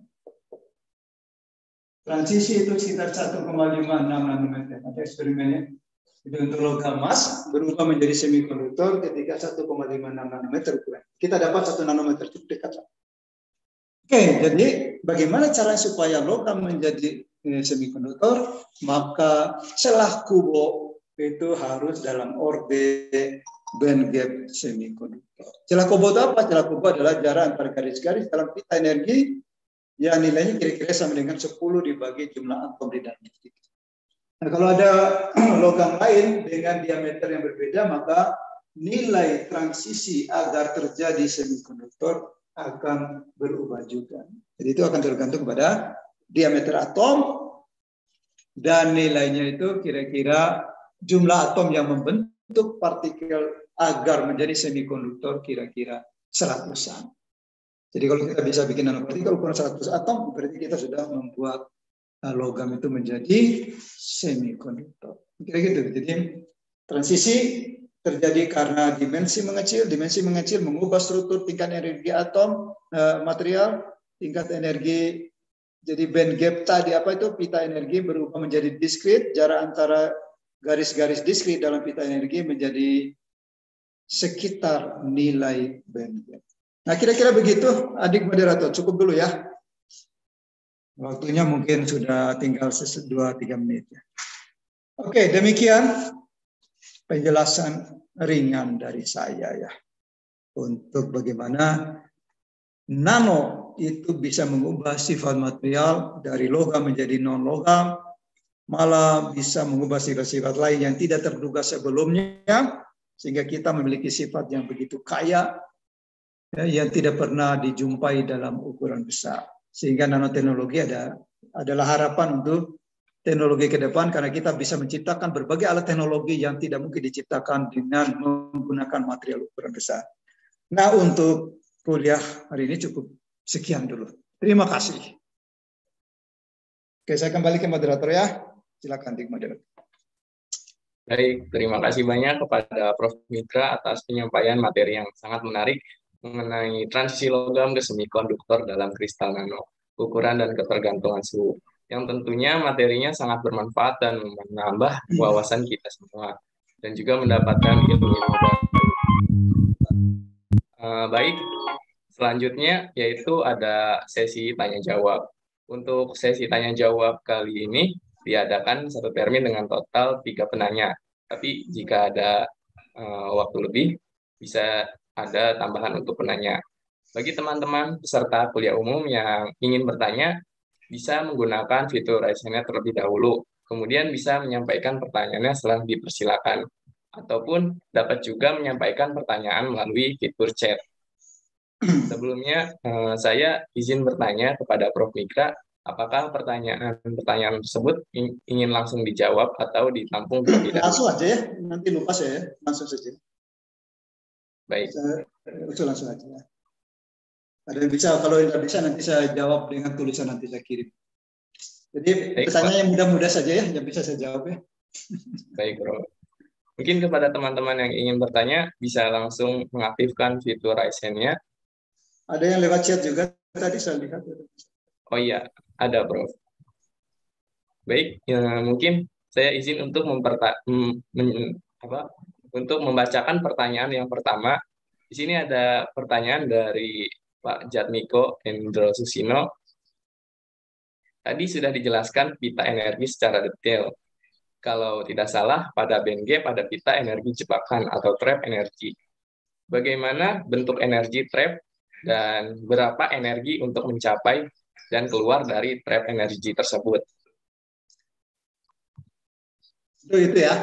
transisi itu sekitar satu koma lima enam nanometer. Ada eksperimennya. Itu untuk logam emas berubah menjadi semikonduktor ketika satu koma lima enam nanometer. Kita dapat satu nanometer itu dekat. Oke, jadi bagaimana cara supaya logam menjadi semikonduktor? Maka celah kubo itu harus dalam orbit band gap semikonduktor. Celah kubo itu apa? Celah kubo adalah jarak antar garis-garis dalam pita energi yang nilainya kira-kira sama dengan sepuluh dibagi jumlah atom di dalamnya. Nah, kalau ada logam lain dengan diameter yang berbeda, maka nilai transisi agar terjadi semikonduktor akan berubah juga. Jadi itu akan tergantung pada diameter atom dan nilainya itu kira-kira jumlah atom yang membentuk partikel agar menjadi semikonduktor kira-kira seratusan. Jadi kalau kita bisa bikin nanopartikel ukuran seratus atom, berarti kita sudah membuat logam itu menjadi semikonduktor. Kira gitu. Jadi transisi terjadi karena dimensi mengecil, dimensi mengecil mengubah struktur tingkat energi atom eh, material, tingkat energi. Jadi band gap tadi apa itu pita energi berubah menjadi diskrit, jarak antara garis-garis diskrit dalam pita energi menjadi sekitar nilai band gap. Nah, kira-kira begitu, adik moderator. Cukup dulu ya. Waktunya mungkin sudah tinggal dua tiga menit. Ya. Oke, demikian penjelasan ringan dari saya ya. Untuk bagaimana nano itu bisa mengubah sifat material dari logam menjadi non-logam, malah bisa mengubah sifat-sifat lain yang tidak terduga sebelumnya, sehingga kita memiliki sifat yang begitu kaya, ya, yang tidak pernah dijumpai dalam ukuran besar. Sehingga nanoteknologi ada adalah harapan untuk teknologi ke depan karena kita bisa menciptakan berbagai alat teknologi yang tidak mungkin diciptakan dengan menggunakan material ukuran besar. Nah, untuk kuliah hari ini cukup sekian dulu. Terima kasih. Oke, saya kembali ke moderator ya. Silakan dik moderator. Baik, terima kasih banyak kepada Profesor Mitra atas penyampaian materi yang sangat menarik mengenai transisi logam ke semikonduktor dalam kristal nano, ukuran dan ketergantungan suhu. Yang tentunya materinya sangat bermanfaat dan menambah wawasan kita semua, dan juga mendapatkan ilmu-ilmu baru. Uh, baik, selanjutnya yaitu ada sesi tanya-jawab. Untuk sesi tanya-jawab kali ini diadakan satu termin dengan total tiga penanya. Tapi jika ada uh, waktu lebih, bisa ada tambahan untuk penanya. Bagi teman-teman peserta kuliah umum yang ingin bertanya, bisa menggunakan fitur Raise Hand terlebih dahulu, kemudian bisa menyampaikan pertanyaannya setelah dipersilakan, ataupun dapat juga menyampaikan pertanyaan melalui fitur chat. Sebelumnya eh, saya izin bertanya kepada Prof Mikra, apakah pertanyaan-pertanyaan tersebut in- ingin langsung dijawab atau ditampung terlebih dahulu? Langsung aja ya, nanti lupa saya ya. Langsung saja. Baik, Saya, itu langsung aja. Ada yang bisa, kalau tidak bisa nanti saya jawab dengan tulisan nanti saya kirim. Jadi baik, Pak. pertanyaan yang mudah-mudah saja ya, yang bisa saya jawab ya. Baik, Bro. Mungkin kepada teman-teman yang ingin bertanya, bisa langsung mengaktifkan fitur raise hand-nya. Ada yang lewat chat juga tadi saya lihat. Oh iya, ada, Bro. Baik, ya, mungkin saya izin untuk memperta mem- men- apa, untuk membacakan pertanyaan yang pertama. Di sini ada pertanyaan dari Pak Jatmiko Endro Susino. Tadi sudah dijelaskan pita energi secara detail. Kalau tidak salah, pada band gap ada pita energi jebakan atau trap energi. Bagaimana bentuk energi trap dan berapa energi untuk mencapai dan keluar dari trap energi tersebut? Itu itu ya.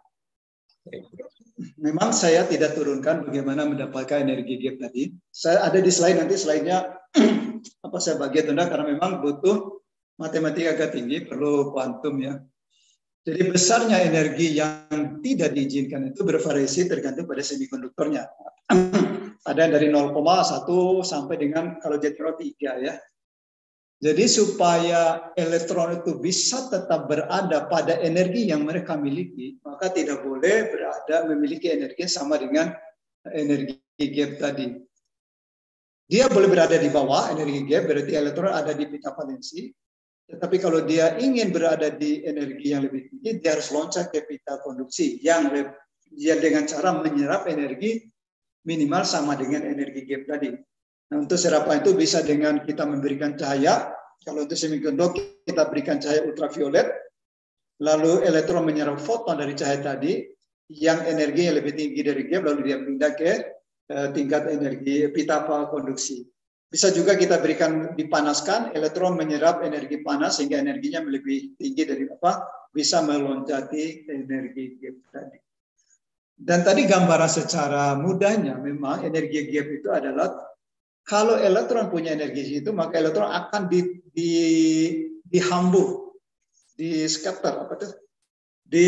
Memang saya tidak turunkan bagaimana mendapatkan energi gap tadi. Saya ada di slide nanti slide-nya apa saya bagi tunda karena memang butuh matematika agak tinggi, perlu kuantum ya. Jadi besarnya energi yang tidak diizinkan itu bervariasi tergantung pada semikonduktornya. Ada dari nol koma satu sampai dengan kalau jadi tiga ya. Jadi supaya elektron itu bisa tetap berada pada energi yang mereka miliki, maka tidak boleh berada memiliki energi sama dengan energi gap tadi. Dia boleh berada di bawah energi gap, berarti elektron ada di pita valensi. Tetapi kalau dia ingin berada di energi yang lebih tinggi, dia harus loncat ke pita konduksi yang dia dengan cara menyerap energi minimal sama dengan energi gap tadi. Nah, untuk serapan itu bisa dengan kita memberikan cahaya. Kalau untuk semikonduktor kita berikan cahaya ultraviolet, lalu elektron menyerap foton dari cahaya tadi yang energinya lebih tinggi dari gap, lalu dia pindah ke uh, tingkat energi pita konduksi. Bisa juga kita berikan dipanaskan, elektron menyerap energi panas sehingga energinya lebih tinggi dari apa? Bisa meloncati energi gap tadi. Dan tadi gambaran secara mudahnya memang energi gap itu adalah kalau elektron punya energi itu maka elektron akan di, di dihambur, di scatter apa itu? Di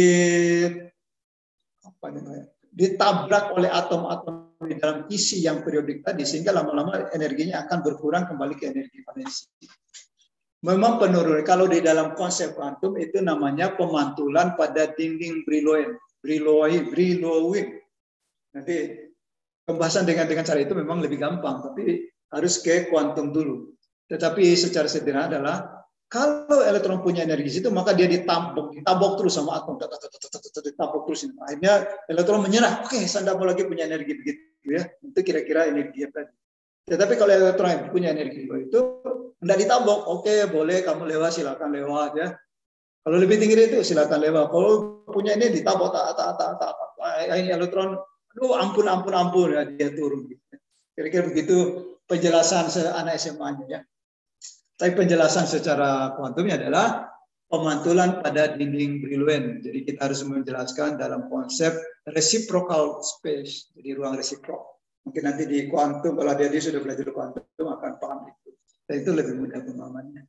apa namanya? Ditabrak oleh atom-atom di dalam isi yang periodik tadi sehingga lama-lama energinya akan berkurang kembali ke energi valensi. Memang penurunan kalau di dalam konsep kuantum itu namanya pemantulan pada dinding Brillouin, Brillouin, Brillouin. Nanti pembahasan dengan dengan cara itu memang lebih gampang, tapi harus ke kuantum dulu. Tetapi secara sederhana adalah kalau elektron punya energi itu maka dia ditampok, ditabok terus sama atom, ditabok terus. Akhirnya elektron menyerah. Oke, saya tidak mau lagi punya energi begitu ya. Itu kira-kira energi tadi. Tetapi kalau elektron punya energi itu tidak ditabok. Oke, boleh kamu lewat, silakan lewat ya. Kalau lebih tinggi itu silakan lewat. Kalau punya ini ditabok, tak tak tak tak. Ini elektron, aduh ampun ampun ampun ya dia turun. Kira-kira begitu penjelasan anak S M A-nya ya. Tapi penjelasan secara kuantumnya adalah pemantulan pada dinding Brillouin. Jadi kita harus menjelaskan dalam konsep reciprocal space, jadi ruang resiprok. Mungkin nanti di kuantum, kalau dia sudah belajar kuantum akan paham itu. Dan itu lebih mudah pemahamannya.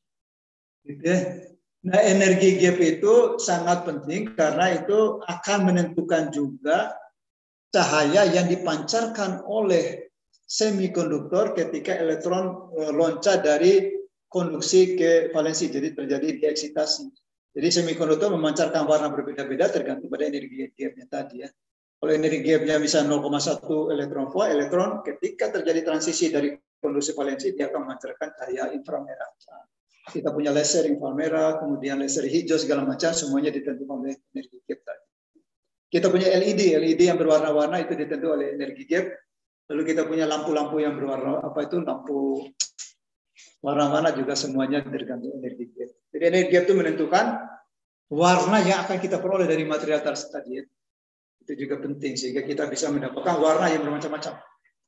Gitu ya. Nah, energi gap itu sangat penting karena itu akan menentukan juga cahaya yang dipancarkan oleh semikonduktor ketika elektron loncat dari konduksi ke valensi, jadi terjadi dieksitasi. Jadi semikonduktor memancarkan warna berbeda-beda tergantung pada energi gapnya tadi ya. Kalau energi gapnya misalnya nol koma satu elektron volt, elektron ketika terjadi transisi dari konduksi valensi dia akan memancarkan cahaya inframerah. Kita punya laser inframerah, kemudian laser hijau segala macam, semuanya ditentukan oleh energi gap tadi. Kita punya L E D, L E D yang berwarna-warna itu ditentukan oleh energi gap. Lalu kita punya lampu-lampu yang berwarna apa itu lampu warna-warna juga semuanya tergantung energi gap. Jadi energi gap itu menentukan warna yang akan kita peroleh dari material tadi. Itu juga penting sehingga kita bisa mendapatkan warna yang bermacam-macam.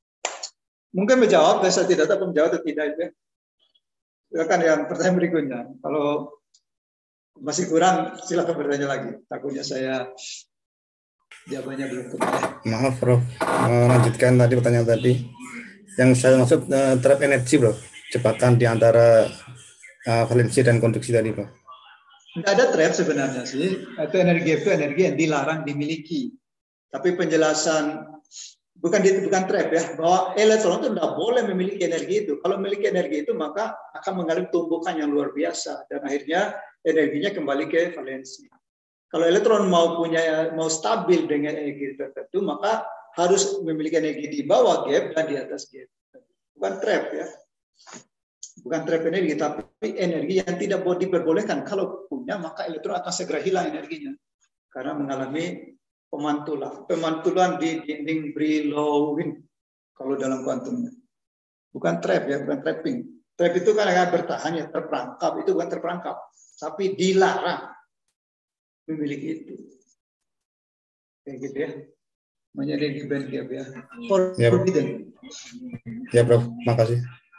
Mungkin menjawab, saya tidak tahu menjawab atau tidak itu. Silakan yang pertanyaan berikutnya. Kalau masih kurang silakan bertanya lagi. Takutnya saya jawabannya belum kembali. Maaf, Prof. Melanjutkan tadi pertanyaan tadi. Yang saya maksud uh, trap energi, bro, cepatan di antara uh, valensi dan konduksi tadi, bro. Tidak ada trap sebenarnya sih. Itu energi itu energi yang dilarang dimiliki. Tapi penjelasan bukan bukan trap ya, bahwa elektron itu tidak boleh memiliki energi itu. Kalau memiliki energi itu maka akan mengalami tumbukan yang luar biasa dan akhirnya energinya kembali ke valensi. Kalau elektron mau punya mau stabil dengan energi tertentu maka harus memiliki energi di bawah gap dan di atas gap. Bukan trap ya. Bukan trap energi, tapi energi yang tidak boleh diperbolehkan. Kalau punya, maka elektron akan segera hilang energinya. Karena mengalami pemantulan. Pemantulan di dinding Brillouin. Kalau dalam kuantumnya. Bukan trap ya, bukan trapping. Trap itu kan akan bertahan ya, terperangkap. Itu bukan terperangkap. Tapi dilarang memiliki itu. Kayak gitu ya. Menjadi di band gap ya. Forbidden. Ya, Bro. Makasih.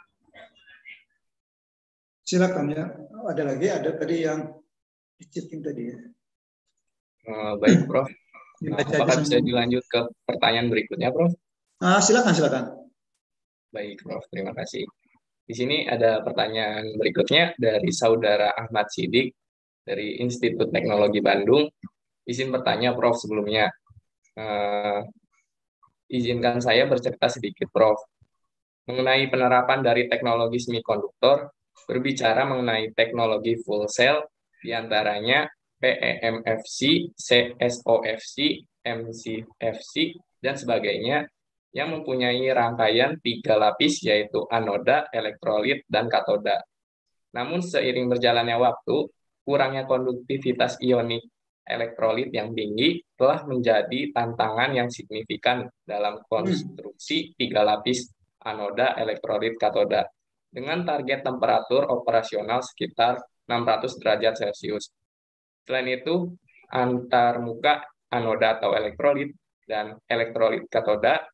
Silakan ya. Ada lagi, ada tadi yang dicipin tadi ya. Uh, baik, Prof. Nah, apakah bisa dilanjut ke pertanyaan berikutnya, Prof? Ah, silakan, silakan. Baik, Prof. Terima kasih. Di sini ada pertanyaan berikutnya dari Saudara Ahmad Sidik dari Institut Teknologi Bandung. Izin bertanya, Prof, sebelumnya. Uh, izinkan saya bercerita sedikit, Prof. Mengenai penerapan dari teknologi semikonduktor, berbicara mengenai teknologi full cell, diantaranya P E M F C, C S O F C, M C F C, dan sebagainya, yang mempunyai rangkaian tiga lapis, yaitu anoda, elektrolit, dan katoda. Namun seiring berjalannya waktu, kurangnya konduktivitas ionik elektrolit yang tinggi telah menjadi tantangan yang signifikan dalam konstruksi tiga lapis anoda, elektrolit, katoda, dengan target temperatur operasional sekitar enam ratus derajat Celcius. Selain itu, antarmuka anoda atau elektrolit dan elektrolit katoda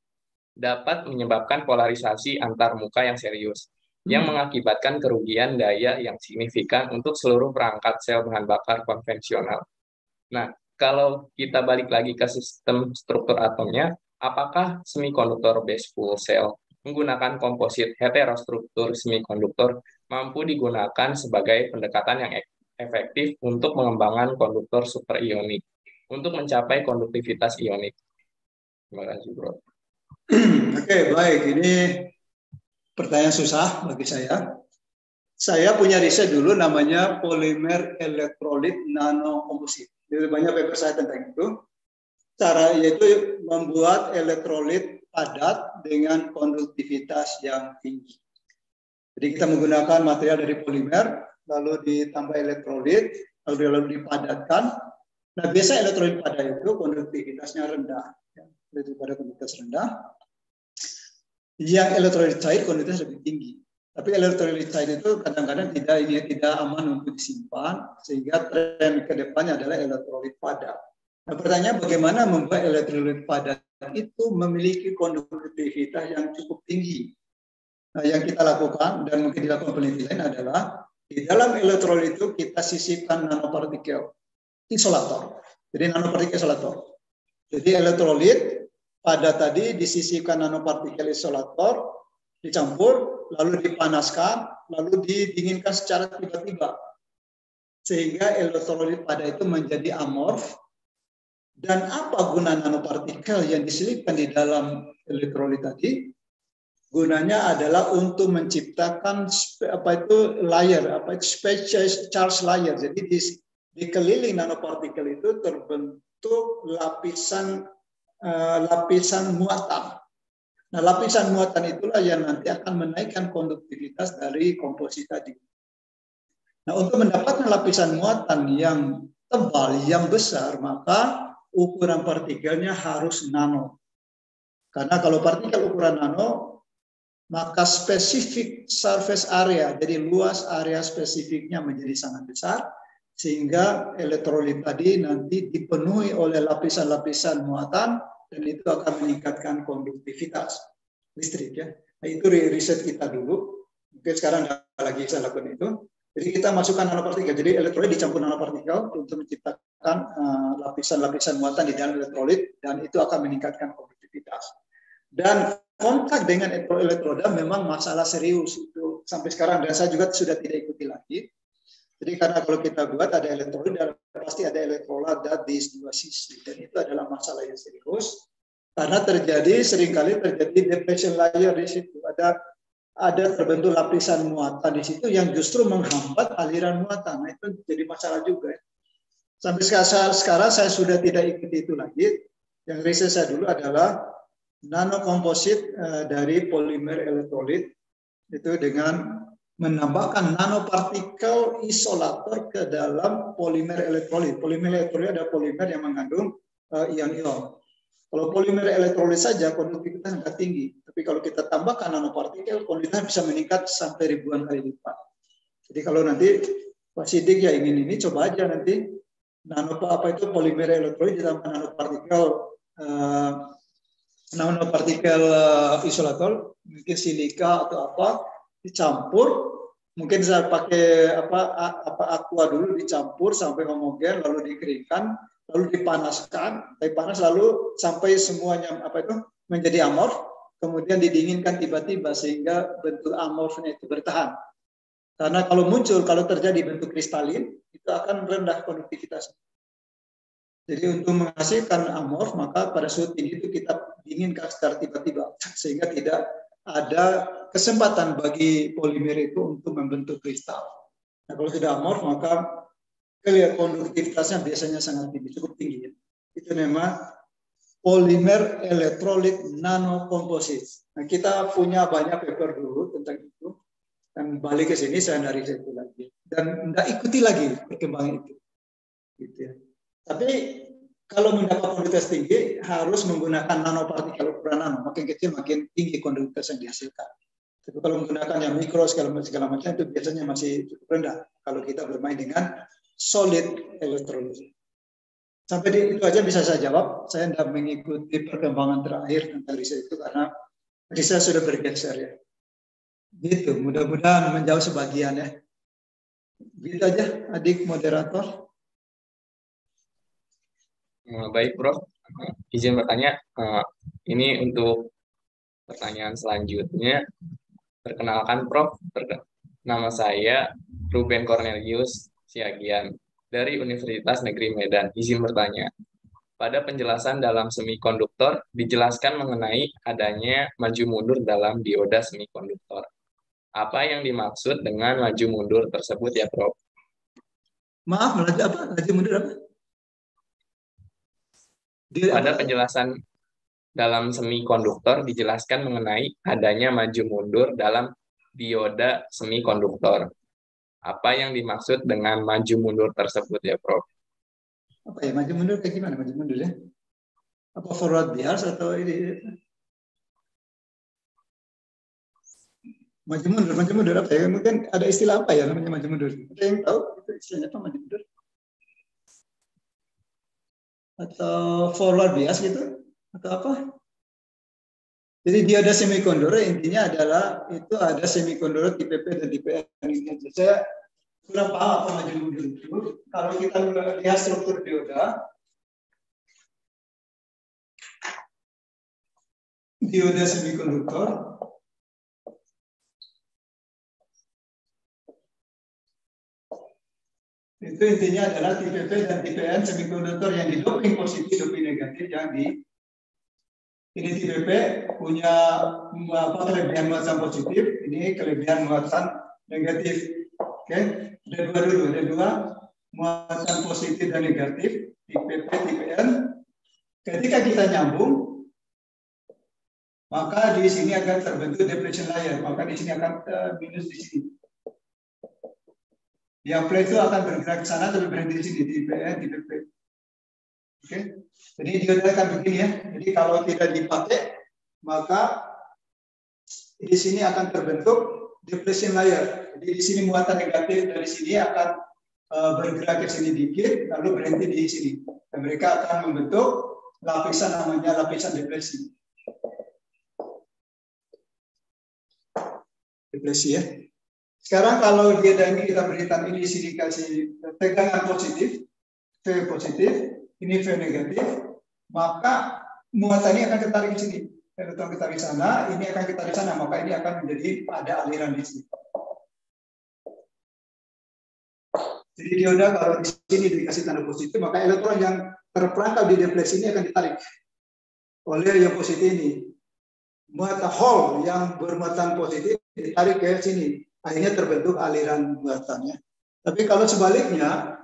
dapat menyebabkan polarisasi antarmuka yang serius, hmm. yang mengakibatkan kerugian daya yang signifikan untuk seluruh perangkat sel bahan bakar konvensional. Nah, kalau kita balik lagi ke sistem struktur atomnya, apakah semikonduktor base full cell menggunakan komposit heterostruktur semikonduktor mampu digunakan sebagai pendekatan yang efektif untuk mengembangkan konduktor superionik untuk mencapai konduktivitas ionik? Terima kasih, Bro. Oke, baik. Ini pertanyaan susah bagi saya. Saya punya riset dulu namanya polimer elektrolit nanokomposit. Jadi banyak paper saya tentang itu. Cara yaitu membuat elektrolit padat dengan konduktivitas yang tinggi. Jadi kita menggunakan material dari polimer, lalu ditambah elektrolit, lalu lalu dipadatkan. Nah, biasa elektrolit padat itu konduktivitasnya rendah, ya, lebih pada konduktivitas rendah. Yang elektrolit cair konduktivitas lebih tinggi. Tapi elektrolit cair itu kadang-kadang tidak ini tidak aman untuk disimpan, sehingga tren ke depannya adalah elektrolit padat. Nah, pertanyaan bagaimana membuat elektrolit padat itu memiliki konduktivitas yang cukup tinggi. Nah, yang kita lakukan dan mungkin dilakukan peneliti lain adalah di dalam elektrolit itu kita sisipkan nanopartikel isolator. Jadi nanopartikel isolator. Jadi elektrolit padat tadi disisipkan nanopartikel isolator, dicampur, lalu dipanaskan, lalu didinginkan secara tiba-tiba. Sehingga elektrolit padat itu menjadi amorf. Dan apa guna nanopartikel yang diselipkan di dalam elektrolit tadi? Gunanya adalah untuk menciptakan apa itu layer, apa itu special charge layer. Jadi di, di keliling nanopartikel itu terbentuk lapisan uh, lapisan muatan. Nah, lapisan muatan itulah yang nanti akan menaikkan konduktivitas dari komposit tadi. Nah, untuk mendapatkan lapisan muatan yang tebal, yang besar, maka ukuran partikelnya harus nano. Karena kalau partikel ukuran nano, maka spesifik surface area, jadi luas area spesifiknya menjadi sangat besar, sehingga elektrolit tadi nanti dipenuhi oleh lapisan-lapisan muatan, dan itu akan meningkatkan konduktivitas listrik. Ya. Nah, itu riset kita dulu. Mungkin sekarang tidak lagi saya lakukan itu. Jadi kita masukkan nanopartikel. Jadi elektrolit dicampur nanopartikel untuk menciptakan lapisan-lapisan uh, muatan di dalam elektrolit, dan itu akan meningkatkan konduktivitas. Dan kontak dengan elektroda memang masalah serius itu sampai sekarang, dan saya juga sudah tidak ikuti lagi. Jadi karena kalau kita buat ada elektrolit, pasti ada elektrolat di dua sisi, dan itu adalah masalah yang serius karena terjadi seringkali terjadi depression layer di situ, ada ada terbentuk lapisan muatan di situ yang justru menghambat aliran muatan. Nah, itu jadi masalah juga. Sampai sekarang saya sudah tidak ikuti itu lagi. Yang riset saya dulu adalah nanokomposit dari polimer elektrolit itu dengan menambahkan nanopartikel isolator ke dalam polimer elektrolit. Polimer elektrolit ada polimer yang mengandung ion-ion. Kalau polimer elektrolit saja konduktivitas sangat tinggi, tapi kalau kita tambahkan nanopartikel, konduktivitas bisa meningkat sampai ribuan kali lipat. Jadi kalau nanti Pak Sidik ya ingin ini, coba aja nanti nano apa itu polimer elektrolit ditambah nanopartikel uh, nanopartikel uh, isolator, mungkin silika atau apa, dicampur, mungkin saya pakai apa apa aqua dulu, dicampur sampai homogen, lalu dikeringkan, lalu dipanaskan, tapi panas lalu sampai semuanya apa itu menjadi amorf, kemudian didinginkan tiba-tiba sehingga bentuk amorfnya itu bertahan. Karena kalau muncul, kalau terjadi bentuk kristalin, itu akan rendah konduktivitas. Jadi untuk menghasilkan amorf, maka pada suhu tinggi itu kita dinginkan secara tiba-tiba, sehingga tidak ada kesempatan bagi polimer itu untuk membentuk kristal. Nah, kalau sudah amorf, maka konduktivitasnya biasanya sangat tinggi, cukup tinggi. Itu nama polimer elektrolit nanokomposit. Nah, kita punya banyak paper dulu tentang itu. Dan balik ke sini saya dari situ lagi. Dan tidak ikuti lagi perkembangan itu. Gitu ya. Tapi kalau mendapat konduktivitas tinggi harus menggunakan nanopartikel ukuran nano. Makin kecil makin tinggi konduktivitas yang dihasilkan. Tapi kalau menggunakan yang mikro segala, segala macam itu biasanya masih cukup rendah. Kalau kita bermain dengan solid elektrolit. Sampai di, itu aja bisa saya jawab. Saya tidak mengikuti perkembangan terakhir tentang riset itu karena riset sudah bergeser ya. Gitu, mudah-mudahan menjawab sebagian ya. Gitu aja, adik moderator. Baik, Prof. Izin bertanya, ini untuk pertanyaan selanjutnya. Perkenalkan, Prof. Nama saya Ruben Cornelius Siagian dari Universitas Negeri Medan. Izin bertanya, pada penjelasan dalam semikonduktor dijelaskan mengenai adanya maju mundur dalam dioda semikonduktor. Apa yang dimaksud dengan maju mundur tersebut ya, Prof? Maaf, maju apa? Maju mundur apa? Dia pada apa? Penjelasan dalam semikonduktor dijelaskan mengenai adanya maju mundur dalam dioda semikonduktor. Apa yang dimaksud dengan maju mundur tersebut ya, Prof? Apa ya, maju mundur kayak gimana maju mundur ya? Apa forward bias atau ini? Maju mundur, maju mundur apa ya? Mungkin ada istilah apa ya namanya maju mundur? Ada yang tahu itu istilahnya apa maju mundur? Atau forward bias gitu? Atau apa? Jadi dia ada semikonduktor, intinya adalah itu ada semikonduktor tipe P dan tipe N. Saya kurang paham apa maju mundur itu. Kalau kita lihat struktur dioda, dioda semikonduktor, itu intinya adalah tipe P dan tipe N semikonduktor yang didoping positif, doping negatif, yang di ini tipe P punya apa, kelebihan muatan positif, ini kelebihan muatan negatif. Oke, ada dua dulu, ada dua muatan positif dan negatif, tipe P, tipe N. Ketika kita nyambung, maka di sini akan terbentuk depletion layer, maka di sini akan uh, minus di sini. Yang plate itu akan bergerak ke sana, tapi berhenti di sini, tipe N, tipe P. Oke, jadi dioda akan begini ya. Jadi kalau tidak dipakai, maka di sini akan terbentuk depletion layer. Jadi di sini muatan negatif dari sini akan uh, bergerak ke sini dikit, lalu berhenti di sini. Dan mereka akan membentuk lapisan namanya lapisan depresi. Depresi ya. Sekarang kalau dia dan kita berikan ini di sini kasih tegangan positif, V positif, ini V negatif, maka muatan ini akan ketarik ke sini. elektron kita di sana, ini akan kita di sana, maka ini akan menjadi ada aliran di sini. Jadi dioda kalau di sini dikasih tanda positif, maka elektron yang terperangkap di depleksi ini akan ditarik oleh yang positif ini. Muatan hole yang bermuatan positif ditarik ke sini, akhirnya terbentuk aliran muatannya. Tapi kalau sebaliknya,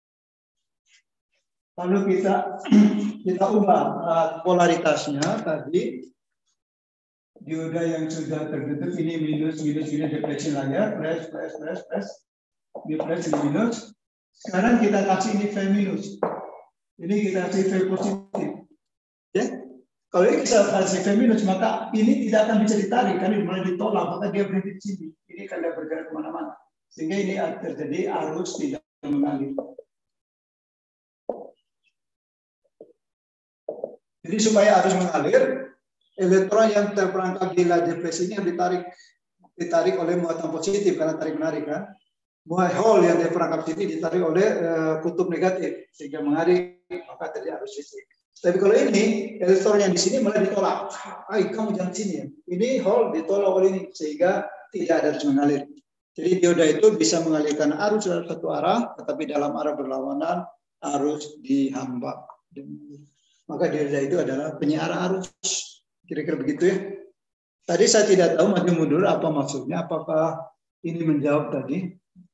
kalau kita kita ubah uh, polaritasnya tadi, dioda yang sudah terbentuk ini minus minus minus depleksi layar, plus plus plus plus, ini plus ini minus. Sekarang kita kasih ini V minus, ini kita kasih V positif, ya. Kalau ini kita kasih V minus, maka ini tidak akan bisa ditarik, karena mulai ditolak, maka dia berhenti di sini. Ini akan bergerak kemana-mana, sehingga ini terjadi arus tidak mengalir. Jadi supaya arus mengalir, elektron yang terperangkap di depresi ini yang ditarik, ditarik oleh muatan positif karena tarik menarik kan. Muatan hole yang terperangkap sini ditarik oleh uh, kutub negatif sehingga mengalir, maka terjadi arus listrik. Tapi kalau ini elektron yang di sini malah ditolak. Ah, kamu jangan sini ya. Ini hole ditolak oleh ini sehingga tidak ada arus mengalir. Jadi dioda itu bisa mengalirkan arus dalam satu arah, tetapi dalam arah berlawanan arus dihambat. Maka dioda itu adalah penyiar arus. Kira-kira begitu ya. Tadi saya tidak tahu maju mundur apa maksudnya. Apakah ini menjawab tadi?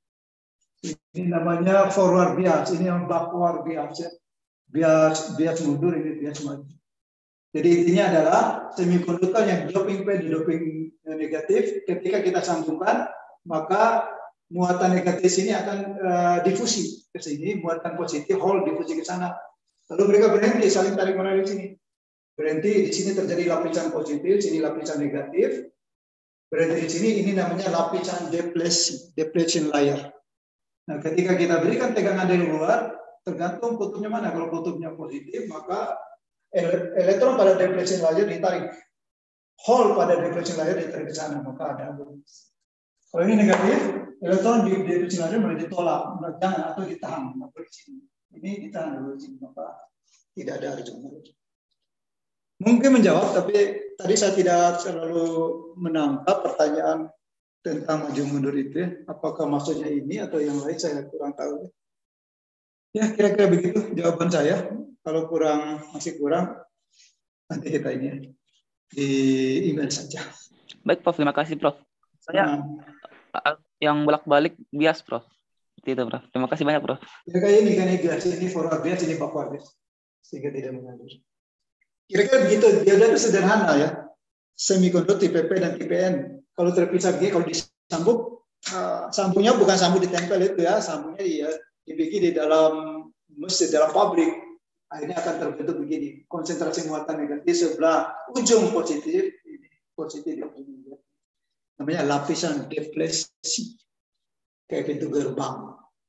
Ini namanya forward bias. Ini yang backward bias ya. Bias bias mundur, ini bias maju. Jadi intinya adalah semikonduktor yang doping P di doping negatif. Ketika kita sambungkan, maka muatan negatif ini akan uh, difusi ke sini, muatan positif hole difusi ke sana. Lalu mereka berhenti saling tarik menarik di sini. Berhenti di sini terjadi lapisan positif, sini lapisan negatif. Berhenti di sini, ini namanya lapisan deplesi, depletion layer. Nah, ketika kita berikan tegangan dari luar, tergantung kutubnya mana. Kalau kutubnya positif, maka elektron pada depletion layer ditarik. Hole pada depletion layer ditarik ke sana, maka ada. Kalau ini negatif, elektron di depletion layer mulai ditolak, jangan atau ditahan. Maka di sini. Ini ditahan dulu di sini, maka tidak ada arus mengalir. Mungkin menjawab, tapi tadi saya tidak selalu menangkap pertanyaan tentang maju mundur itu. Apakah maksudnya ini atau yang lain, saya kurang tahu. Ya, kira-kira begitu jawaban saya. Kalau kurang, masih kurang, nanti kita ini di email saja. Baik, Prof. Terima kasih, Prof. Saya nah, yang bolak-balik bias, Prof. Seperti itu, Prof. Terima kasih banyak, Prof. Ya, kayak ini kan bias, ini forward bias, ini backward bias. Sehingga tidak mengalir. Kira-kira begitu, dioda itu sederhana ya. Semikonduktor tipe P dan tipe N. Kalau terpisah G, kalau disambung, uh, sambungnya bukan sambung ditempel itu ya, sambungnya ya dibikin di dalam mesin, dalam pabrik. Akhirnya akan terbentuk begini. Konsentrasi muatan negatif sebelah ujung positif, ini positif ini. Namanya lapisan deflesi. Kayak pintu gerbang.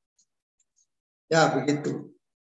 Ya, begitu.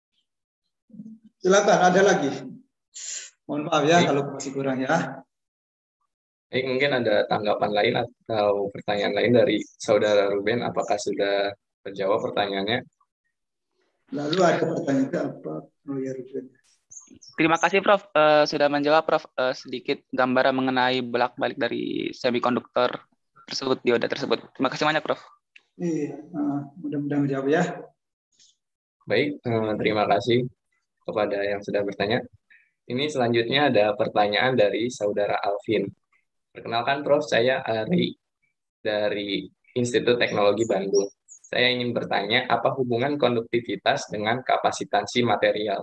Silakan, ada lagi. Mohon maaf ya Baik. Kalau masih kurang ya. Baik, mungkin ada tanggapan lain atau pertanyaan lain dari Saudara Ruben. Apakah sudah terjawab pertanyaannya? Lalu ada pertanyaan ke apa? Oh ya, Ruben. Terima kasih, Prof. Uh, sudah menjawab, Prof. Uh, sedikit gambaran mengenai bolak-balik dari semikonduktor tersebut, dioda tersebut. Terima kasih banyak, Prof. Iya, uh, mudah-mudahan menjawab ya. Baik, uh, terima kasih kepada yang sudah bertanya. Ini selanjutnya ada pertanyaan dari Saudara Alvin. Perkenalkan, Prof, saya Ari dari Institut Teknologi Bandung. Saya ingin bertanya, apa hubungan konduktivitas dengan kapasitansi material?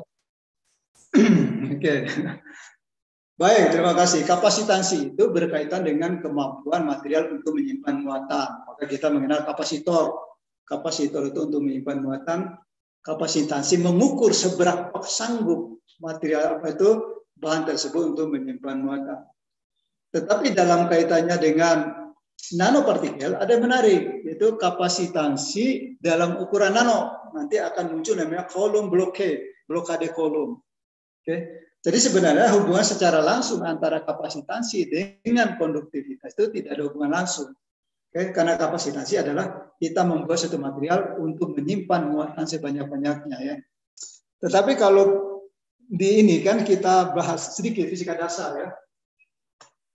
Oke, baik, terima kasih. Kapasitansi itu berkaitan dengan kemampuan material untuk menyimpan muatan. Maka kita mengenal kapasitor. Kapasitor itu untuk menyimpan muatan. Kapasitansi mengukur seberapa sanggup material apa itu bahan tersebut untuk menyimpan muatan. Tetapi dalam kaitannya dengan nanopartikel ada yang menarik, yaitu kapasitansi dalam ukuran nano. Nanti akan muncul namanya kolom blockade, blokade kolom. Oke, jadi sebenarnya hubungan secara langsung antara kapasitansi dengan konduktivitas itu tidak ada hubungan langsung. Oke, karena kapasitansi adalah kita membuat suatu material untuk menyimpan muatan sebanyak-banyaknya ya. Tetapi kalau di ini kan kita bahas sedikit fisika dasar ya.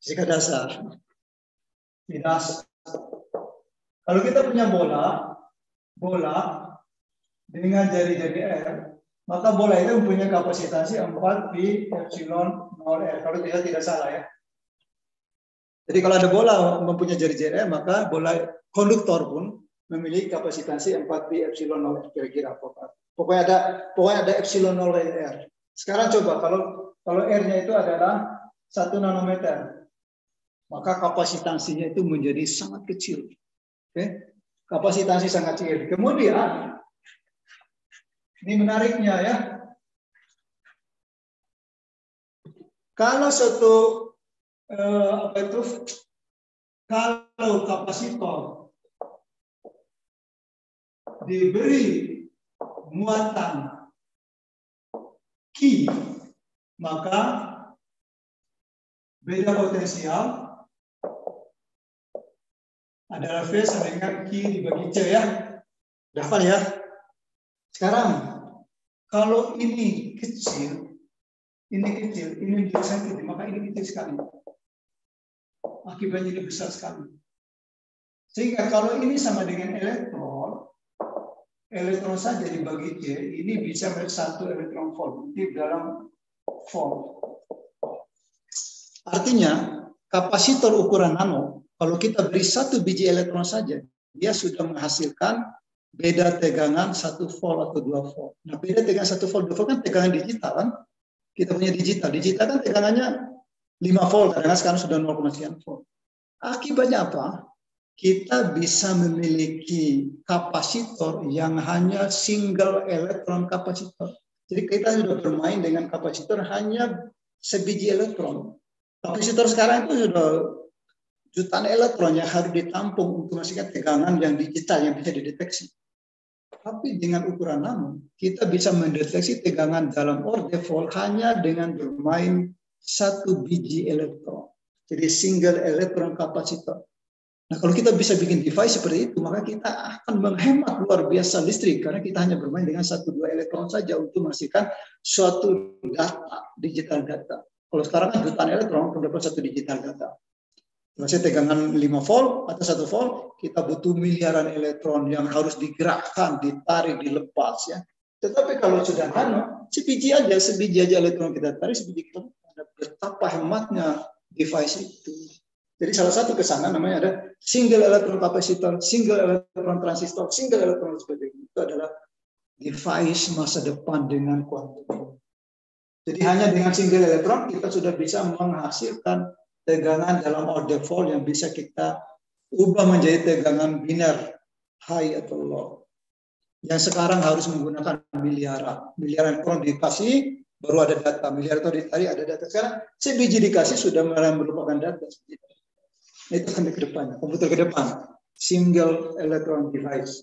Fisika dasar. Di dasar. Kalau kita punya bola, bola dengan jari-jari R, maka bola itu mempunyai kapasitasnya empat pi epsilon nol R. Kalau tidak tidak salah ya. Jadi kalau ada bola mempunyai jari-jari R, maka bola konduktor pun memiliki kapasitasnya empat pi epsilon nol R, kira-kira pokoknya. Pokoknya ada pokoknya ada epsilon nol R. Sekarang coba kalau kalau R-nya itu adalah satu nanometer, maka kapasitansinya itu menjadi sangat kecil. Oke, kapasitansi sangat kecil. Kemudian ini menariknya ya. Kalau suatu eh, apa itu? Kalau kapasitor diberi muatan Q, maka beda potensial adalah V sama dengan Q dibagi C ya. Dapat ya. Sekarang kalau ini kecil, ini kecil, ini menjadi sensitif, maka ini kecil sekali. Akibatnya ini besar sekali. Sehingga kalau ini sama dengan elektron, elektron saja dibagi C, ini bisa menjadi satu elektron volt di dalam volt. Artinya kapasitor ukuran nano, kalau kita beri satu biji elektron saja, dia sudah menghasilkan beda tegangan satu volt atau dua volt. Nah, beda tegangan satu volt, dua volt kan tegangan digital kan? Kita punya digital. Digital kan tegangannya lima volt, karena sekarang sudah nol koma sekian volt. Akibatnya apa? Kita bisa memiliki kapasitor yang hanya single elektron kapasitor. Jadi kita sudah bermain dengan kapasitor hanya sebiji elektron. Kapasitor sekarang itu sudah jutaan elektron yang harus ditampung untuk menghasilkan tegangan yang digital yang bisa dideteksi. Tapi dengan ukuran nano, kita bisa mendeteksi tegangan dalam order volt hanya dengan bermain satu biji elektron. Jadi single elektron kapasitor. Nah, kalau kita bisa bikin device seperti itu, maka kita akan menghemat luar biasa listrik karena kita hanya bermain dengan satu dua elektron saja untuk menghasilkan suatu data, digital data. Kalau sekarang kan jutaan elektron untuk dapat satu digital data. Maksudnya tegangan lima volt atau satu volt, kita butuh miliaran elektron yang harus digerakkan, ditarik, dilepas ya. Tetapi kalau sudah nano, sebiji aja, sebiji aja elektron kita tarik, sebiji kita ada betapa hematnya device itu. Jadi salah satu kesana namanya ada single elektron kapasitor, single elektron transistor, single elektron sebagainya. Itu adalah device masa depan dengan kuantum. Jadi hanya dengan single elektron kita sudah bisa menghasilkan tegangan dalam order volt yang bisa kita ubah menjadi tegangan biner, high atau low. Yang sekarang harus menggunakan miliaran. Miliaran elektron dikasih, baru ada data. Miliaran elektron ditarik, ada data. Sekarang sebiji dikasih sudah merupakan data. Itu kan ke depan, komputer ke depan. Single electron device.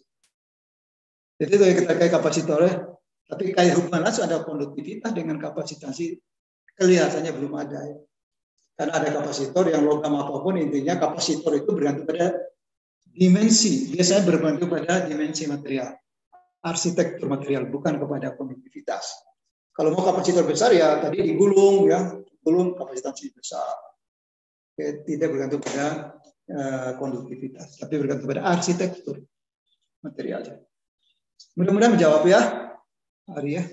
Jadi itu yang kita kayak kapasitor ya. Tapi kayak hubungan langsung ada konduktivitas dengan kapasitansi kelihatannya belum ada ya. Karena ada kapasitor yang logam apapun, intinya kapasitor itu bergantung pada dimensi. Biasanya bergantung pada dimensi material. Arsitektur material, bukan kepada konduktivitas. Kalau mau kapasitor besar ya tadi digulung ya, gulung kapasitansi besar. Oke, tidak bergantung pada uh, konduktivitas, tapi bergantung pada arsitektur materialnya. Mudah-mudahan menjawab ya, Ari ya.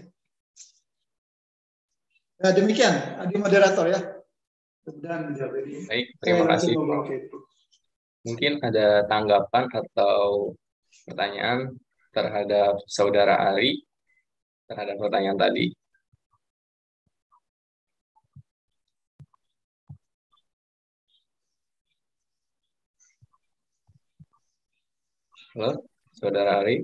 Nah, demikian, Adi moderator ya. Mudah-mudahan menjawab ini. Baik, terima kasih. Mungkin ada tanggapan atau pertanyaan terhadap Saudara Ari terhadap pertanyaan tadi. Halo, Saudara Ari.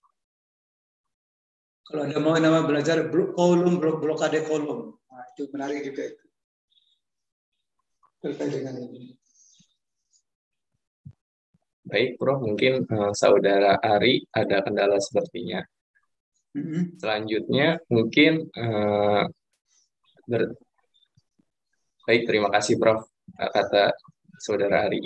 Kalau ada mau nama belajar kolom, blok blokade kolom, nah, itu menarik juga itu. Terkait dengan ini. Baik, Prof. Mungkin uh, Saudara Ari ada kendala sepertinya. Mm-hmm. Selanjutnya, mungkin uh, ber... baik, terima kasih, Prof. Kata Saudara Ari.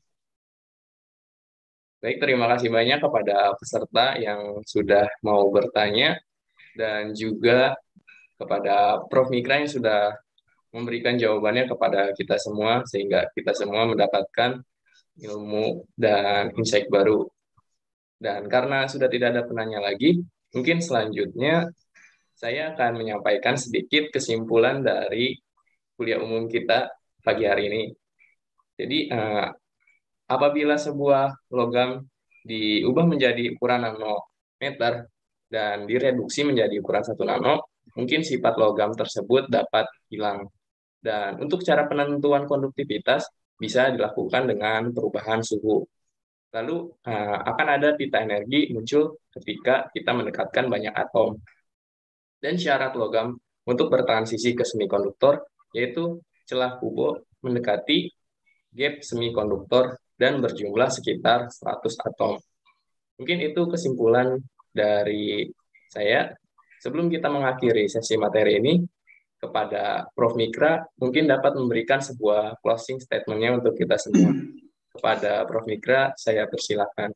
Baik, terima kasih banyak kepada peserta yang sudah mau bertanya dan juga kepada Prof Mikra yang sudah memberikan jawabannya kepada kita semua, sehingga kita semua mendapatkan ilmu dan insight baru. Dan karena sudah tidak ada penanya lagi, mungkin selanjutnya saya akan menyampaikan sedikit kesimpulan dari kuliah umum kita pagi hari ini. Jadi, eh, apabila sebuah logam diubah menjadi ukuran nanometer dan direduksi menjadi ukuran satu nano, mungkin sifat logam tersebut dapat hilang. Dan untuk cara penentuan konduktivitas bisa dilakukan dengan perubahan suhu. Lalu uh, akan ada pita energi muncul ketika kita mendekatkan banyak atom. Dan syarat logam untuk bertransisi ke semikonduktor yaitu celah Kubo mendekati gap semikonduktor dan berjumlah sekitar seratus atom. Mungkin itu kesimpulan dari saya. Sebelum kita mengakhiri sesi materi ini, kepada Profesor Mikra mungkin dapat memberikan sebuah closing statement-nya untuk kita semua. Kepada Profesor Mikra, saya persilakan.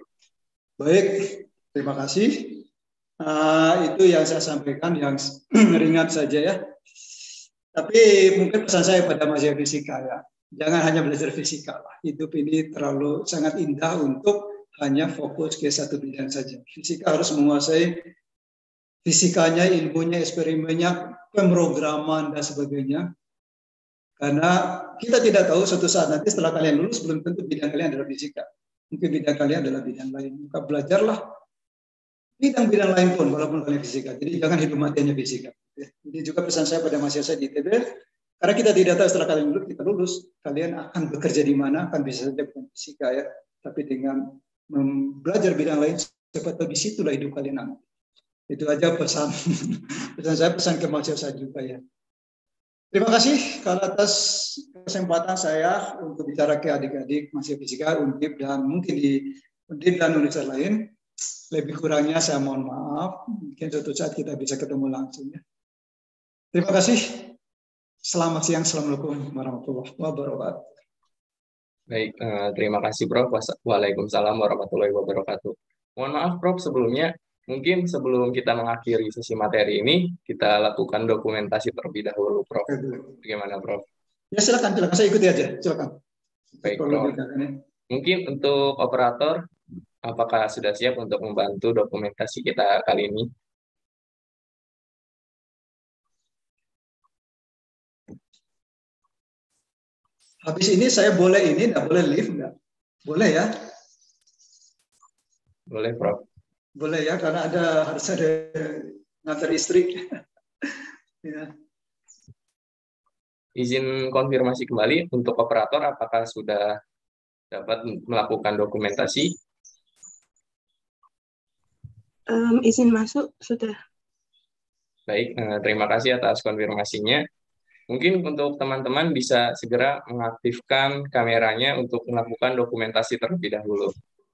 Baik, terima kasih. Uh, itu yang saya sampaikan, yang ringan saja ya. Tapi mungkin pesan saya pada mahasiswa fisika ya, jangan hanya belajar fisika lah. Hidup ini terlalu sangat indah untuk hanya fokus ke satu bidang saja. Fisika harus menguasai fisikanya, ilmunya, eksperimennya, pemrograman, dan sebagainya. Karena kita tidak tahu suatu saat nanti setelah kalian lulus, belum tentu bidang kalian adalah fisika. Mungkin bidang kalian adalah bidang lain. Maka belajarlah bidang-bidang lain pun, walaupun kalian fisika. Jadi jangan hidup mati hanya fisika. Jadi juga pesan saya pada mahasiswa di I T B, karena kita tidak tahu setelah kalian lulus, kita lulus, kalian akan bekerja di mana, akan bisa saja bukan fisika ya. Tapi dengan belajar bidang lain, siapa tahu disitulah hidup kalian nanti. Itu aja pesan pesan saya, pesan ke mahasiswa juga ya. Terima kasih kalau atas kesempatan saya untuk bicara ke adik-adik mahasiswa fisika, Undip, dan mungkin di Undip dan universitas lain. Lebih kurangnya saya mohon maaf. Mungkin suatu saat kita bisa ketemu langsung ya. Terima kasih. Selamat siang. Assalamualaikum warahmatullahi wabarakatuh. Baik, eh, terima kasih Prof. Waalaikumsalam warahmatullahi wabarakatuh. Mohon maaf Prof, sebelumnya mungkin sebelum kita mengakhiri sesi materi ini, kita lakukan dokumentasi terlebih dahulu, Prof. Bagaimana, Prof? Ya, silakan, silakan. Saya ikuti aja, silakan. Baik, Prof. Mungkin untuk operator, apakah sudah siap untuk membantu dokumentasi kita kali ini? Habis ini saya boleh ini, nggak boleh live, nggak? Boleh ya? Boleh, Prof. Boleh ya, karena ada harus ada ngantar istri. Ya. Izin konfirmasi kembali untuk operator, apakah sudah dapat melakukan dokumentasi? Um, izin masuk sudah. Baik, eh, terima kasih atas konfirmasinya. Mungkin untuk teman-teman bisa segera mengaktifkan kameranya untuk melakukan dokumentasi terlebih dahulu.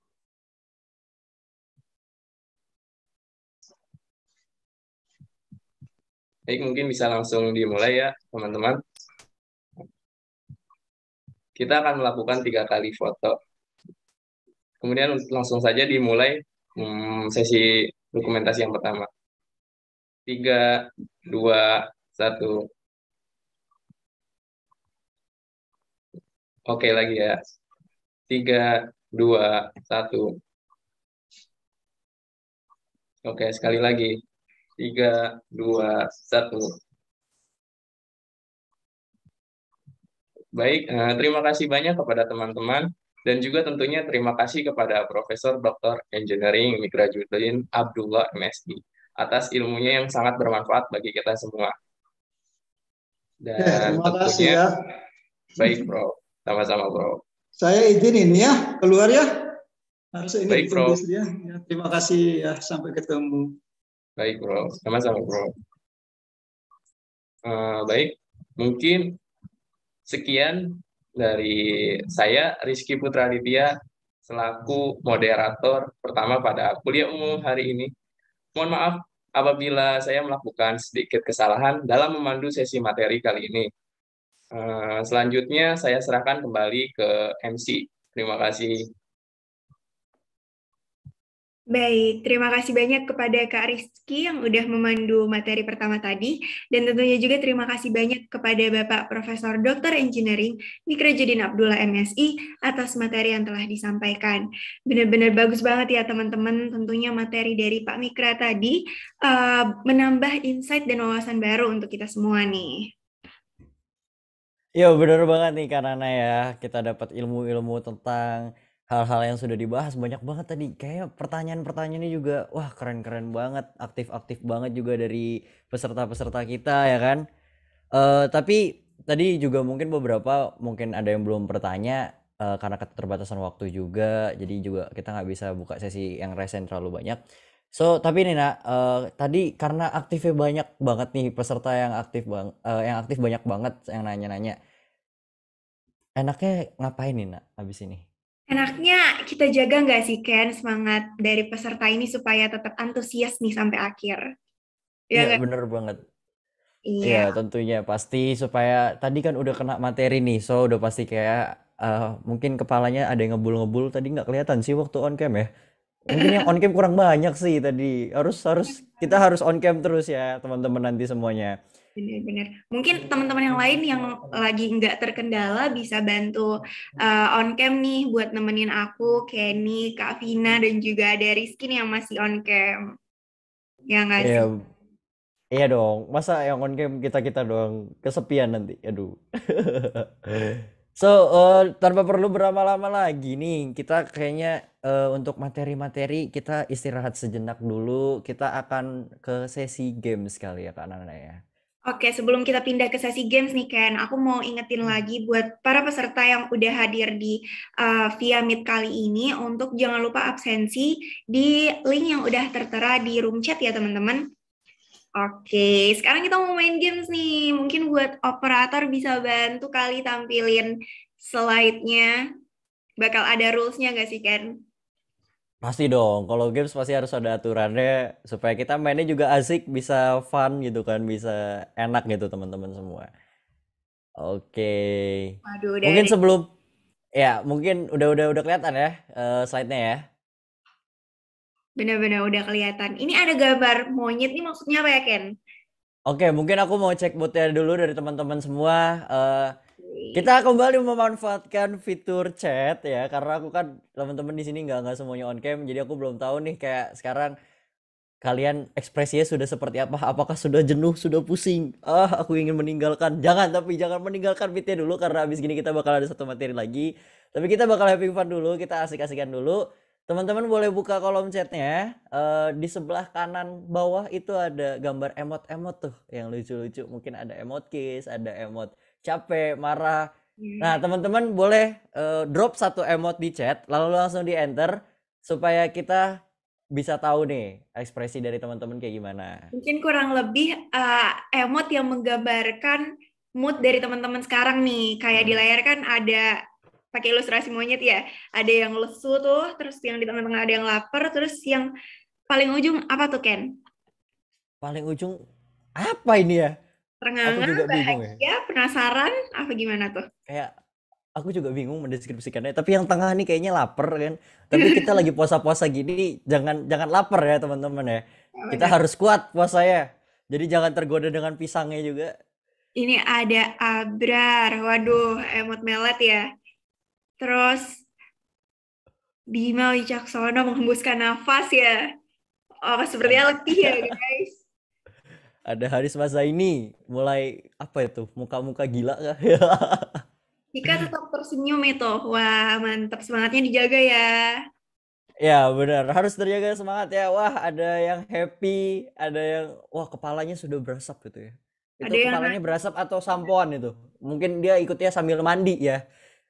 Baik, mungkin bisa langsung dimulai ya, teman-teman. Kita akan melakukan tiga kali foto. Kemudian langsung saja dimulai hmm, sesi dokumentasi yang pertama. Tiga, dua, satu. Oke, lagi ya. Tiga, dua, satu. Oke, sekali lagi. Tiga, dua, satu. Baik, eh, terima kasih banyak kepada teman-teman dan juga tentunya terima kasih kepada Profesor Doktor Engineering Mikrajuddin Abdullah M Si atas ilmunya yang sangat bermanfaat bagi kita semua. Dan ya, terima tentunya, kasih ya. Baik, Bro. Sama-sama, Bro. Saya izin ini ya, keluar ya. Harus ini baik, Bro. Ya. Ya, terima kasih ya, sampai ketemu. Baik, Bro. Sama-sama, Bro. Uh, baik, mungkin sekian dari saya, Rizky Putraditya, selaku moderator pertama pada kuliah umum hari ini. Mohon maaf apabila saya melakukan sedikit kesalahan dalam memandu sesi materi kali ini. Uh, selanjutnya saya serahkan kembali ke M C. Terima kasih. Baik, terima kasih banyak kepada Kak Rizky yang udah memandu materi pertama tadi, dan tentunya juga terima kasih banyak kepada Bapak Profesor Doktor Engineering Mikrojudin Abdullah M Si atas materi yang telah disampaikan. Benar-benar bagus banget ya teman-teman, tentunya materi dari Pak Mikra tadi uh, menambah insight dan wawasan baru untuk kita semua nih. Iya bener banget nih karena ya kita dapat ilmu-ilmu tentang hal-hal yang sudah dibahas banyak banget tadi. Kayaknya pertanyaan-pertanyaannya juga wah keren-keren banget, aktif-aktif banget juga dari peserta-peserta kita ya kan. Uh, tapi tadi juga mungkin beberapa mungkin ada yang belum bertanya uh, karena keterbatasan waktu juga. Jadi juga kita nggak bisa buka sesi yang resen terlalu banyak. So tapi nih nak, uh, tadi karena aktifnya banyak banget nih peserta yang aktif bang, uh, yang aktif banyak banget yang nanya-nanya. Enaknya ngapain nih nak abis ini? Enaknya kita jaga nggak sih Ken semangat dari peserta ini supaya tetap antusias nih sampai akhir. Ya Iya nggak? bener banget. Iya. Iya tentunya pasti supaya tadi kan udah kena materi nih, so udah pasti kayak uh, mungkin kepalanya ada yang ngebul-ngebul tadi nggak kelihatan sih waktu on cam ya. Mungkin yang on cam kurang banyak sih tadi. Harus harus kita harus on cam terus ya teman-teman nanti semuanya. Benar-benar. Mungkin teman-teman yang lain yang lagi nggak terkendala bisa bantu uh, on cam nih buat nemenin aku, Kenny, Kak Vina, dan juga ada Rizky nih yang masih on cam. Ya nggak Iya, sih? iya dong. Masa yang on cam kita-kita doang kesepian nanti. Aduh. So, uh, tanpa perlu berlama-lama lagi nih, kita kayaknya uh, untuk materi-materi kita istirahat sejenak dulu. Kita akan ke sesi games kali ya Kak Nana ya. Oke, sebelum kita pindah ke sesi games nih Ken, aku mau ingetin lagi buat para peserta yang udah hadir di uh, via Meet kali ini untuk jangan lupa absensi di link yang udah tertera di room chat ya teman-teman. Oke, sekarang kita mau main games nih. Mungkin buat operator bisa bantu kali tampilin slide-nya. Bakal ada rules-nya nggak sih Ken? Pasti dong, kalau games pasti harus ada aturannya supaya kita mainnya juga asik, bisa fun gitu kan, bisa enak gitu teman-teman semua. Oke. Waduh, udah Mungkin ada. sebelum ya, mungkin udah udah udah kelihatan ya uh, slide-nya ya. Benar-benar udah kelihatan. Ini ada gambar monyet nih maksudnya apa ya Ken? Oke, mungkin aku mau cek moodnya dulu dari teman-teman semua. Uh, kita kembali memanfaatkan fitur chat ya, karena aku kan teman-teman di sini nggak nggak semuanya on cam, jadi aku belum tahu nih kayak sekarang kalian ekspresinya sudah seperti apa? Apakah sudah jenuh, sudah pusing? Ah, aku ingin meninggalkan. Jangan, tapi jangan meninggalkan Meet-nya dulu karena abis gini kita bakal ada satu materi lagi. Tapi kita bakal having fun dulu, kita asik-asikan dulu. Teman-teman boleh buka kolom chatnya. Uh, di sebelah kanan bawah itu ada gambar emot-emot tuh yang lucu-lucu. Mungkin ada emot kiss, ada emot capek, marah. Nah, teman-teman boleh uh, drop satu emot di chat, lalu langsung di enter supaya kita bisa tahu nih ekspresi dari teman-teman kayak gimana. Mungkin kurang lebih uh, emot yang menggambarkan mood dari teman-teman sekarang nih. Kayak di layar kan ada pakai ilustrasi monyet ya. Ada yang lesu tuh, terus yang di tengah-tengah ada yang lapar, terus yang paling ujung apa tuh Ken? Paling ujung apa ini ya? Terengah-engah, aku juga bingung ya. Ya, penasaran apa gimana tuh? Kayak aku juga bingung mendeskripsikannya. Tapi yang tengah nih kayaknya lapar kan. Tapi kita lagi puasa-puasa gini, jangan jangan lapar ya teman-teman ya. Kita harus kuat puasanya. Jadi jangan tergoda dengan pisangnya juga. Ini ada Abrar, waduh, emot melet ya. Terus Bima Wicaksono menghembuskan nafas ya. Oh, sepertinya letih ya guys. Ada Haris Mazaini, mulai apa itu, muka-muka gila kah? Ika tetap tersenyum itu. Wah, mantap, semangatnya dijaga ya. Ya benar, harus terjaga semangat ya. Wah, ada yang happy, ada yang wah kepalanya sudah berasap gitu ya. Itu ada kepalanya yang... berasap atau sampoan itu. Mungkin dia ikutnya sambil mandi ya.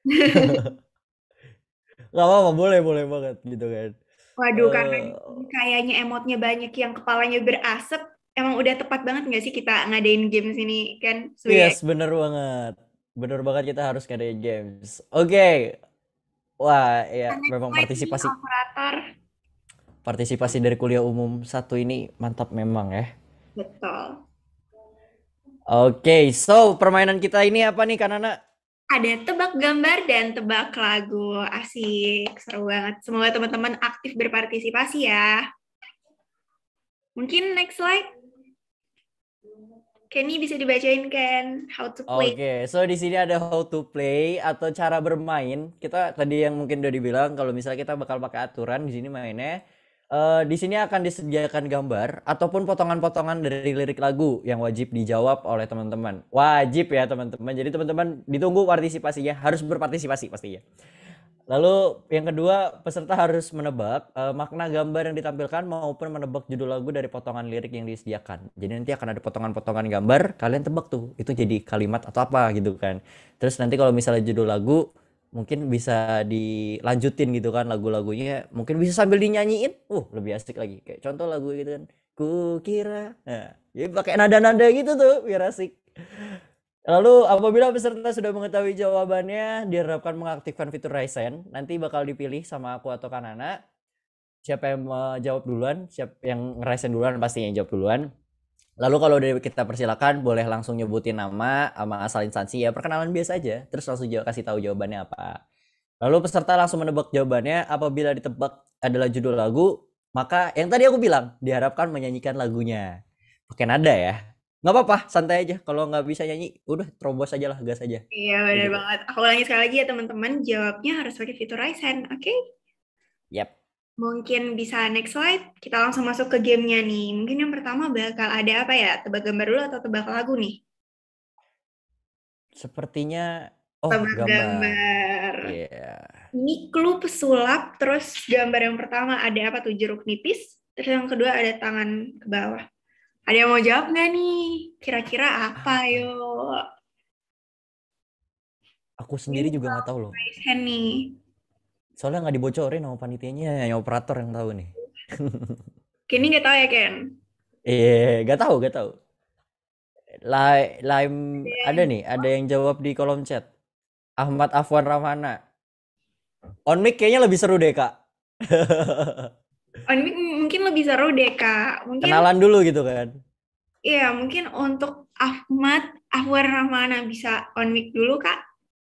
Gak apa-apa, boleh boleh banget gitu kan. Waduh, uh... karena kayaknya emotnya banyak yang kepalanya berasap. Emang udah tepat banget nggak sih kita ngadain games ini kan? Yes, bener banget. Bener banget kita harus ngadain games. Oke. Okay. Wah, ya memang partisipasi. Partisipasi dari kuliah umum satu ini mantap memang ya. Betul. Oke, okay, so permainan kita ini apa nih Kak Nana? Ada tebak gambar dan tebak lagu. Asik, seru banget. Semoga teman-teman aktif berpartisipasi ya. Mungkin next slide. Kenny bisa dibacain kan how to play. Oke, so di sini ada how to play atau cara bermain. Kita tadi yang mungkin udah dibilang kalau misalnya kita bakal pakai aturan di sini mainnya. Uh, di sini akan disediakan gambar ataupun potongan-potongan dari lirik lagu yang wajib dijawab oleh teman-teman. Wajib ya teman-teman. Jadi teman-teman ditunggu partisipasinya, harus berpartisipasi pastinya. Lalu yang kedua, peserta harus menebak uh, makna gambar yang ditampilkan maupun menebak judul lagu dari potongan lirik yang disediakan. Jadi nanti akan ada potongan-potongan gambar, kalian tebak tuh, itu jadi kalimat atau apa gitu kan. Terus nanti kalau misalnya judul lagu, mungkin bisa dilanjutin gitu kan lagu-lagunya, mungkin bisa sambil dinyanyiin, uh lebih asik lagi. Kayak contoh lagu gitu kan, ku kira, nah, ya pakai nada-nada gitu tuh biar asik. Lalu apabila peserta sudah mengetahui jawabannya, diharapkan mengaktifkan fitur Raise Hand. Nanti bakal dipilih sama aku atau Kanana. Siapa yang menjawab duluan, siapa yang Raise Hand duluan pasti yang jawab duluan. Lalu kalau udah kita persilakan, boleh langsung nyebutin nama sama asal instansi ya, perkenalan biasa aja. Terus langsung jawab, kasih tahu jawabannya apa. Lalu peserta langsung menebak jawabannya. Apabila ditebak adalah judul lagu, maka yang tadi aku bilang diharapkan menyanyikan lagunya. Pakai nada ya. Nggak apa-apa, santai aja. Kalau nggak bisa nyanyi, udah terobos aja lah, gas aja. Iya, benar Gitu. banget. Aku ulangi sekali lagi ya teman-teman, jawabnya harus pakai fitur Raise Hand, oke? Okay? Yap. Mungkin bisa next slide, kita langsung masuk ke gamenya nih. Mungkin yang pertama bakal ada apa ya? Tebak gambar dulu atau tebak lagu nih? Sepertinya, oh tebak gambar. gambar. Yeah. Ini clue pesulap, terus gambar yang pertama ada apa tuh? Jeruk nipis, terus yang kedua ada tangan ke bawah. Ada yang mau jawab nggak nih? Kira-kira apa, yuk? Aku sendiri juga nggak tahu loh. Raise hand nih. Soalnya nggak dibocorin sama panitianya, yang operator yang tahu nih. Kenny nggak tahu ya, Ken? Iya, nggak tahu, nggak tahu. Lai, Lime ada nih, ada yang jawab di kolom chat. Ahmad Afwan Ramana. On mic kayaknya lebih seru deh, Kak. On mic mungkin lebih seru deh, Kak. Mungkin kenalan dulu gitu kan. Iya, mungkin untuk Ahmad Afwan Ramana bisa on mic dulu, Kak.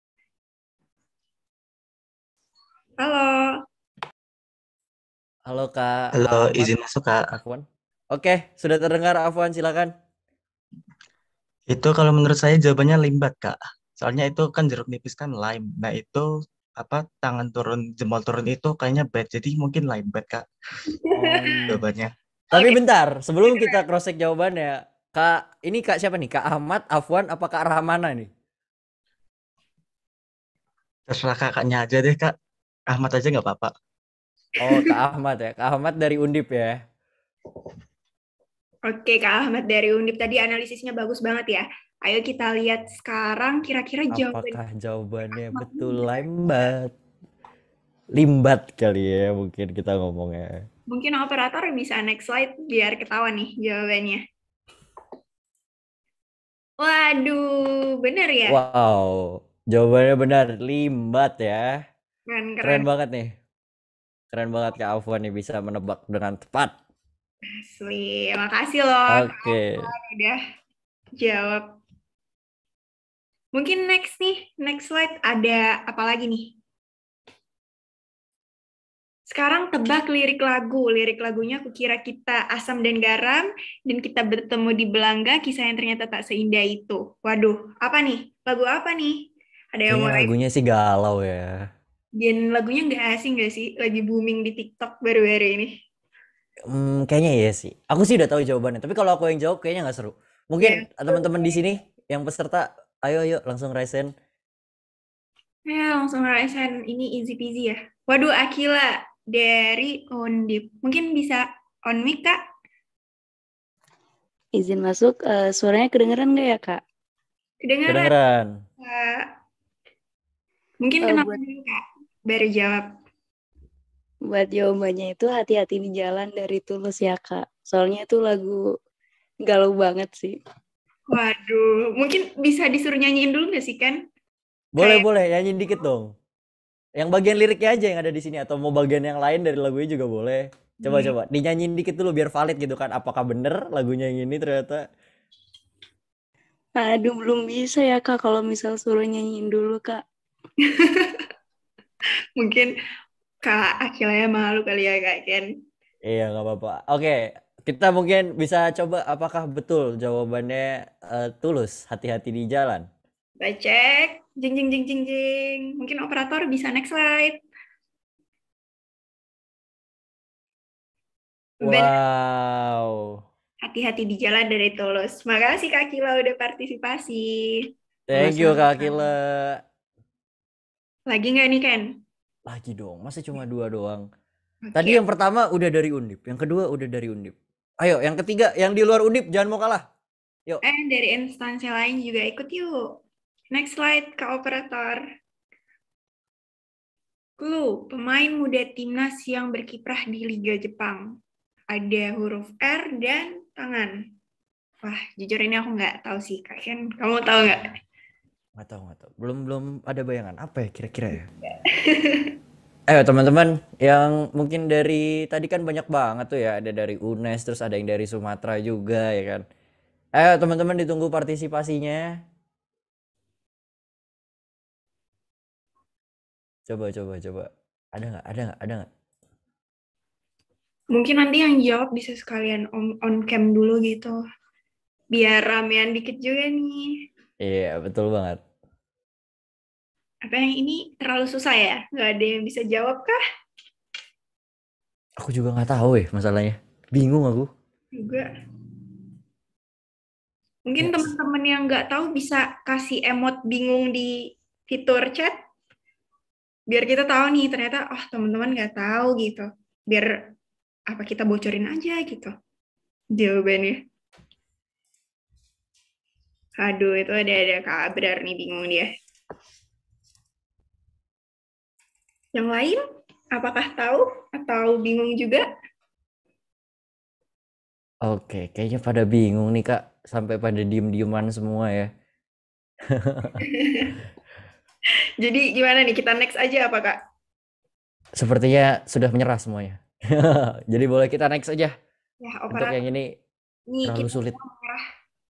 Halo. Halo, Kak. Halo, Ahmad izin masuk, Kak. Afwan. Oke, sudah terdengar Afwan, silakan. Itu kalau menurut saya jawabannya limbat, Kak. Soalnya itu kan jeruk nipis kan lime. Nah, itu apa tangan turun jempol turun itu kayaknya bad, jadi mungkin lime bad, Kak. Oh. Jawabannya. Tapi okay. Bentar, sebelum kita cross check jawabannya, Kak, ini Kak siapa nih? Kak Ahmad, Afwan, apa Kak Rahmana nih? Terserah kakaknya aja deh, Kak. Ahmad aja nggak apa-apa. Oh, Kak Ahmad ya. Kak Ahmad dari Undip ya. Oke, Kak Ahmad dari Undip tadi analisisnya bagus banget ya. Ayo kita lihat sekarang kira-kira jawaban. Apakah jawabannya betul limbat? Limbat kali ya mungkin kita ngomongnya. Mungkin operator bisa next slide biar ketahuan nih jawabannya. Waduh, bener ya? Wow, jawabannya benar, limbat ya. Keren, keren. Keren banget nih. Keren banget Kak Afwan nih bisa menebak dengan tepat. Asli, makasih loh. Oke. Okay. Udah jawab. Mungkin next nih, next slide ada apa lagi nih? Sekarang tebak lirik lagu. Lirik lagunya Kukira Kita Asam dan Garam dan kita bertemu di Belangga, kisah yang ternyata tak seindah itu. Waduh, apa nih? Lagu apa nih? Ada yang mau lagunya sih galau ya. Dan lagunya nggak asing nggak sih? Lagi booming di TikTok baru-baru ini. Hmm, kayaknya iya sih. Aku sih udah tahu jawabannya. Tapi kalau aku yang jawab kayaknya nggak seru. Mungkin yeah. teman-teman di sini yang peserta, ayo ayo langsung raise hand. Ya langsung raise hand. Ini easy peasy ya. Waduh, Akila dari Undip. Mungkin bisa on mic, Kak? Izin masuk. Uh, suaranya kedengeran nggak ya, Kak? Kedengeran. Kedengeran. Kak. Mungkin uh, kenapa buat... dulu, Kak? Baru jawab. Buat jawabannya itu Hati-Hati di Jalan dari Tulus ya, Kak. Soalnya itu lagu galau banget sih. Waduh, mungkin bisa disuruh nyanyiin dulu nggak sih, kan? Boleh, Kayak... boleh. Nyanyiin dikit dong. Yang bagian liriknya aja yang ada di sini. Atau mau bagian yang lain dari lagunya juga boleh. Coba-coba. Hmm. Dinyanyiin dikit dulu biar valid gitu kan. Apakah bener lagunya yang ini ternyata. Aduh, belum bisa ya Kak kalau misal suruh nyanyiin dulu Kak. Mungkin Kak Akilanya malu kali ya Kak Ken. Iya, nggak apa-apa. Oke, kita mungkin bisa coba apakah betul jawabannya eh, Tulus, hati-hati di jalan. Kita cek. Jing, jing, jing, jing, jing. Mungkin operator bisa next slide. Benar, Wow. hati-hati di jalan dari Tulus. Makasih Kak Kila udah partisipasi. Thank you Kak Sama-sama. Kila. Lagi nggak nih Ken? Lagi dong, masa cuma dua doang. Oke. Tadi yang pertama udah dari Undip, yang kedua udah dari Undip. Ayo, yang ketiga yang di luar Undip jangan mau kalah. Yuk. Eh, dari instansi lain juga ikut yuk. Next slide, Kak Operator. Clue, pemain muda timnas yang berkiprah di Liga Jepang. Ada huruf R dan tangan. Wah, jujur ini aku nggak tahu sih, Kak Ken. Kamu tahu nggak? Nggak tahu, nggak tahu. Belum belum ada bayangan. Apa ya kira-kira ya? Ayo teman-teman, yang mungkin dari tadi kan banyak banget tuh ya. Ada dari U N E S, terus ada yang dari Sumatera juga ya kan. Ayo teman-teman, ditunggu partisipasinya. Coba, coba, coba. Ada nggak? Ada nggak? Ada nggak? Mungkin nanti yang jawab bisa sekalian on, on cam dulu gitu. Biar ramean dikit juga nih. Iya, betul banget. Apa yang ini terlalu susah ya? Nggak ada yang bisa jawab kah? Aku juga nggak tahu ya masalahnya. Bingung aku. Juga. Mungkin Yes. teman-teman yang nggak tahu bisa kasih emot bingung di fitur chat. Biar kita tahu nih, ternyata oh teman-teman nggak tahu gitu. Biar apa kita bocorin aja gitu jawabannya. Aduh, itu ada-ada Kak Abrar nih, bingung dia. Yang lain, apakah tahu atau bingung juga? Oke, kayaknya pada bingung nih Kak. Sampai pada diem-dieman semua ya. Jadi gimana nih, kita next aja apa Kak? Sepertinya sudah menyerah semuanya. Jadi boleh kita next aja. Ya, Untuk operator. yang ini Nih, terlalu kita sulit. merah.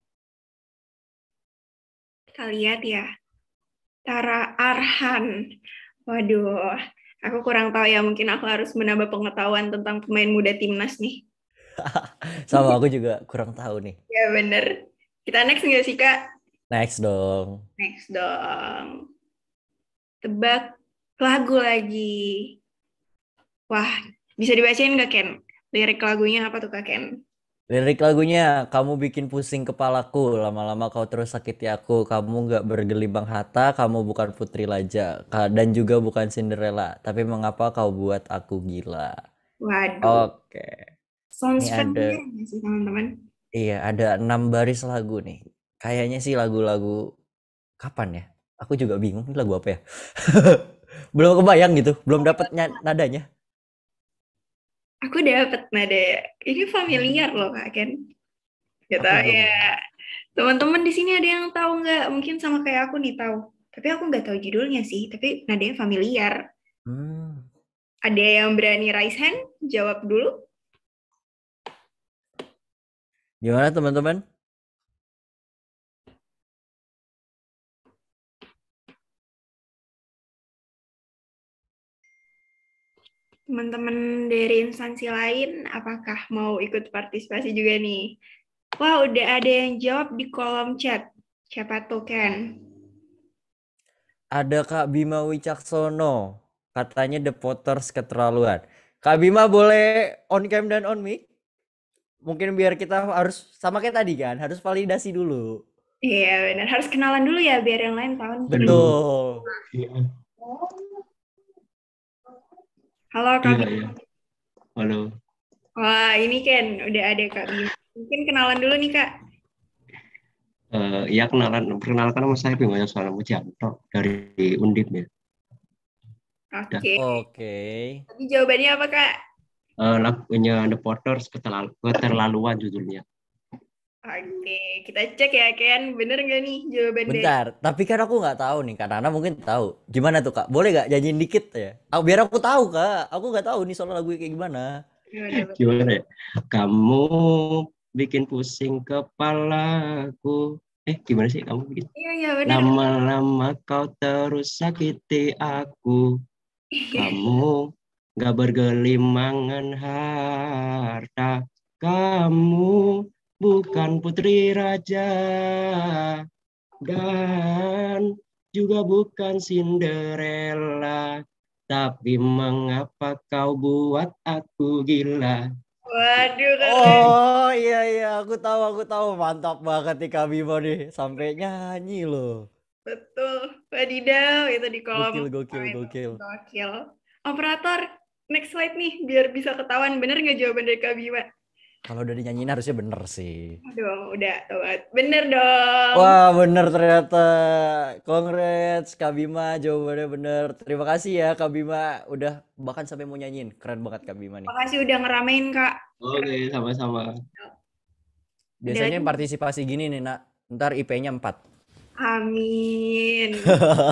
Kita lihat ya. Tara Arhan. Waduh, aku kurang tahu ya. Mungkin aku harus menambah pengetahuan tentang pemain muda timnas nih. Sama aku juga kurang tahu nih. Ya bener. Kita next nggak sih Kak? Next dong. Next dong. Tebak lagu lagi. Wah, bisa dibacain nggak Ken? Lirik lagunya apa tuh Kak Ken? Lirik lagunya, kamu bikin pusing kepalaku, lama-lama kau terus sakiti aku, kamu gak bergelimang harta, kamu bukan putri raja, dan juga bukan Cinderella, tapi mengapa kau buat aku gila? Waduh. Oke. Sounds Ini ada, familiar nggak sih teman-teman? iya ada enam baris lagu nih. Kayaknya sih lagu-lagu kapan ya? Aku juga bingung ini lagu apa ya? Belum kebayang gitu, belum dapat nadanya. Aku dapet nada. Ini familiar loh Kak Ken. Gak Aku tahu belum. ya. Teman-teman di sini ada yang tahu nggak? Mungkin sama kayak aku nih tahu. Tapi aku nggak tahu judulnya sih. Tapi nadanya familiar. Hmm. Ada yang berani raise hand? Jawab dulu. Gimana teman-teman? Teman-teman dari instansi lain, apakah mau ikut partisipasi juga nih? Wah, udah ada yang jawab di kolom chat. Siapa tuh, Ken? Ada Kak Bima Wicaksono. Katanya The Potters keterlaluan. Kak Bima boleh on cam dan on mic? Mungkin biar kita harus sama kayak tadi kan, harus validasi dulu. Iya benar, harus kenalan dulu ya biar yang lain tahu. Betul. Halo Kak Iya, Bima. iya. Halo. Wah ini Ken, udah ada Kak Bima. Mungkin kenalan dulu nih Kak. Uh, ya kenalan, perkenalkan nama saya Bima Yoswara Mujanto dari Undip ya. Oke. Okay. Oke. Okay. Tapi jawabannya apa Kak? Uh, lagunya The Potters keterlalu, keterlaluan judulnya. Oke, okay. Kita cek ya Ken, bener nggak nih jawabannya? Bentar, tapi kan aku nggak tahu nih, Kak Nana mungkin tahu. Gimana tuh Kak? Boleh nggak nyanyiin dikit ya? Oh, biar aku tahu Kak, aku nggak tahu nih soal lagu kayak gimana. Gimana, gimana ya? Kamu bikin pusing kepalaku, Eh, gimana sih kamu bikin? Iya, iya benar. Lama-lama kau terus sakiti aku. Kamu gak bergelimangan harta. Kamu bukan putri raja. Dan juga bukan Cinderella. Tapi mengapa kau buat aku gila? Waduh, keren. Oh iya iya, aku tahu aku tahu, mantap banget nih Kak Bimo nih, sampai nyanyi loh. Betul, wadidaw itu di kolom Gokil gokil komen. gokil. Gokil. Operator, next slide nih, biar bisa ketahuan bener nggak jawaban dari Kak Bima? Kalau udah dinyanyiin harusnya bener sih. Aduh, udah, tuh. Bener dong. Wah bener ternyata. Congrats Kak Bima, jawabannya bener. Terima kasih ya Kak Bima, udah bahkan sampai mau nyanyiin. Keren banget Kak Bima nih. Makasih udah ngeramein Kak. Oke, sama-sama. Biasanya partisipasi gini nih nak, ntar I P-nya empat. Amin.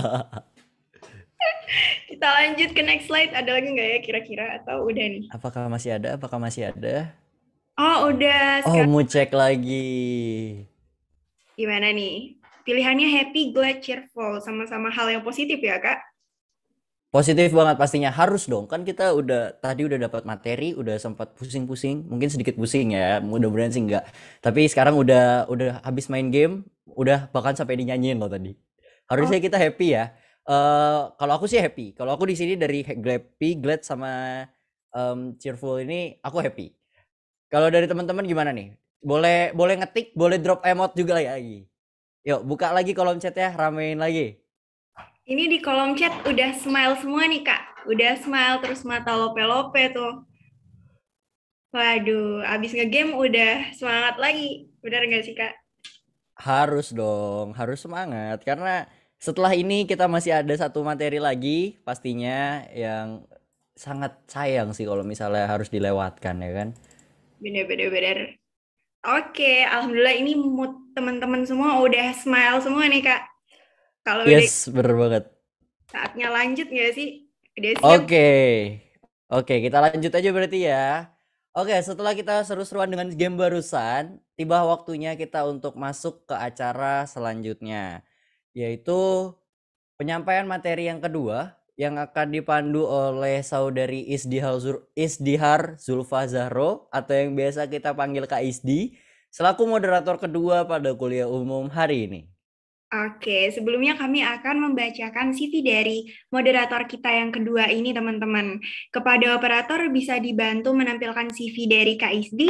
Kita lanjut ke next slide. Ada lagi nggak ya kira-kira atau udah nih? Apakah masih ada? Apakah masih ada? Oh udah. Oh mau cek lagi. Gimana nih? Pilihannya happy, glad, cheerful. Sama-sama hal yang positif ya Kak? Positif banget pastinya, harus dong. Kan kita udah tadi udah dapat materi, udah sempat pusing-pusing, mungkin sedikit pusing ya. Mudah-mudahan sih enggak. Tapi sekarang udah udah habis main game, udah bahkan sampai dinyanyiin loh tadi. Harusnya Oh. kita happy ya. Uh, kalau aku sih happy. Kalau aku di sini dari happy, glad sama um, cheerful ini aku happy. Kalau dari teman-teman gimana nih? Boleh boleh ngetik, boleh drop emote juga lagi. Yuk, buka lagi kolom chat ya, ramein lagi. Ini di kolom chat udah smile semua nih Kak. Udah smile terus mata lope-lope tuh. Waduh, abis ngegame udah semangat lagi. Benar nggak sih Kak? Harus dong, harus semangat. Karena setelah ini kita masih ada satu materi lagi pastinya yang sangat sayang sih kalau misalnya harus dilewatkan ya kan. Bener-bener. Oke, alhamdulillah ini mood teman-teman semua udah smile semua nih Kak. Kalau Yes, udah bener banget. saatnya lanjut nggak sih? Udah siap? Oke, oke kita lanjut aja berarti ya. Oke, setelah kita seru-seruan dengan game barusan, tiba waktunya kita untuk masuk ke acara selanjutnya, yaitu penyampaian materi yang kedua yang akan dipandu oleh saudari Isdihar, Isdihar Zulfa Zahro atau yang biasa kita panggil Kak Isdi selaku moderator kedua pada kuliah umum hari ini. Oke, sebelumnya kami akan membacakan C V dari moderator kita yang kedua ini teman-teman. Kepada operator bisa dibantu menampilkan C V dari Kak Isdi.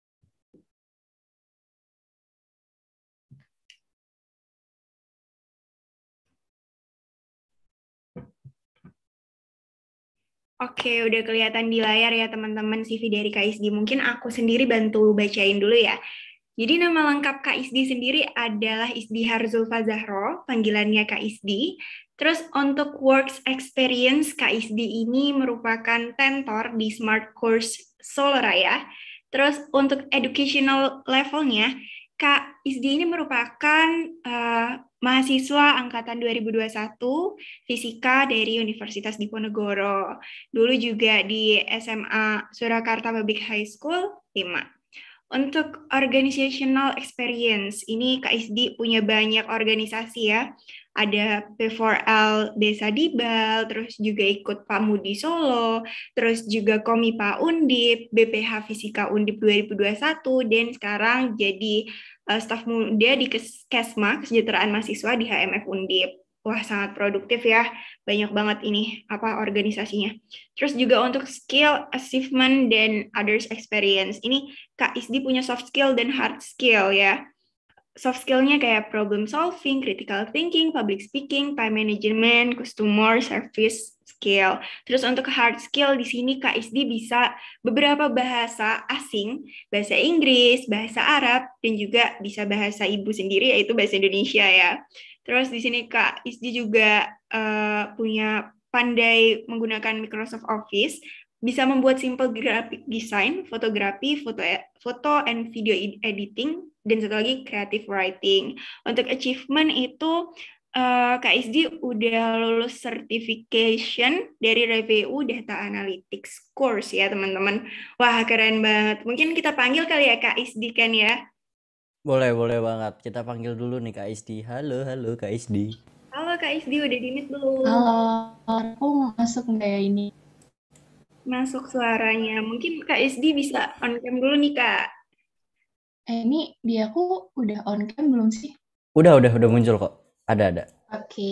Oke, udah kelihatan di layar ya teman-teman C V dari Kak Isdi. Mungkin aku sendiri bantu bacain dulu ya. Jadi nama lengkap Kak Isdi sendiri adalah Isdihar Zulfa Zahro, panggilannya Kak Isdi. Terus untuk works experience, Kak Isdi ini merupakan tentor di Smart Course Soloraya. Terus untuk educational levelnya, Kak Isdi ini merupakan uh, mahasiswa angkatan dua ribu dua puluh satu fisika dari Universitas Diponegoro. Dulu juga di S M A Surakarta Public High School lima. Untuk organizational experience, ini Kak Isdi punya banyak organisasi ya. Ada P empat L Desa Dibal, terus juga ikut Pamudi Solo, terus juga Komipa Undip, B P H Fisika Undip dua ribu dua puluh satu, dan sekarang jadi uh, staf muda di Kesma, Kesejahteraan Mahasiswa di H M F Undip. Wah, sangat produktif ya. Banyak banget ini apa organisasinya. Terus juga untuk skill, achievement, dan others experience. Ini Kak Isdi punya soft skill dan hard skill ya. Soft skill-nya kayak problem solving, critical thinking, public speaking, time management, customer service skill. Terus untuk hard skill di sini Kak Isdi bisa beberapa bahasa asing, bahasa Inggris, bahasa Arab, dan juga bisa bahasa ibu sendiri yaitu bahasa Indonesia ya. Terus di sini Kak Isdi juga uh, punya pandai menggunakan Microsoft Office, bisa membuat simple graphic design, fotografi, foto, foto and video editing, dan satu lagi creative writing. Untuk achievement itu uh, Kak Isdi udah lulus certification dari Review Data Analytics course ya teman-teman. Wah keren banget. Mungkin kita panggil kali ya Kak Isdi kan ya. Boleh, boleh banget. Kita panggil dulu nih Kak Isdi. Halo, halo Kak Isdi. Halo Kak Isdi, udah di mute belum? Halo, aku masuk nggak ya ini? Masuk suaranya. Mungkin Kak Isdi bisa on cam dulu nih Kak. Eh, ini di aku udah on cam belum sih? Udah, udah, udah muncul kok. Ada, ada. Oke.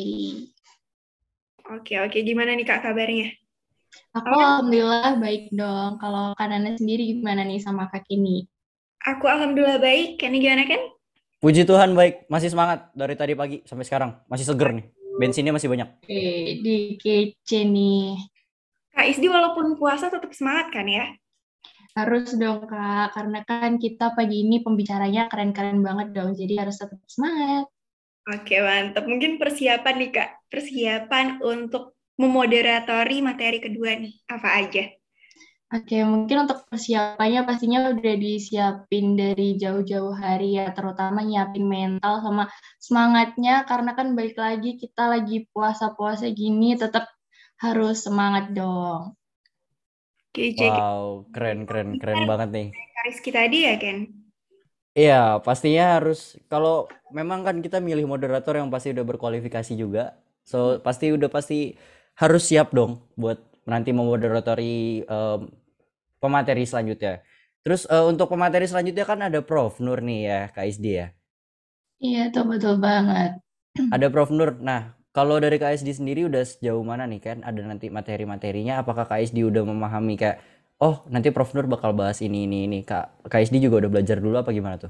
Oke, oke. Gimana nih Kak kabarnya? Aku alhamdulillah baik dong. Kalau Kanana sendiri gimana nih sama Kak Kini? Aku alhamdulillah baik. Kenny gimana Ken? Puji Tuhan baik. Masih semangat dari tadi pagi sampai sekarang. Masih seger nih. Bensinnya masih banyak. Oke, di kece nih. Kak Isdi walaupun puasa tetap semangat kan ya? Harus dong Kak, karena kan kita pagi ini pembicaranya keren-keren banget dong, jadi harus tetap semangat. Oke, mantap. Mungkin persiapan nih Kak. Persiapan untuk memoderatori materi kedua nih. Apa aja? Oke, mungkin untuk persiapannya pastinya udah disiapin dari jauh-jauh hari ya, terutama nyiapin mental sama semangatnya, karena kan balik lagi kita lagi puasa-puasa gini, tetap harus semangat dong. Oke, wow, keren, keren, keren banget nih. Rizky tadi ya, Ken? Iya, pastinya harus, kalau memang kan kita milih moderator yang pasti udah berkualifikasi juga, so pasti udah pasti harus siap dong buat nanti memoderatori um, pemateri selanjutnya. Terus uh, untuk pemateri selanjutnya kan ada Prof Nur nih ya, Kak Isdi ya? Iya, tuh betul banget. Ada Prof Nur. Nah, kalau dari Kak Isdi sendiri udah sejauh mana nih kan? Ada nanti materi-materinya, apakah Kak Isdi udah memahami kayak, oh nanti Prof Nur bakal bahas ini, ini, ini. Kak, Kak Isdi juga udah belajar dulu apa gimana tuh?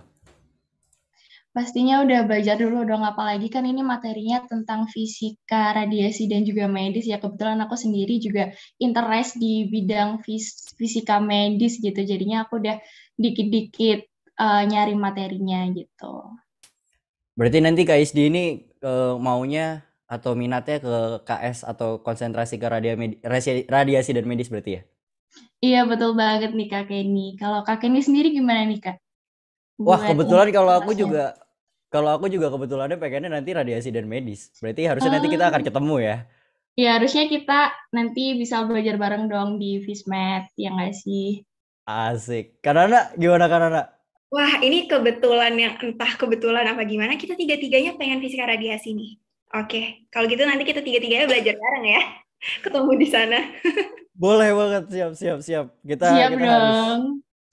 Pastinya udah belajar dulu dong, apalagi kan ini materinya tentang fisika, radiasi, dan juga medis ya. Kebetulan aku sendiri juga interest di bidang fis fisika medis gitu, jadinya aku udah dikit-dikit uh, nyari materinya gitu. Berarti nanti Kak Isdi ini uh, maunya atau minatnya ke K S atau konsentrasi ke radiasi, radiasi dan medis berarti ya? Iya betul banget nih Kak Kenny. Kalau Kak Kenny sendiri gimana nih Kak? Wah kebetulan kalau aku juga kalau aku juga kebetulannya pengennya nanti radiasi dan medis. Berarti harusnya uh, nanti kita akan ketemu ya? Iya harusnya kita nanti bisa belajar bareng dong di Fismed, ya nggak sih? Asik. Kanana gimana Kanana? Wah ini kebetulan yang entah kebetulan apa gimana, kita tiga-tiganya pengen fisika radiasi nih. Oke, kalau gitu nanti kita tiga-tiganya belajar bareng ya. Ketemu di sana. Boleh banget, siap, siap, siap. Kita, siap kita dong. harus.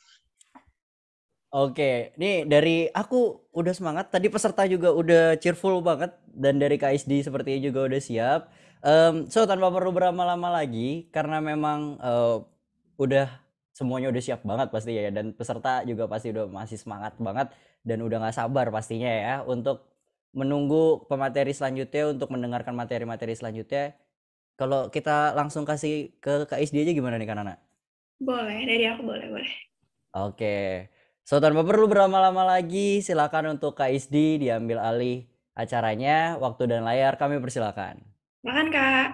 Oke, nih dari aku udah semangat. Tadi peserta juga udah cheerful banget. Dan dari K S D sepertinya juga udah siap. Um, so, tanpa perlu berlama-lama lagi. Karena memang uh, udah semuanya udah siap banget pasti ya. Dan peserta juga pasti udah masih semangat banget. Dan udah gak sabar pastinya ya. Untuk menunggu pemateri selanjutnya. Untuk mendengarkan materi-materi selanjutnya. Kalau kita langsung kasih ke K S D aja gimana nih Kanana? Boleh, dari aku boleh, boleh. Oke. So, tanpa perlu berlama-lama lagi, silakan untuk Kak Isdi diambil alih acaranya. Waktu dan layar kami persilakan. Makan, Kak.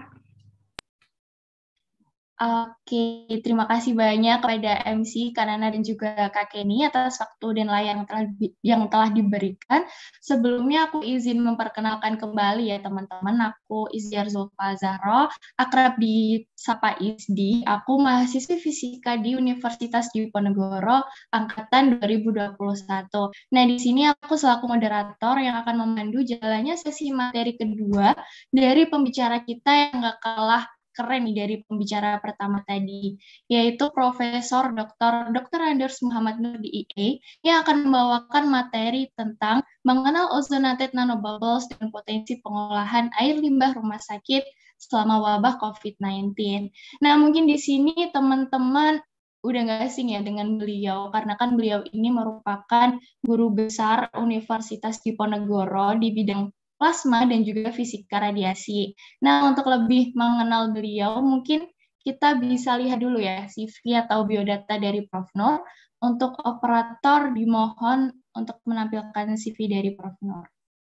Oke, terima kasih banyak kepada M C Kanana dan juga Kak Kenny atas waktu dan layar yang telah, yang telah diberikan. Sebelumnya aku izin memperkenalkan kembali ya teman-teman. Aku Izziar Zulfa Zahro, akrab disapa Isdi. Aku mahasiswi fisika di Universitas Diponegoro angkatan dua ribu dua puluh satu. Nah, di sini aku selaku moderator yang akan memandu jalannya sesi materi kedua dari pembicara kita yang gak kalah keren nih dari pembicara pertama tadi, yaitu Profesor Doktor Doktor Anders Muhammad Nur D I E yang akan membawakan materi tentang mengenal ozonated nanobubbles dan potensi pengolahan air limbah rumah sakit selama wabah covid sembilan belas. Nah, mungkin di sini teman-teman udah nggak asing ya dengan beliau, karena kan beliau ini merupakan guru besar Universitas Diponegoro di bidang plasma dan juga fisika radiasi. Nah, untuk lebih mengenal beliau, mungkin kita bisa lihat dulu ya C V atau biodata dari Prof Nur. Untuk operator dimohon untuk menampilkan C V dari Prof Nur.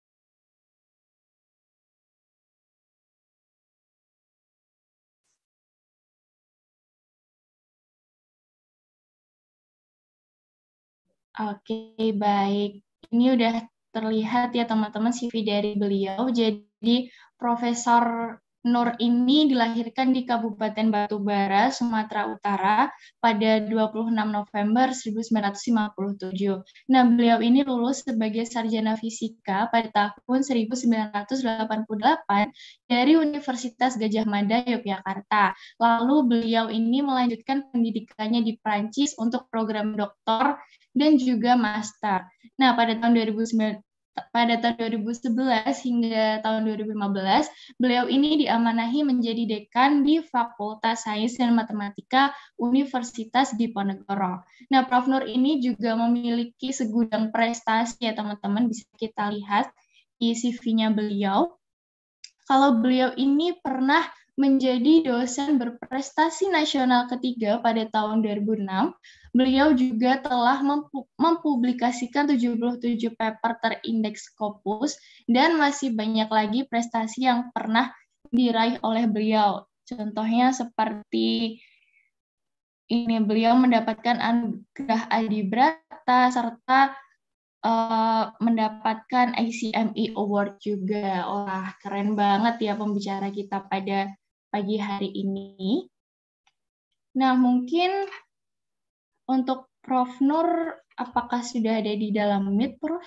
Oke, baik. Ini udah terlihat ya teman-teman C V dari beliau. Jadi Profesor Nur ini dilahirkan di Kabupaten Batubara, Sumatera Utara pada dua puluh enam November seribu sembilan ratus lima puluh tujuh. Nah, beliau ini lulus sebagai sarjana fisika pada tahun seribu sembilan ratus delapan puluh delapan dari Universitas Gadjah Mada, Yogyakarta. Lalu beliau ini melanjutkan pendidikannya di Prancis untuk program doktor dan juga master. Nah, pada tahun dua ribu sembilan pada tahun dua ribu sebelas hingga tahun dua ribu lima belas, beliau ini diamanahi menjadi dekan di Fakultas Sains dan Matematika Universitas Diponegoro. Nah, Prof Nur ini juga memiliki segudang prestasi ya teman-teman, bisa kita lihat di C V-nya beliau. Kalau beliau ini pernah menjadi dosen berprestasi nasional ketiga pada tahun dua ribu enam. Beliau juga telah mempublikasikan tujuh puluh tujuh paper terindeks Scopus dan masih banyak lagi prestasi yang pernah diraih oleh beliau. Contohnya seperti ini, beliau mendapatkan anugerah Adibrata serta uh, mendapatkan I C M E Award juga. Wah, keren banget ya pembicara kita pada pagi hari ini. Nah, mungkin untuk Prof Nur, apakah sudah ada di dalam Meet, Prof?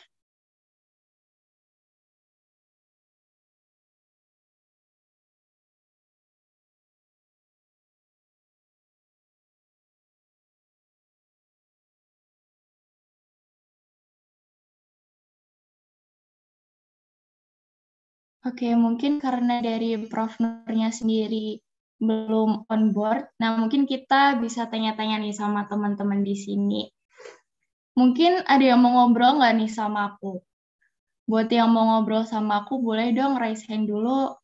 Oke, mungkin karena dari Prof Nurnya sendiri belum on board, nah mungkin kita bisa tanya-tanya nih sama teman-teman di sini. Mungkin ada yang mau ngobrol nggak nih sama aku? Buat yang mau ngobrol sama aku, boleh dong raise hand dulu.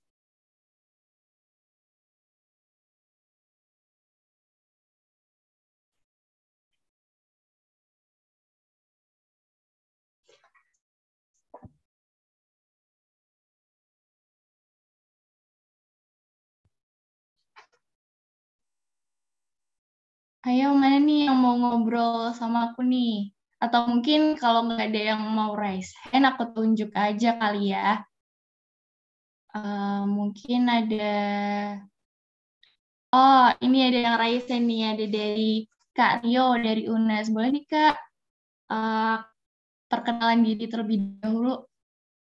Ayo, mana nih yang mau ngobrol sama aku nih? Atau mungkin kalau nggak ada yang mau raise hand, aku tunjuk aja kali ya. Uh, mungkin ada... Oh, ini ada yang raise hand nih, ada dari Kak Rio, dari U N E S. Boleh nih, Kak, uh, perkenalan diri terlebih dahulu.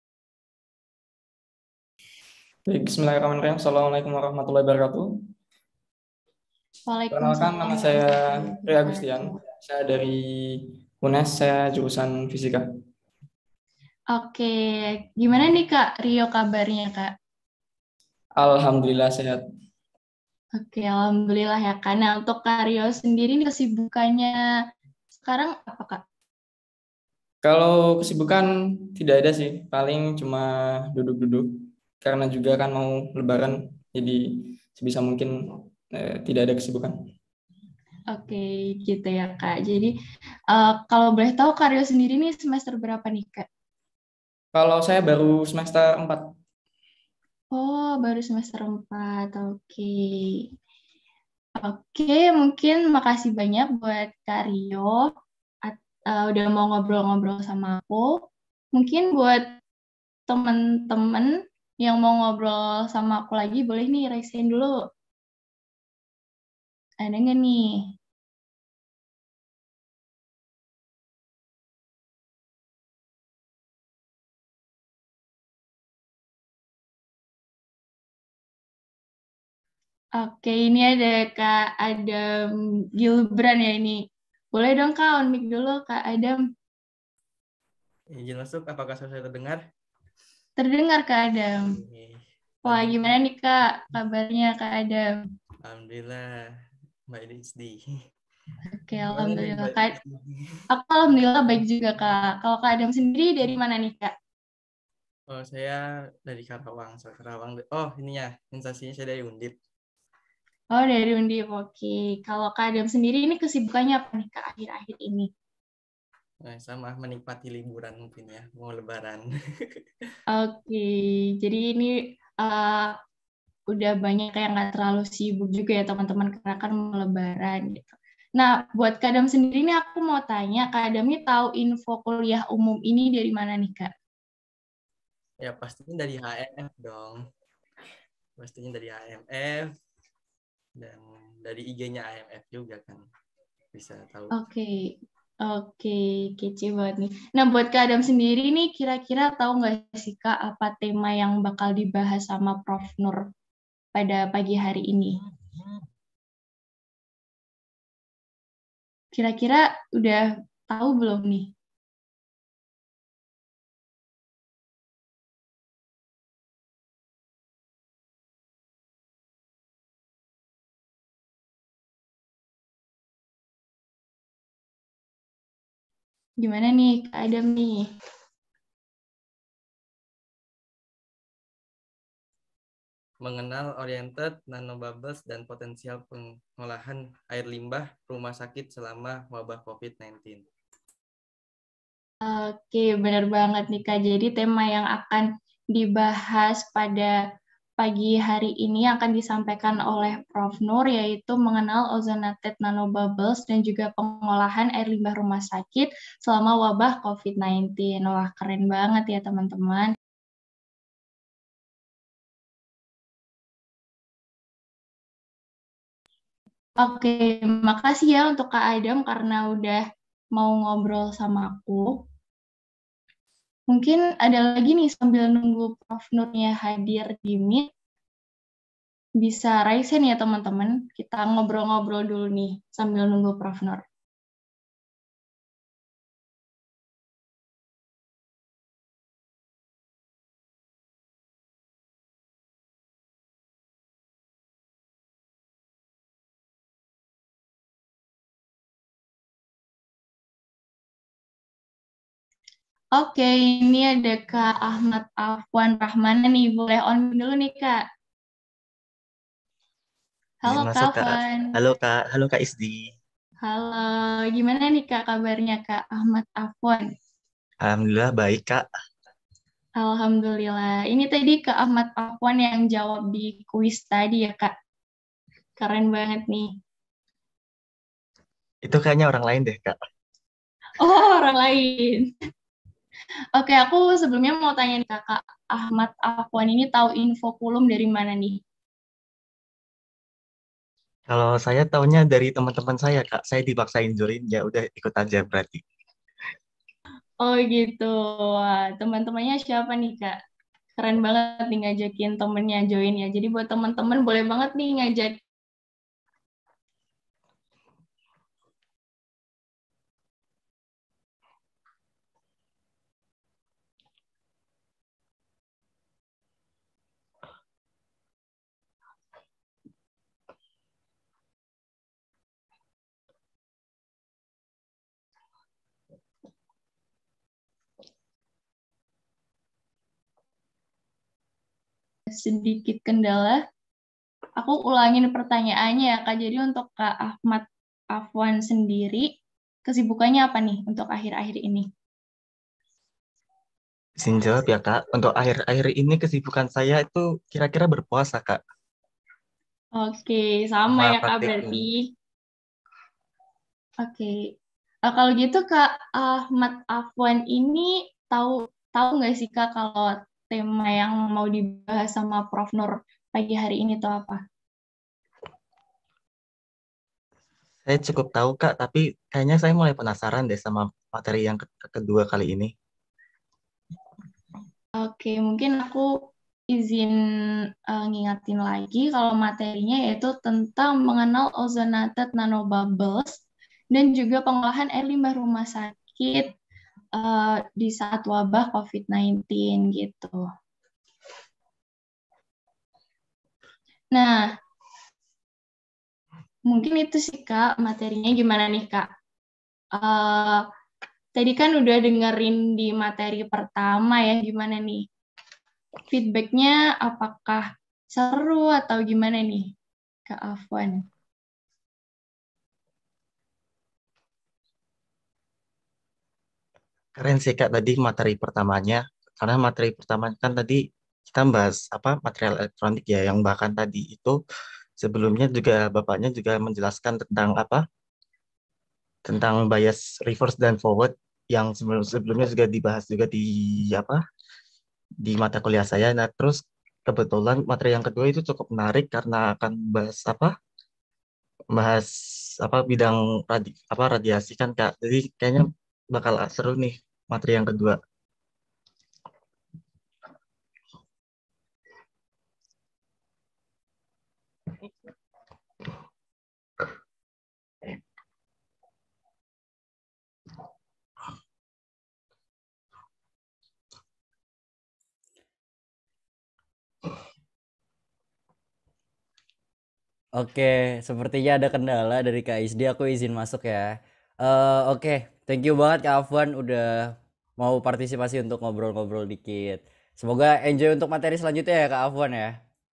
Baik, bismillahirrahmanirrahim. Assalamualaikum warahmatullahi wabarakatuh. Perkenalkan, nama saya Ria Agustian. Saya dari U N E S, saya jurusan fisika. Oke, gimana nih Kak Rio kabarnya, Kak? Alhamdulillah sehat. Oke, alhamdulillah ya Kak. Nah, untuk Kak Rio sendiri nih kesibukannya sekarang apa, Kak? Kalau kesibukan tidak ada sih, paling cuma duduk-duduk. Karena juga kan mau lebaran, jadi sebisa mungkin eh, tidak ada kesibukan. Oke, gitu ya Kak. Jadi uh, kalau boleh tahu Kak Rio sendiri nih semester berapa nih Kak? Kalau saya baru semester empat. Oh, baru semester empat. Oke. Oke, mungkin makasih banyak buat Kak Rio. Uh, udah mau ngobrol-ngobrol sama aku. Mungkin buat teman-teman yang mau ngobrol sama aku lagi, boleh nih raise hand dulu. Ada nggak nih? Oke, ini ada Kak Adam Gilbran ya ini. Boleh dong Kak, on mic dulu Kak Adam. Izin masuk, apakah saya terdengar? Terdengar Kak Adam. Wah, gimana nih Kak kabarnya Kak Adam? Alhamdulillah, Mbak H D. Oke, alhamdulillah Kak. Aku alhamdulillah baik juga Kak. Kalau Kak Adam sendiri dari mana nih Kak? Oh, saya dari Karawang, Karawang. Oh, ininya, instasinya saya dari Undip. Oh, dari Undip. Oke. Kalau Kak Adam sendiri ini kesibukannya apa nih Kak akhir-akhir ini? Nah, sama menikmati liburan mungkin ya, mau lebaran. Oke, jadi ini uh, udah banyak yang nggak terlalu sibuk juga ya teman-teman karena kan mau lebaran gitu. Nah, buat Kak Adam sendiri nih aku mau tanya, Kak Adam ini tahu info kuliah umum ini dari mana nih Kak? Ya pastinya dari H M F dong. pastinya dari I M F dan dari I G-nya I M F juga kan bisa tahu. Oke, oke, kece banget nih. Nah, buat Kak Adam sendiri nih, kira-kira tahu nggak sih Kak apa tema yang bakal dibahas sama Prof Nur pada pagi hari ini? Kira-kira udah tahu belum nih? Gimana nih Kak Adam nih? Mengenal oriented nanobubbles dan potensial pengolahan air limbah rumah sakit selama wabah covid sembilan belas. Oke, benar banget nih Kak. Jadi tema yang akan dibahas pada pagi hari ini akan disampaikan oleh Prof Nur, yaitu mengenal ozonated nanobubbles dan juga pengolahan air limbah rumah sakit selama wabah covid sembilan belas. Wah, keren banget ya teman-teman. Oke, makasih ya untuk Kak Adam karena udah mau ngobrol sama aku. Mungkin ada lagi nih sambil nunggu Prof Nurnya hadir di Meet, bisa raise hand ya teman-teman. Kita ngobrol-ngobrol dulu nih sambil nunggu Prof Nur. Oke, ini ada Kak Ahmad Afwan Rahmana nih. Boleh on dulu nih, Kak. Halo, Izin Kak masuk, Kak. Afwan. Halo, Kak. Halo, Kak Isdi. Halo, gimana nih, Kak, kabarnya, Kak Ahmad Afwan? Alhamdulillah baik, Kak. Alhamdulillah. Ini tadi Kak Ahmad Afwan yang jawab di kuis tadi ya, Kak. Keren banget nih. Itu kayaknya orang lain deh, Kak. Oh, orang lain. Oke, aku sebelumnya mau tanya nih Kakak Ahmad Afwan ini tahu info kulum dari mana nih? Kalau saya tahunya dari teman-teman saya, Kak. Saya dipaksain join, ya udah ikut aja berarti. Oh gitu. Wah, teman-temannya siapa nih, Kak? Keren banget nih ngajakin temennya join ya. Jadi buat teman-teman boleh banget nih ngajak. Sedikit kendala. Aku ulangin pertanyaannya ya, Kak. Jadi untuk Kak Ahmad Afwan sendiri, kesibukannya apa nih untuk akhir-akhir ini? Izin jawab ya, Kak. Untuk akhir-akhir ini kesibukan saya itu kira-kira berpuasa, Kak. Oke, sama Sama ya, Kak, praktikum. berarti. Oke. Nah, kalau gitu Kak Ahmad Afwan ini tahu tahu nggak sih Kak kalau tema yang mau dibahas sama Prof Nur pagi hari ini tuh apa? Saya cukup tahu, Kak, tapi kayaknya saya mulai penasaran deh sama materi yang ke- kedua kali ini. Oke, mungkin aku izin uh, ngingatin lagi kalau materinya yaitu tentang mengenal ozonated nanobubbles dan juga pengolahan air limbah rumah sakit uh, di saat wabah covid sembilan belas gitu. Nah, mungkin itu sih Kak materinya. Gimana nih Kak? Uh, tadi kan udah dengerin di materi pertama ya, gimana nih? Feedbacknya apakah seru atau gimana nih Kak Afwan? Keren sih, Kak, tadi materi pertamanya. Karena materi pertama kan tadi kita bahas apa material elektronik ya, yang bahkan tadi itu sebelumnya juga Bapaknya juga menjelaskan tentang apa? Tentang bias reverse dan forward yang sebelum sebelumnya juga dibahas juga di apa? Di mata kuliah saya. Nah, terus kebetulan materi yang kedua itu cukup menarik karena akan bahas apa? Bahas apa bidang radi, apa radiasi kan Kak. Jadi kayaknya bakal seru nih materi yang kedua. Oke, sepertinya ada kendala dari Kak Isdi, aku izin masuk ya. Eh, oke, thank you banget Kak Afwan udah mau partisipasi untuk ngobrol-ngobrol dikit. Semoga enjoy untuk materi selanjutnya ya Kak Afwan ya.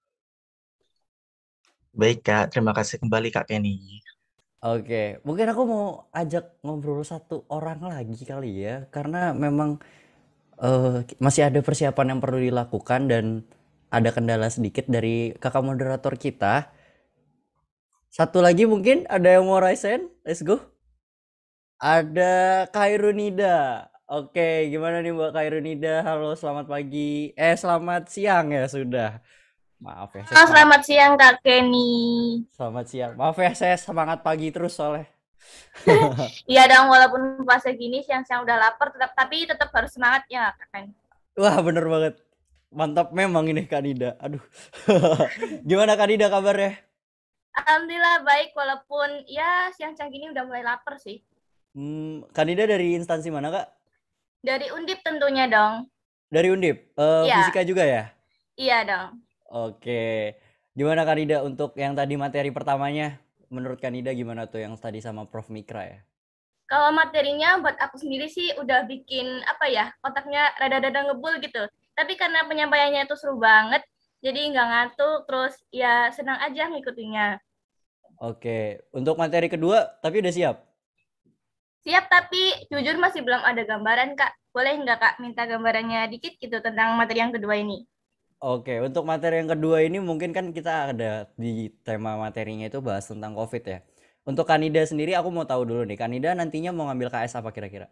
Baik Kak, terima kasih kembali Kak Kenny. Oke, mungkin aku mau ajak ngobrol satu orang lagi kali ya, karena memang eh, masih ada persiapan yang perlu dilakukan dan ada kendala sedikit dari kakak moderator kita. Satu lagi mungkin ada yang mau raise hand? Let's go. Ada Khairunida. Oke, gimana nih Mbak Khairunida? Halo, selamat pagi. Eh, selamat siang ya sudah. Maaf ya, saya Halo, semangat. selamat siang Kak Kenny. Selamat siang. Maaf ya, saya semangat pagi terus soalnya. Iya dong, walaupun puasa gini siang-siang udah lapar, tetap tapi tetap harus semangat ya Kak Ken. Wah, bener banget. Mantap memang ini Kak Nida. Aduh. Gimana Kak Nida kabarnya? Alhamdulillah baik, walaupun ya siang-siang gini udah mulai lapar sih. Hmm, Kak Nida dari instansi mana Kak? Dari Undip tentunya dong. Dari Undip. Eh, Iya, fisika juga ya? iya dong. Oke. Gimana Kak Nida untuk yang tadi materi pertamanya? Menurut Kak Nida gimana tuh yang tadi sama Prof Mikra ya? Kalau materinya buat aku sendiri sih udah bikin apa ya, otaknya rada-rada ngebul gitu. Tapi karena penyampaiannya itu seru banget, jadi nggak ngantuk, terus ya senang aja ngikutinnya. Oke, untuk materi kedua tapi udah siap? Siap, tapi jujur masih belum ada gambaran, Kak. Boleh nggak, Kak, minta gambarannya dikit gitu tentang materi yang kedua ini? Oke, untuk materi yang kedua ini mungkin kan kita ada di tema materinya itu bahas tentang COVID ya. Untuk Kanida sendiri aku mau tahu dulu nih, Kanida nantinya mau ngambil K S apa kira-kira?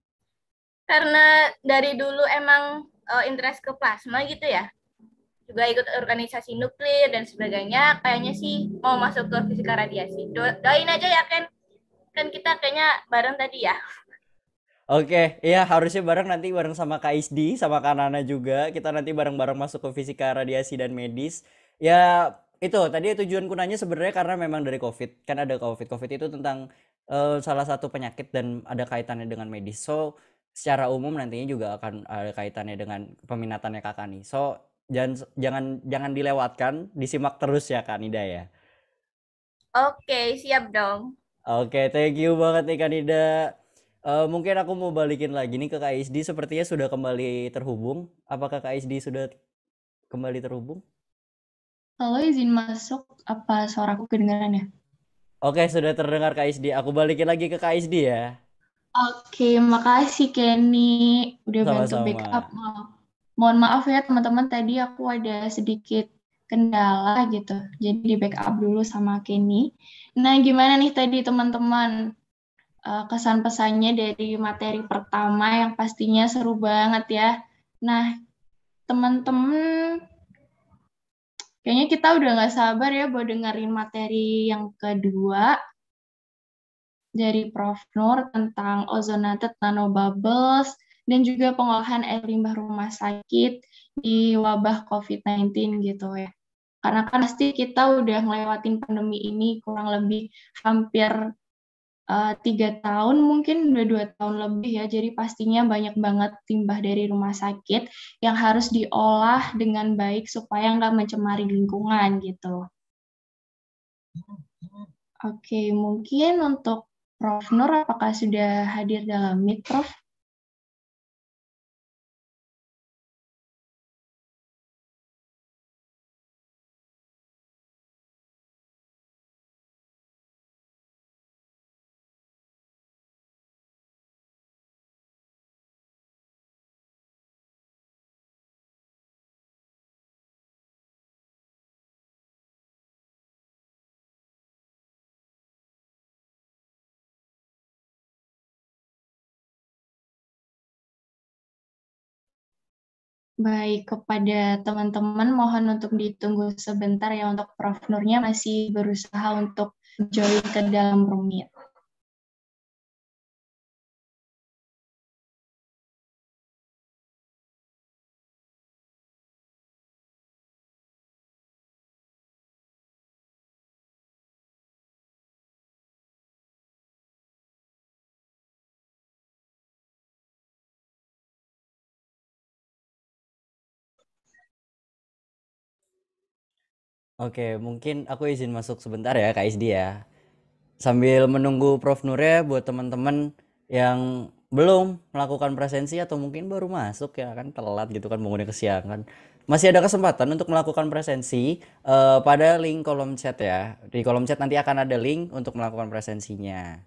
Karena dari dulu emang uh, interest ke plasma gitu ya. Juga ikut organisasi nuklir dan sebagainya. Kayaknya sih mau masuk ke fisika radiasi. Do doain aja ya, Ken. Kan kita kayaknya bareng tadi ya. Oke, iya harusnya bareng nanti bareng sama Kak Isdi, sama Kak Nana juga. Kita nanti bareng-bareng masuk ke fisika radiasi dan medis. Ya itu tadi tujuanku nanya sebenarnya karena memang dari COVID. Kan ada COVID. COVID itu tentang eh, salah satu penyakit dan ada kaitannya dengan medis. So secara umum nantinya juga akan ada kaitannya dengan peminatannya Kak Kani. So jangan jangan jangan dilewatkan, disimak terus ya Kak Nida ya. Oke, siap dong. Oke, thank you banget nih Kak Nida. Eh, mungkin aku mau balikin lagi nih ke Kak Isdi, sepertinya sudah kembali terhubung. Apakah Kak Isdi sudah kembali terhubung? Halo, izin masuk. Apa suaraku kedengaran ya? Oke, sudah terdengar Kak Isdi. Aku balikin lagi ke Kak Isdi ya. Oke, makasih Kenny udah bantu Sama-sama. backup. Mohon maaf ya teman-teman, tadi aku ada sedikit kendala gitu. Jadi di backup dulu sama Kenny. Nah, gimana nih tadi teman-teman? Uh, kesan pesannya dari materi pertama yang pastinya seru banget ya. Nah, teman-teman, kayaknya kita udah nggak sabar ya buat dengerin materi yang kedua dari Prof Nur tentang ozonated nanobubbles dan juga pengolahan air limbah rumah sakit di wabah COVID sembilan belas gitu ya. Karena kan pasti kita udah ngelewatin pandemi ini kurang lebih hampir uh, tiga tahun, mungkin udah dua tahun lebih ya. Jadi pastinya banyak banget limbah dari rumah sakit yang harus diolah dengan baik supaya nggak mencemari lingkungan gitu. Oke, mungkin untuk Prof Nur, apakah sudah hadir dalam Meet, Prof? Baik, kepada teman-teman mohon untuk ditunggu sebentar ya, untuk Prof Nurnya masih berusaha untuk join ke dalam room meet. Oke, mungkin aku izin masuk sebentar ya Kak Isdi ya. Sambil menunggu Prof Nurnya, buat teman-teman yang belum melakukan presensi atau mungkin baru masuk ya kan telat gitu kan bangunnya kesiangan. Masih ada kesempatan untuk melakukan presensi eh, pada link kolom chat ya. Di kolom chat nanti akan ada link untuk melakukan presensinya.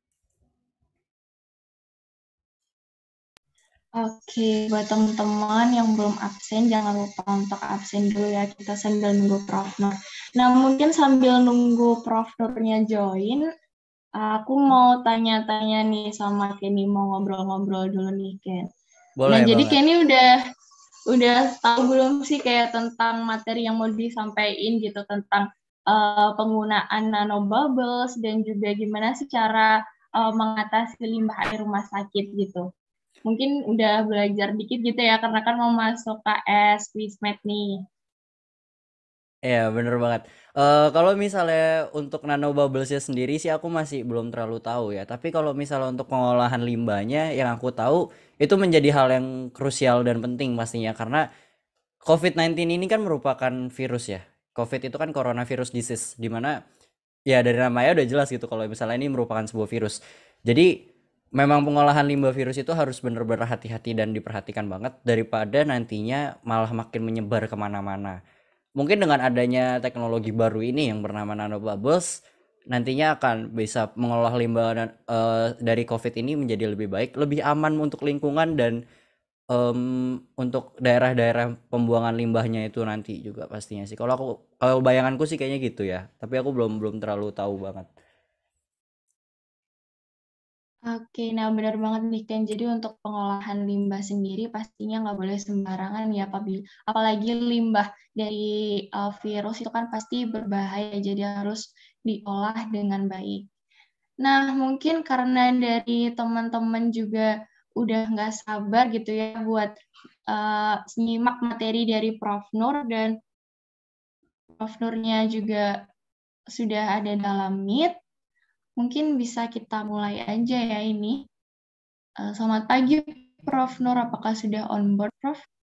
Oke, buat teman-teman yang belum absen, jangan lupa untuk absen dulu ya, kita sambil nunggu Prof Nur. Nah, mungkin sambil nunggu Prof Nurnya join, aku mau tanya-tanya nih sama Kenny, mau ngobrol-ngobrol dulu nih, Ken. Boleh Nah, jadi banget. Kenny udah udah tahu belum sih kayak tentang materi yang mau disampaikan gitu, tentang uh, penggunaan nanobubbles dan juga gimana sih cara uh, mengatasi limbah air rumah sakit gitu. Mungkin udah belajar dikit gitu ya, karena kan mau masuk K S Wismed nih. Iya, bener banget. Eh kalau misalnya untuk nanobubblesnya sendiri sih aku masih belum terlalu tahu ya. Tapi kalau misalnya untuk pengolahan limbahnya yang aku tahu itu menjadi hal yang krusial dan penting pastinya karena covid sembilan belas ini kan merupakan virus ya. Covid itu kan coronavirus disease di mana ya dari namanya udah jelas gitu kalau misalnya ini merupakan sebuah virus. Jadi memang pengolahan limbah virus itu harus benar-benar hati-hati dan diperhatikan banget daripada nantinya malah makin menyebar kemana-mana. Mungkin dengan adanya teknologi baru ini yang bernama nanobubbles nantinya akan bisa mengolah limbah dan, uh, dari COVID ini menjadi lebih baik, lebih aman untuk lingkungan dan um, untuk daerah-daerah pembuangan limbahnya itu nanti juga pastinya sih. Kalau aku kalau bayanganku sih kayaknya gitu ya, tapi aku belum belum terlalu tahu banget. Oke, nah benar banget nih Ken. Jadi untuk pengolahan limbah sendiri pastinya nggak boleh sembarangan ya, apalagi limbah dari uh, virus itu kan pasti berbahaya, jadi harus diolah dengan baik. Nah, mungkin karena dari teman-teman juga udah nggak sabar gitu ya buat uh, nyimak materi dari Prof Nur, dan Prof Nurnya juga sudah ada dalam Meet. Mungkin bisa kita mulai aja ya ini. Uh, selamat pagi, Prof Nur. Apakah sudah on board, Prof?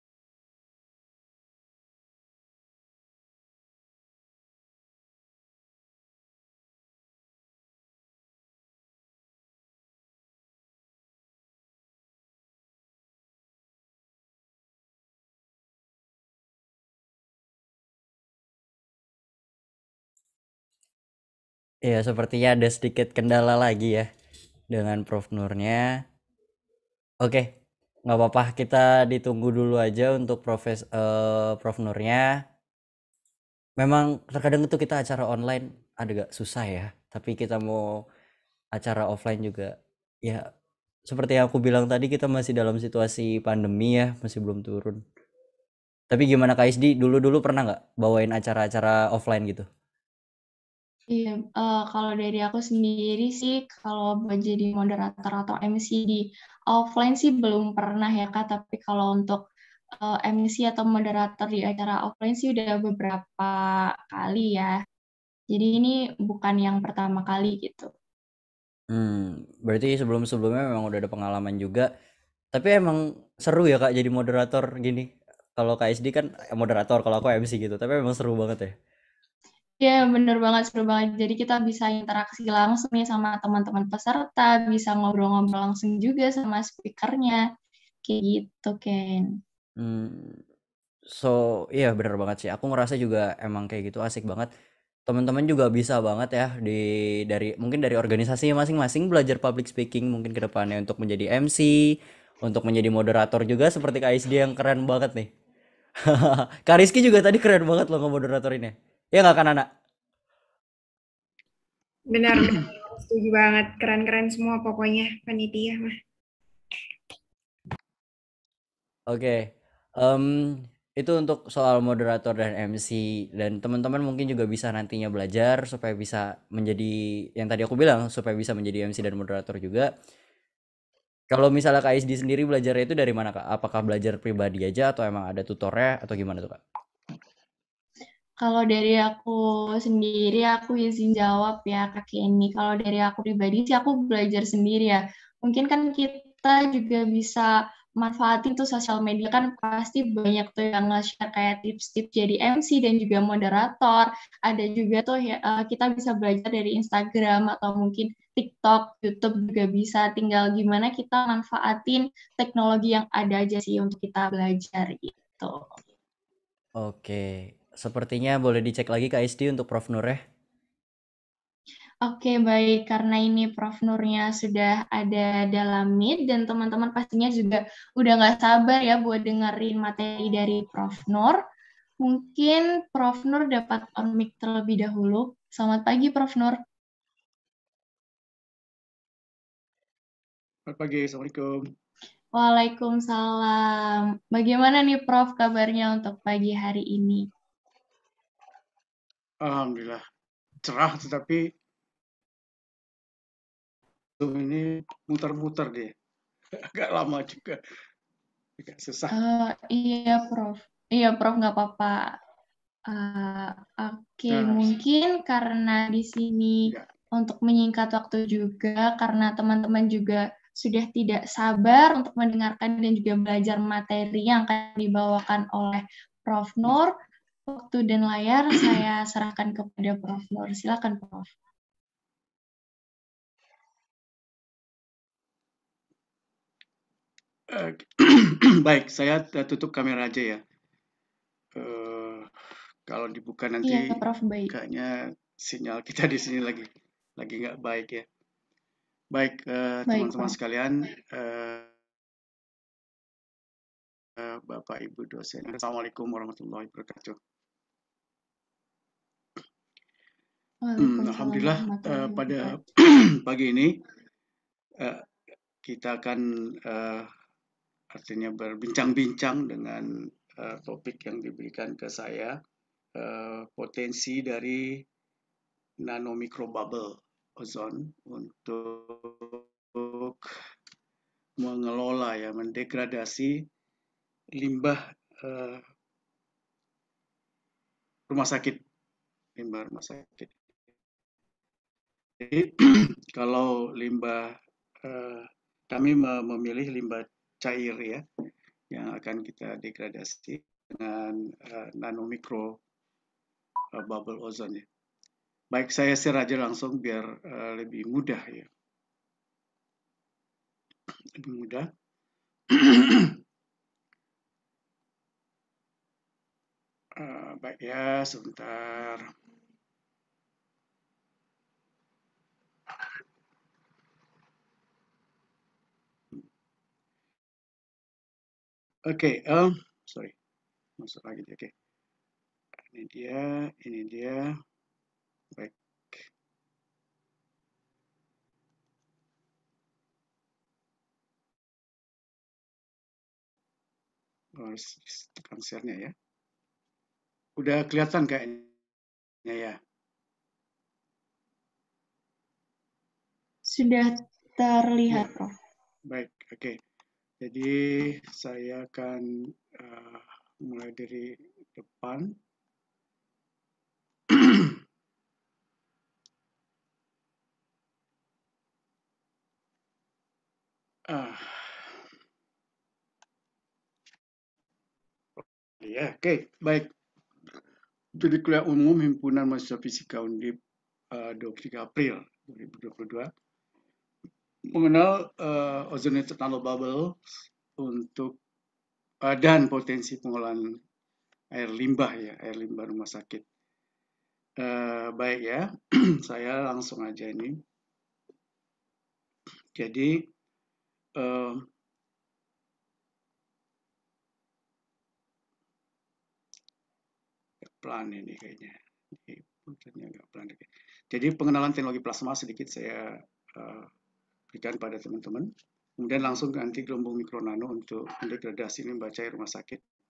Ya, sepertinya ada sedikit kendala lagi ya dengan Prof Nurnya. Oke, nggak apa-apa, kita ditunggu dulu aja untuk Profes uh, Prof Nurnya. Memang terkadang itu kita acara online ada gak susah ya, tapi kita mau acara offline juga ya seperti yang aku bilang tadi, kita masih dalam situasi pandemi ya, masih belum turun. Tapi gimana Kak Isdi, dulu-dulu pernah nggak bawain acara-acara offline gitu? Iya, uh, kalau dari aku sendiri sih, kalau buat jadi moderator atau M C di offline sih belum pernah ya Kak, tapi kalau untuk uh, M C atau moderator di acara offline sih udah beberapa kali ya. Jadi ini bukan yang pertama kali gitu. Hmm, berarti sebelum-sebelumnya memang udah ada pengalaman juga. Tapi emang seru ya Kak jadi moderator gini. Kalau Kak Isdi kan moderator, kalau aku M C gitu. Tapi emang seru banget ya. Ya, bener banget, seru banget. Jadi kita bisa interaksi langsung nih sama teman-teman peserta, bisa ngobrol-ngobrol langsung juga sama speakernya. Kayak gitu, Ken. Hmm, so iya bener banget sih. Aku ngerasa juga emang kayak gitu asik banget. Teman-teman juga bisa banget ya di dari mungkin dari organisasi masing-masing belajar public speaking mungkin ke depannya untuk menjadi M C, untuk menjadi moderator juga seperti Kak Isdi yang keren banget nih. Kak Rizky juga tadi keren banget loh ngemoderatorinnya. Ya nggak kan anak? Benar, benar. Setuju banget. Keren-keren semua pokoknya panitia mah. Oke. Em, itu untuk soal moderator dan M C, dan teman-teman mungkin juga bisa nantinya belajar supaya bisa menjadi yang tadi aku bilang, supaya bisa menjadi M C dan moderator juga. Kalau misalnya Kak Isdi sendiri belajarnya itu dari mana, Kak? Apakah belajar pribadi aja atau emang ada tutornya atau gimana tuh, Kak? Kalau dari aku sendiri, aku izin jawab ya Kak Kenny. Kalau dari aku pribadi sih aku belajar sendiri ya. Mungkin kan kita juga bisa manfaatin tuh sosial media, kan pasti banyak tuh yang nge-share kayak tips-tips jadi M C dan juga moderator. Ada juga tuh ya, eh, kita bisa belajar dari Instagram atau mungkin TikTok, YouTube juga bisa. Tinggal gimana kita manfaatin teknologi yang ada aja sih untuk kita belajar gitu. Oke, sepertinya boleh dicek lagi Kak Isdi untuk Prof Nur ya. Oke, baik. Karena ini Prof Nurnya sudah ada dalam Meet dan teman-teman pastinya juga udah nggak sabar ya buat dengerin materi dari Prof Nur. Mungkin Prof Nur dapat on mic terlebih dahulu. Selamat pagi, Prof Nur. Selamat pagi, Assalamualaikum. Waalaikumsalam. Bagaimana nih Prof kabarnya untuk pagi hari ini? Alhamdulillah cerah, tetapi ini muter-muter deh, agak lama juga, agak susah. Uh, iya Prof, iya Prof nggak apa-apa. Uh, Oke, okay. Nah, mungkin karena di sini ya. Untuk menyingkat waktu juga, karena teman-teman juga sudah tidak sabar untuk mendengarkan dan juga belajar materi yang akan dibawakan oleh Prof Nur. Waktu dan layar saya serahkan kepada Prof Nur. Silakan Prof. Uh, baik, saya tutup kamera aja ya. Uh, kalau dibuka nanti, iya, Prof, baik. kayaknya sinyal kita di sini lagi lagi nggak baik ya. Baik, uh, teman-teman sekalian, uh, uh, Bapak Ibu dosen, Assalamualaikum warahmatullahi wabarakatuh. Hmm, Alhamdulillah uh, pada pagi ini uh, kita akan uh, artinya berbincang-bincang dengan uh, topik yang diberikan ke saya, uh, potensi dari nanomicrobubble ozon untuk mengelola ya mendegradasi limbah uh, rumah sakit, limbah rumah sakit. Jadi kalau limbah uh, kami memilih limbah cair ya yang akan kita degradasi dengan uh, nanomikro uh, bubble ozon ya. Baik, saya share aja langsung biar uh, lebih mudah ya. Lebih mudah. uh, baik ya, sebentar. Oke, okay, um, sorry, masuk lagi. Oke, okay. Ini dia, ini dia. Baik. Harus tekan share-nya ya. Udah kelihatan kayaknya ya. Sudah terlihat, Prof. Baik, oke. Okay. Jadi saya akan uh, mulai dari depan. uh. Ya, oke, okay. Baik. Jadi kuliah umum Himpunan Mahasiswa Fisika Undip uh, dua puluh tiga April dua ribu dua puluh dua mengenal uh, ozonated nanobubble untuk uh, dan potensi pengolahan air limbah ya, air limbah rumah sakit. Uh, baik ya, saya langsung aja ini. Jadi uh, pelan ini kayaknya. Agak pelan. Jadi pengenalan teknologi plasma sedikit saya uh, berikan pada teman-teman. Kemudian langsung ganti gelombang mikronano untuk mendegradasi limbah cair rumah sakit.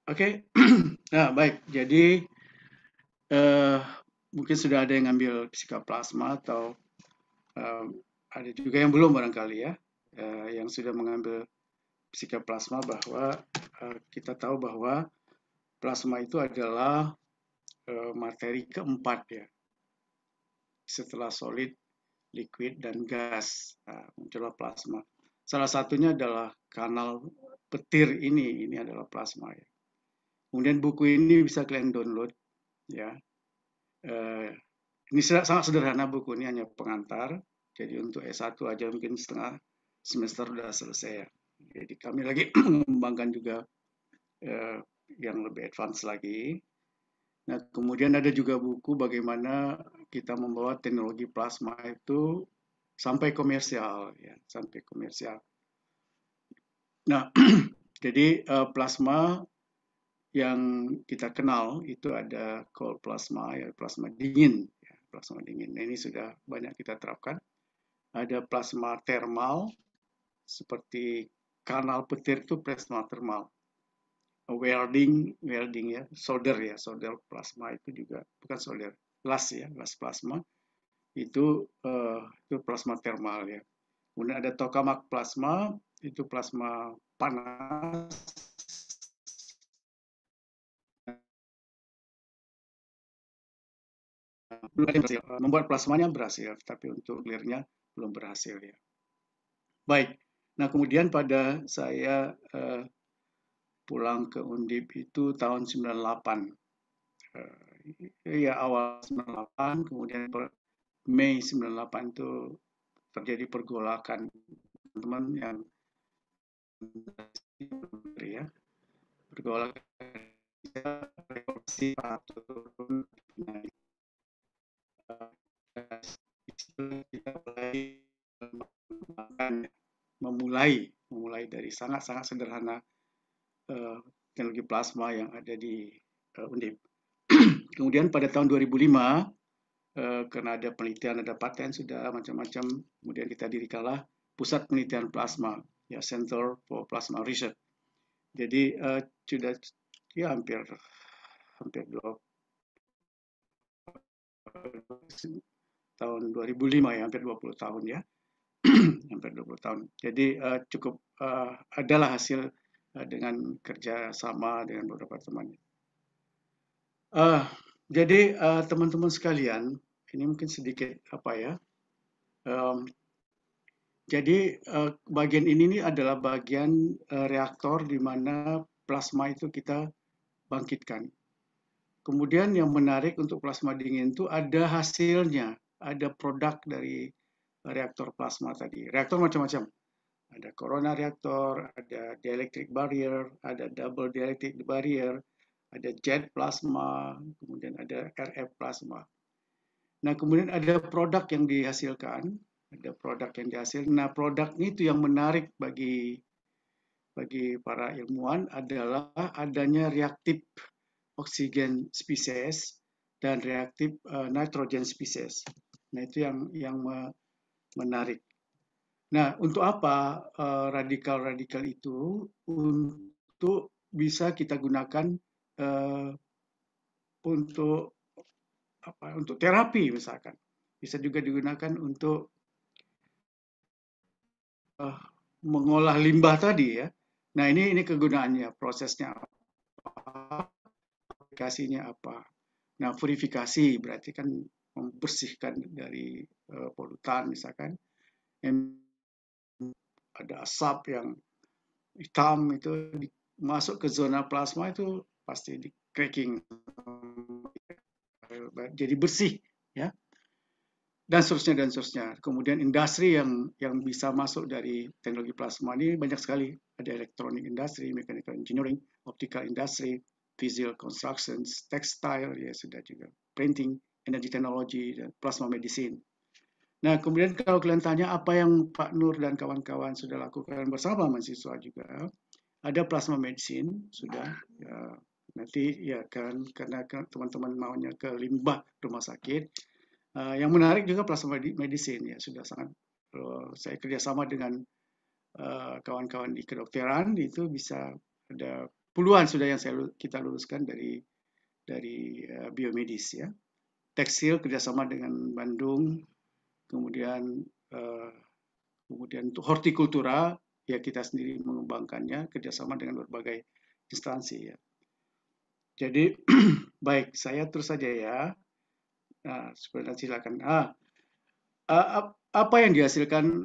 Oke, nah baik. Jadi eh, mungkin sudah ada yang ngambil fisika plasma atau eh, ada juga yang belum barangkali ya, eh, yang sudah mengambil fisika plasma bahwa eh, kita tahu bahwa plasma itu adalah eh, materi keempat ya, setelah solid, liquid, dan gas. Nah, muncullah plasma. Salah satunya adalah kanal petir ini, ini adalah plasma ya. Kemudian buku ini bisa kalian download ya. Eh, ini sangat sederhana buku ini, hanya pengantar. Jadi untuk S satu aja mungkin setengah semester sudah selesai ya. Jadi kami lagi mengembangkan juga eh, yang lebih advance lagi. Nah, kemudian ada juga buku bagaimana kita membawa teknologi plasma itu sampai komersial ya, sampai komersial. Nah, jadi uh, plasma yang kita kenal itu ada cold plasma ya, plasma dingin ya, plasma dingin. Nah, ini sudah banyak kita terapkan. Ada plasma thermal seperti kanal petir itu plasma thermal. Welding, welding ya, solder ya, solder plasma itu juga bukan solder, las ya, las plasma itu uh, itu plasma thermal ya. Kemudian ada tokamak plasma, itu plasma panas. Membuat plasmanya berhasil, tapi untuk clearnya belum berhasil ya. Baik, nah kemudian pada saya uh, pulang ke Undip itu tahun sembilan puluh delapan. Uh, ya awal sembilan puluh delapan, kemudian Mei sembilan puluh delapan itu terjadi pergolakan teman-teman yang ya, pergolakan revolusi turun naik. Kita mulai memulai memulai dari sangat-sangat sederhana uh, teknologi plasma yang ada di uh, Undip. Kemudian pada tahun dua ribu lima uh, karena ada penelitian, ada paten sudah macam-macam, kemudian kita dirikanlah pusat penelitian plasma ya, Center for Plasma Research. Jadi uh, sudah ya hampir hampir dua tahun dua ribu lima ya, hampir dua puluh tahun ya. Hampir dua puluh tahun. Jadi uh, cukup uh, adalah hasil uh, dengan kerjasama dengan beberapa teman. Uh, jadi uh, teman-teman sekalian, ini mungkin sedikit apa ya. Um, jadi uh, bagian ini nih adalah bagian uh, reaktor di mana plasma itu kita bangkitkan. Kemudian yang menarik untuk plasma dingin itu ada hasilnya, ada produk dari reaktor plasma tadi. Reaktor macam-macam. Ada corona reaktor, ada dielectric barrier, ada double dielectric barrier, ada jet plasma, kemudian ada R F plasma. Nah, kemudian ada produk yang dihasilkan, ada produk yang dihasilkan. Nah, produk itu yang menarik bagi bagi para ilmuwan adalah adanya reaktif oksigen spesies dan reaktif uh, nitrogen spesies. Nah, itu yang yang menarik. Nah, untuk apa radikal-radikal uh, itu? Untuk bisa kita gunakan uh, untuk apa? Untuk terapi misalkan. Bisa juga digunakan untuk uh, mengolah limbah tadi ya. Nah, ini ini kegunaannya, prosesnya apa? Aplikasinya apa? Nah, purifikasi berarti kan membersihkan dari uh, polutan misalkan. Yang ada asap yang hitam itu masuk ke zona plasma itu pasti di cracking jadi bersih ya, dan seterusnya dan seterusnya. Kemudian industri yang yang bisa masuk dari teknologi plasma ini banyak sekali. Ada electronic industry, mechanical engineering, optical industry, visual constructions, textile ya sudah juga, printing, energy technology, dan plasma medicine. Nah, kemudian kalau kalian tanya apa yang Pak Nur dan kawan-kawan sudah lakukan bersama mahasiswa juga, ada plasma medicine sudah ya, nanti ya kan karena teman-teman maunya ke limbah rumah sakit. Uh, yang menarik juga plasma medicine ya sudah sangat uh, saya kerjasama dengan kawan-kawan uh, di kedokteran itu bisa ada puluhan sudah yang saya, kita luluskan dari dari uh, biomedis ya. Tekstil kerjasama dengan Bandung, kemudian uh, kemudian untuk hortikultura ya kita sendiri mengembangkannya kerjasama dengan berbagai instansi ya. Jadi baik, saya terus saja ya. Nah, sebenarnya silakan. Ah, apa yang dihasilkan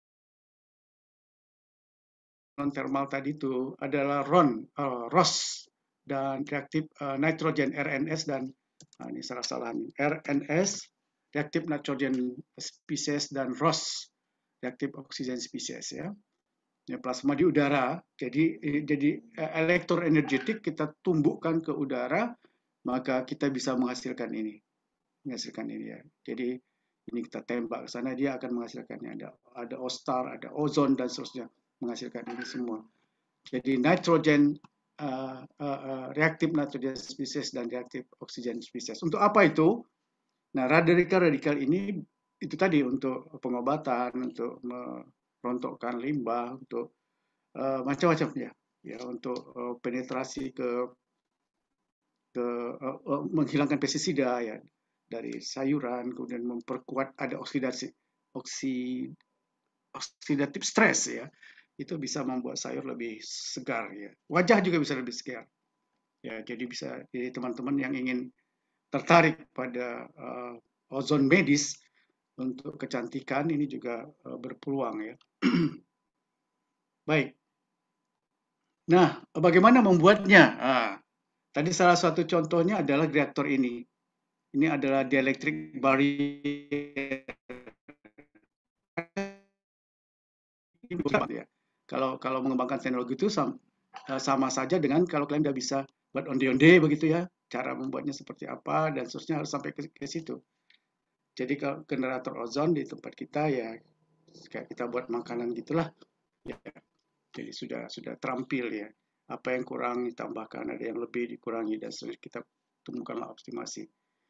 non thermal tadi itu adalah R O N, uh, R O S dan reaktif uh, nitrogen R N S dan nah ini salah-salah nih, R N S reaktif nitrogen species dan R O S reaktif oksigen species ya. Ya, plasma di udara. Jadi jadi elektroenergetik kita tumbuhkan ke udara, maka kita bisa menghasilkan ini. Menghasilkan ini ya. Jadi ini kita tembak ke sana, dia akan menghasilkannya. Ada ada ostar, ada ozon dan seterusnya, menghasilkan ini semua. Jadi nitrogen uh, uh, uh, reaktif nitrogen species dan reaktif oksigen species. Untuk apa itu? Nah, radikal-radikal ini itu tadi untuk pengobatan, untuk merontokkan limbah, untuk uh, macam-macam ya, ya untuk uh, penetrasi ke ke uh, uh, menghilangkan pestisida ya dari sayuran, kemudian memperkuat ada oksidasi oksid oksidatif stres ya, itu bisa membuat sayur lebih segar ya, wajah juga bisa lebih segar ya. Jadi bisa, jadi teman-teman yang ingin tertarik pada uh, ozon medis untuk kecantikan ini juga uh, berpeluang ya. Baik. Nah, bagaimana membuatnya? Nah, tadi salah satu contohnya adalah reaktor ini. Ini adalah dielectric barrier. Ya. Kalau kalau mengembangkan teknologi itu sama, sama saja dengan kalau kalian udah bisa buat onde-onde begitu ya. Cara membuatnya seperti apa dan seterusnya harus sampai ke, ke situ. Jadi kalau generator ozon di tempat kita ya kayak kita buat makanan gitulah. Ya. Jadi sudah sudah terampil ya. Apa yang kurang ditambahkan, ada yang lebih dikurangi dan seterusnya kita temukanlah optimasi.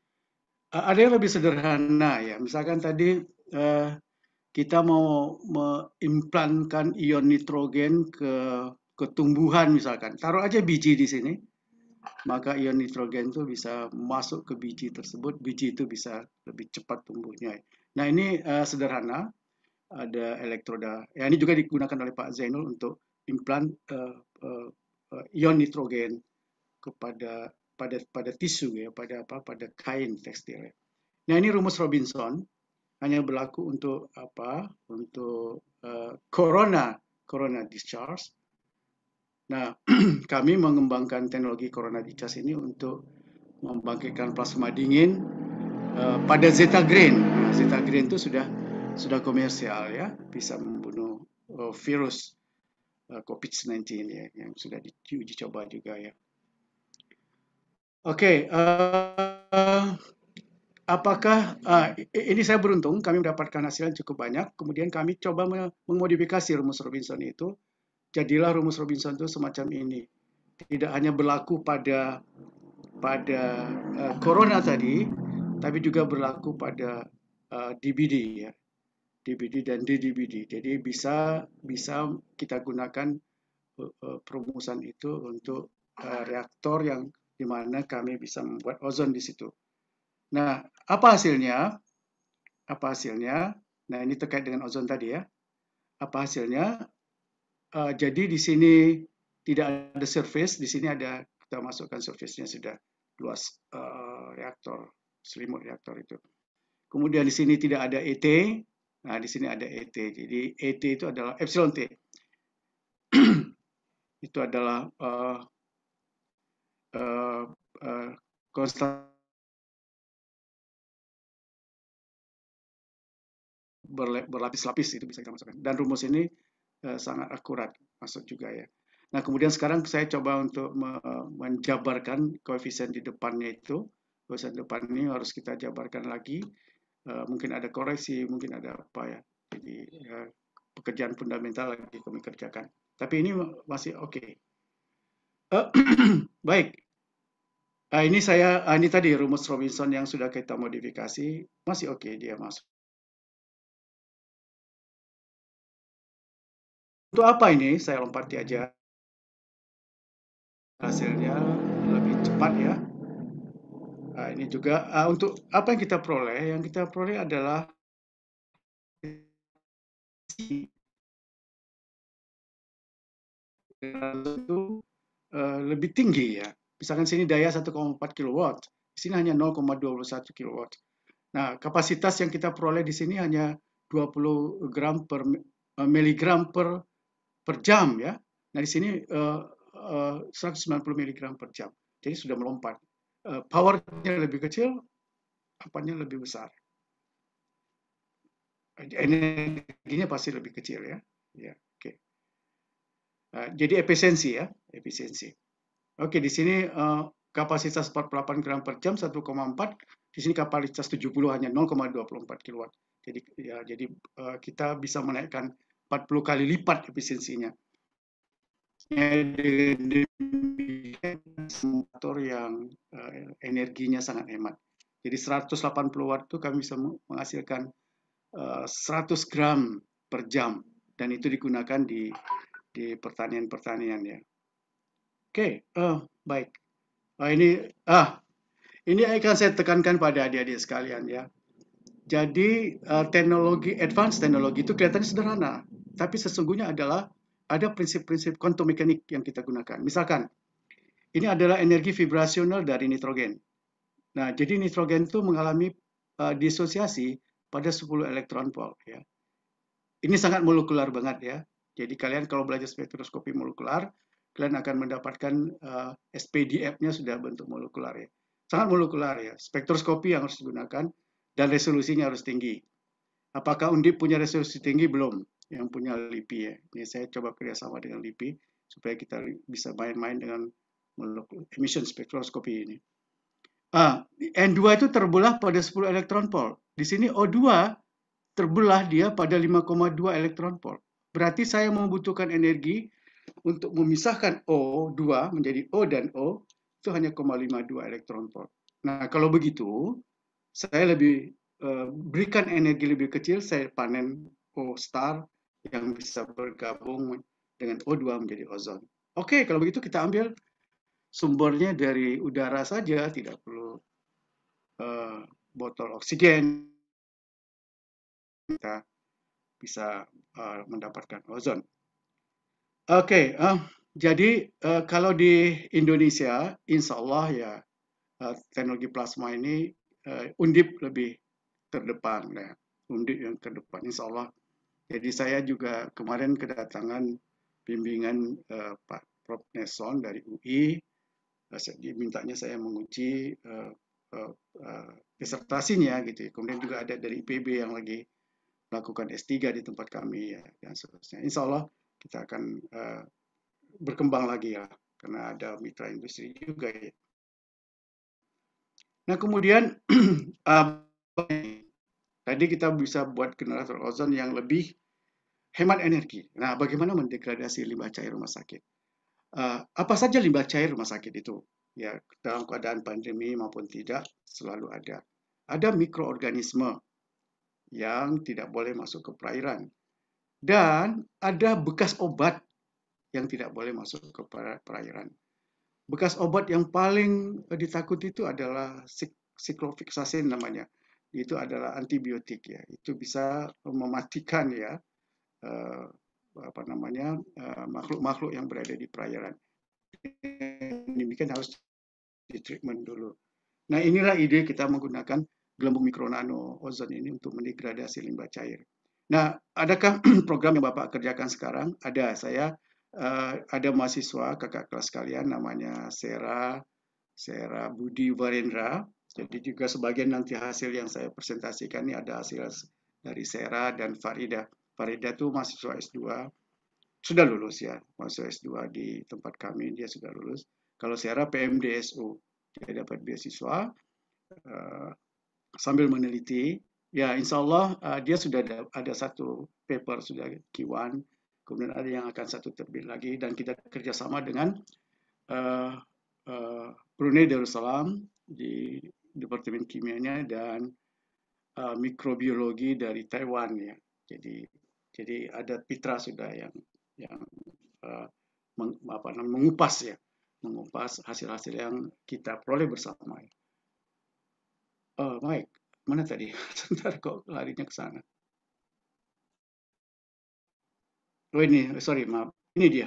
Ada yang lebih sederhana ya, misalkan tadi uh, kita mau mengimplankan ion nitrogen ke, ke tumbuhan misalkan, taruh aja biji di sini, maka ion nitrogen itu bisa masuk ke biji tersebut, biji itu bisa lebih cepat tumbuhnya. Nah ini uh, sederhana, ada elektroda, ya ini juga digunakan oleh Pak Zainul untuk implan uh, uh, uh, ion nitrogen kepada pada pada tisu ya, pada apa pada kain tekstil. Nah, ini rumus Robinson hanya berlaku untuk apa? Untuk uh, corona corona discharge. Nah, kami mengembangkan teknologi corona discharge ini untuk membangkitkan plasma dingin uh, pada zeta grain. Nah, zeta grain itu sudah sudah komersial ya, bisa membunuh uh, virus uh, COVID sembilan belas ya, yang sudah diuji coba juga ya. Oke, okay, uh, apakah uh, ini saya beruntung kami mendapatkan hasil yang cukup banyak. Kemudian kami coba memodifikasi rumus Robinson itu. Jadilah rumus Robinson itu semacam ini. Tidak hanya berlaku pada pada uh, corona tadi, tapi juga berlaku pada uh, D B D ya, D B D dan D D B D. Jadi bisa bisa kita gunakan uh, perumusan itu untuk uh, reaktor yang di mana kami bisa membuat ozon di situ. Nah, apa hasilnya? Apa hasilnya? Nah, ini terkait dengan ozon tadi ya. Apa hasilnya? Uh, jadi di sini tidak ada surface, di sini ada, kita masukkan surface-nya sudah luas uh, reaktor, selimut reaktor itu. Kemudian di sini tidak ada E T, nah di sini ada E T. Jadi E T itu adalah epsilon T. Itu adalah uh, Uh, uh, konstan berlapis-lapis itu bisa kita masukkan, dan rumus ini uh, sangat akurat masuk juga ya. Nah kemudian sekarang saya coba untuk me menjabarkan koefisien di depannya itu. Koefisien depan ini harus kita jabarkan lagi, uh, mungkin ada koreksi, mungkin ada apa ya. Jadi uh, pekerjaan fundamental lagi kami kerjakan, tapi ini masih oke. Okay. Uh, baik. Nah, ini saya, ah, ini tadi rumus Robinson yang sudah kita modifikasi, masih oke okay, dia masuk. Untuk apa ini? Saya lompati aja. hasilnya lebih cepat ya. Nah, ini juga uh, untuk apa yang kita peroleh, yang kita peroleh adalah itu uh, lebih tinggi ya. Misalkan sini daya satu koma empat kilowatt, di sini hanya nol koma dua satu kilowatt. Nah, kapasitas yang kita peroleh di sini hanya dua puluh gram per uh, miligram per per jam ya. Nah, di sini uh, uh, seratus sembilan puluh miligram per jam. Jadi sudah melompat. Uh, powernya lebih kecil, apanya lebih besar. Energinya pasti lebih kecil ya. Ya, oke. Okay. Uh, jadi efisiensi ya, efisiensi. Oke, okay, di sini uh, kapasitas empat puluh delapan gram per jam satu koma empat, di sini kapasitas tujuh puluh hanya nol koma dua empat kilowatt. Jadi ya, jadi uh, kita bisa menaikkan empat puluh kali lipat efisiensinya. Motor yang uh, energinya sangat hemat. Jadi seratus delapan puluh watt itu kami bisa menghasilkan uh, seratus gram per jam dan itu digunakan di di pertanian-pertanian ya. Oke, okay, uh, baik. Uh, ini ah ini akan saya tekankan pada adik-adik sekalian ya. Jadi uh, teknologi advance teknologi itu kelihatannya sederhana, tapi sesungguhnya adalah ada prinsip-prinsip quantum mekanik yang kita gunakan. Misalkan, ini adalah energi vibrasional dari nitrogen. Nah, jadi nitrogen itu mengalami uh, disosiasi pada sepuluh elektron volt. Ya. Ini sangat molekular banget ya. Jadi kalian kalau belajar spektroskopi molekular, kalian akan mendapatkan uh, S P D F-nya sudah bentuk molekular ya. Sangat molekular ya. Spektroskopi yang harus digunakan dan resolusinya harus tinggi. Apakah Undip punya resolusi tinggi? Belum. Yang punya L I P I ya. Ini saya coba kerjasama dengan L I P I supaya kita bisa main-main dengan emission spektroskopi ini. Ah, N dua itu terbelah pada sepuluh elektron volt. Di sini O dua terbelah dia pada lima koma dua elektron volt. Berarti saya membutuhkan energi untuk memisahkan O dua menjadi O dan O itu hanya nol koma lima dua elektron volt. Nah, kalau begitu saya lebih uh, berikan energi lebih kecil, saya panen O star yang bisa bergabung dengan O dua menjadi ozon. Oke, kalau begitu kita ambil sumbernya dari udara saja, tidak perlu uh, botol oksigen. Kita bisa uh, mendapatkan ozon. Oke, uh, jadi uh, kalau di Indonesia, insya Allah ya uh, teknologi plasma ini uh, Undip lebih terdepan ya. Undip yang terdepan, insya Allah. Jadi saya juga kemarin kedatangan bimbingan uh, Pak Prof Nelson dari U I, uh, dimintanya saya menguji uh, uh, uh, disertasinya gitu. Ya. Kemudian juga ada dari I P B yang lagi melakukan S tiga di tempat kami ya dan seterusnya. Insya Allah kita akan uh, berkembang lagi ya karena ada mitra industri juga ya. Nah kemudian uh, tadi kita bisa buat generator ozon yang lebih hemat energi. Nah, bagaimana mendegradasi limbah cair rumah sakit? Uh, apa saja limbah cair rumah sakit itu? Ya, dalam keadaan pandemi maupun tidak, selalu ada. Ada mikroorganisme yang tidak boleh masuk ke perairan. Dan ada bekas obat yang tidak boleh masuk ke perairan. Bekas obat yang paling ditakuti itu adalah siklofloxacin namanya. Itu adalah antibiotik ya. Itu bisa mematikan ya. Uh, apa namanya makhluk-makhluk uh, yang berada di perairan. Demikian harus di treatment dulu. Nah inilah ide kita menggunakan gelembung mikronano ozon ini untuk mendegradasi limbah cair. Nah adakah program yang Bapak kerjakan sekarang? Ada. Saya uh, ada mahasiswa kakak kelas kalian namanya Sera Sera Budi Warendra. Jadi juga sebagian nanti hasil yang saya presentasikan ini ada hasil dari Sera dan Farida. Farida itu mahasiswa S dua, sudah lulus ya, mahasiswa S dua di tempat kami, dia sudah lulus. Kalau Sera P M D S U, dia dapat beasiswa uh, sambil meneliti. Ya, insya Allah uh, dia sudah ada, ada satu paper, sudah Q satu, kemudian ada yang akan satu terbit lagi, dan kita kerjasama dengan uh, uh, Brunei Darussalam di Departemen Kimianya dan uh, Mikrobiologi dari Taiwan ya. Jadi Jadi ada Pitra sudah yang yang uh, meng, apa, mengupas ya mengupas hasil-hasil yang kita peroleh bersama. Oh, baik. Mana tadi? Sebentar kok larinya ke sana. Oh ini, sorry, maaf. Ini dia.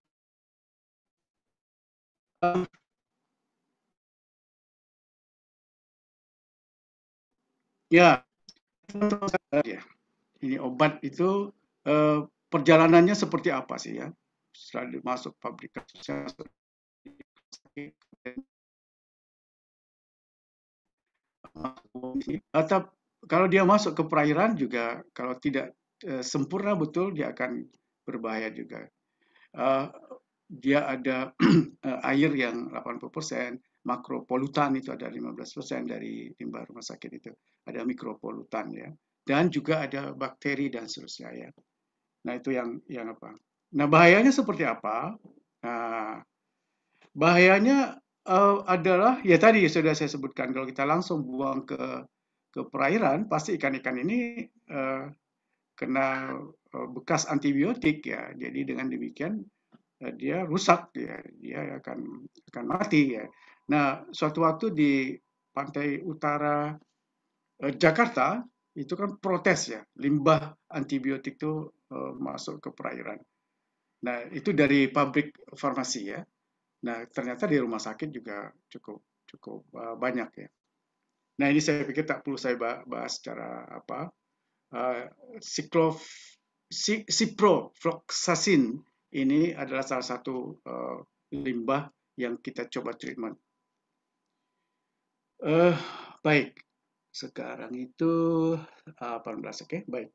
Uh, ya, ya. Ini obat itu uh, perjalanannya seperti apa sih ya? Setelah masuk pabrikasi, atau kalau dia masuk ke perairan juga, kalau tidak uh, sempurna betul, dia akan berbahaya juga. Uh, dia ada air yang delapan puluh persen, makropolutan itu ada lima belas persen dari limbah rumah sakit itu, ada mikropolutan ya, dan juga ada bakteri dan seterusnya ya. Nah itu yang yang apa? Nah bahayanya seperti apa? Nah, bahayanya uh, adalah ya tadi sudah saya sebutkan, kalau kita langsung buang ke ke perairan, pasti ikan-ikan ini uh, kena uh, bekas antibiotik ya. Jadi dengan demikian uh, dia rusak ya, dia akan akan mati ya. Nah, suatu waktu di pantai utara uh, Jakarta itu kan protes ya, limbah antibiotik itu uh, masuk ke perairan. Nah, itu dari pabrik farmasi ya. Nah, ternyata di rumah sakit juga cukup cukup uh, banyak ya. Nah, ini saya pikir tak perlu saya bahas secara apa. Uh, Siklof, si, ciprofloxacin ini adalah salah satu uh, limbah yang kita coba treatment. Uh, baik, sekarang itu uh, delapan belas, oke, okay? Baik.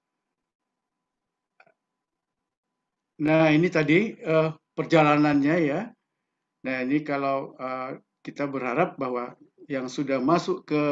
Nah, ini tadi uh, perjalanannya ya. Nah, ini kalau uh, kita berharap bahwa yang sudah masuk ke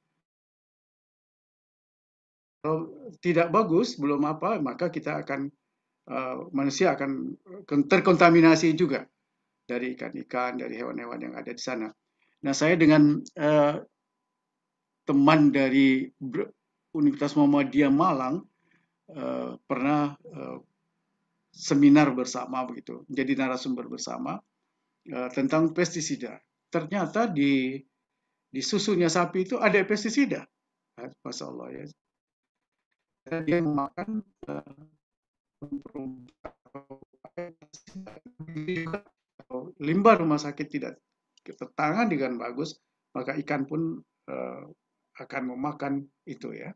kalau tidak bagus, belum apa, maka kita akan uh, manusia akan terkontaminasi juga dari ikan-ikan, dari hewan-hewan yang ada di sana. Nah, saya dengan uh, teman dari Universitas Muhammadiyah Malang uh, pernah uh, seminar bersama begitu, menjadi narasumber bersama uh, tentang pestisida. Ternyata di di susunya sapi itu ada pestisida, Masya Allah ya. Dia memakan uh, limbah rumah sakit tidak tertangani dengan bagus, maka ikan pun uh, akan memakan itu ya.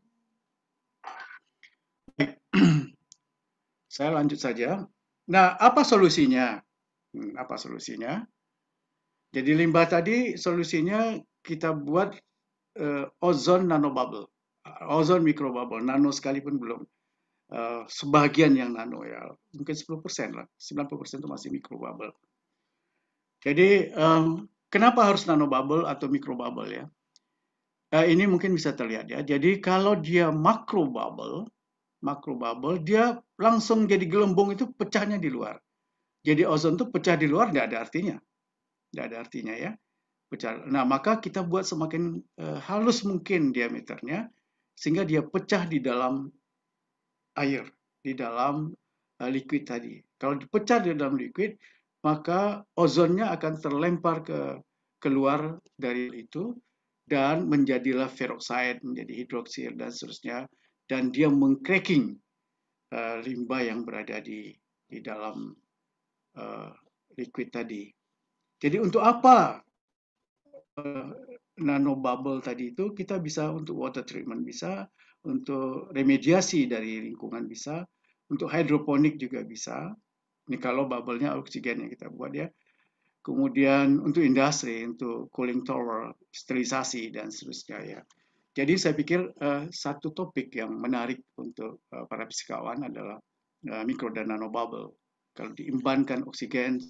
Saya lanjut saja. Nah, apa solusinya? Hmm, apa solusinya? Jadi limbah tadi solusinya kita buat uh, ozon nanobubble, ozon microbubble, nano sekalipun belum. Uh, sebagian yang nano ya, mungkin sepuluh persen lah, sembilan puluh persen itu masih microbubble. Jadi um, kenapa harus nanobubble atau microbubble ya? Uh, ini mungkin bisa terlihat ya. Jadi kalau dia macrobubble, macrobubble dia langsung jadi gelembung itu pecahnya di luar. Jadi ozon itu pecah di luar nggak ada artinya, nggak ada artinya ya. Pecah. Nah maka kita buat semakin uh, halus mungkin diameternya sehingga dia pecah di dalam air, di dalam uh, liquid tadi. Kalau dipecah di dalam liquid, maka ozonnya akan terlempar ke keluar dari itu dan menjadilah peroxide, menjadi hidroksil dan seterusnya, dan dia mengcracking uh, limbah yang berada di di dalam uh, liquid tadi. Jadi untuk apa uh, nanobubble tadi itu? Kita bisa untuk water treatment bisa, untuk remediasi dari lingkungan bisa, untuk hidroponik juga bisa. Ini kalau bubble-nya oksigen yang kita buat ya. Kemudian untuk industri, untuk cooling tower, sterilisasi dan seterusnya ya. Jadi saya pikir uh, satu topik yang menarik untuk uh, para fisikawan adalah uh, mikro dan nanobubble. Kalau diimbankan oksigen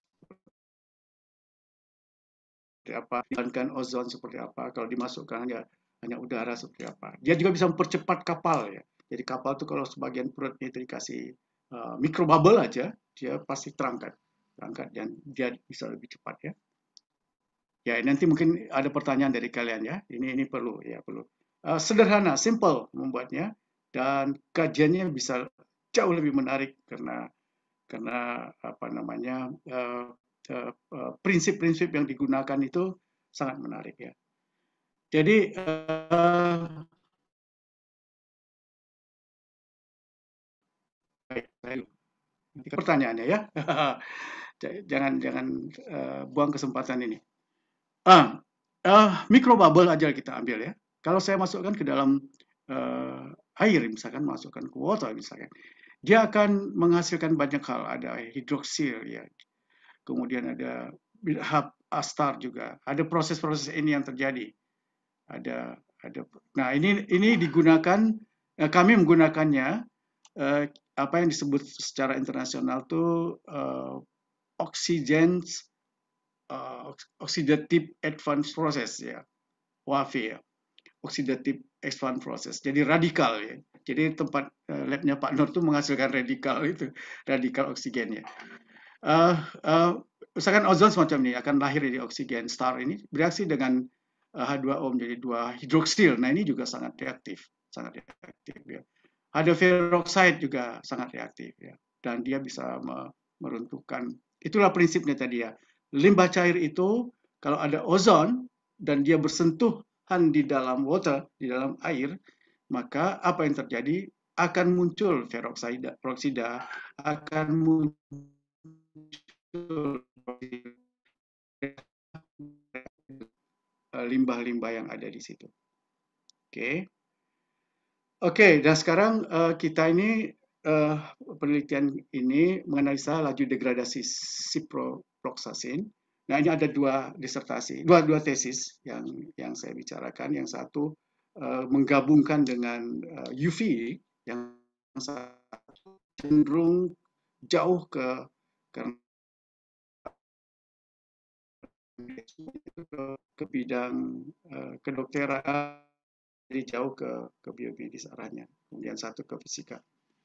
seperti apa, diimbankan ozon seperti apa, kalau dimasukkan hanya hanya udara seperti apa. Dia juga bisa mempercepat kapal ya. Jadi kapal itu kalau sebagian perutnya itu dikasih uh, mikrobubble aja, dia pasti terangkat, terangkat dan dia bisa lebih cepat ya. Ya nanti mungkin ada pertanyaan dari kalian ya. Ini ini perlu ya perlu. Uh, sederhana, simple membuatnya dan kajiannya bisa jauh lebih menarik karena karena apa namanya uh, prinsip-prinsip yang digunakan itu sangat menarik ya. Jadi uh, pertanyaannya ya, jangan jangan uh, buang kesempatan ini. Ah, uh, mikrobubble aja kita ambil ya. Kalau saya masukkan ke dalam uh, air, misalkan masukkan ke water misalkan, dia akan menghasilkan banyak hal. Ada hidroksil ya, kemudian ada hab astar juga. Ada proses-proses ini yang terjadi. Ada ada. Nah ini ini digunakan, kami menggunakannya uh, apa yang disebut secara internasional tuh uh, oxygen uh, oxidative advance process ya, O A V ya, oxidative advance process. Jadi radikal ya. Jadi tempat uh, labnya Pak Nur tuh menghasilkan radikal itu, radikal oksigen ya. Uh, uh, misalkan ozon semacam ini akan lahir dari oksigen star ini bereaksi dengan H dua O menjadi dua hidroksil. Nah ini juga sangat reaktif, sangat reaktif ya. Ada peroxide juga sangat reaktif ya, dan dia bisa meruntuhkan. Itulah prinsipnya tadi ya. Limbah cair itu kalau ada ozon dan dia bersentuhan di dalam water, di dalam air, maka apa yang terjadi? Akan muncul peroksida, peroksida akan muncul limbah-limbah yang ada di situ. Oke. Okay. Oke, okay, dan sekarang uh, kita ini uh, penelitian ini menganalisa laju degradasi ciprofloxacin. Nah, ini ada dua disertasi, dua dua tesis yang yang saya bicarakan. Yang satu uh, menggabungkan dengan uh, U V, yang satu cenderung jauh ke ke, ke bidang uh, kedokteran. Jadi jauh ke ke biomedis arahnya, kemudian satu ke fisika.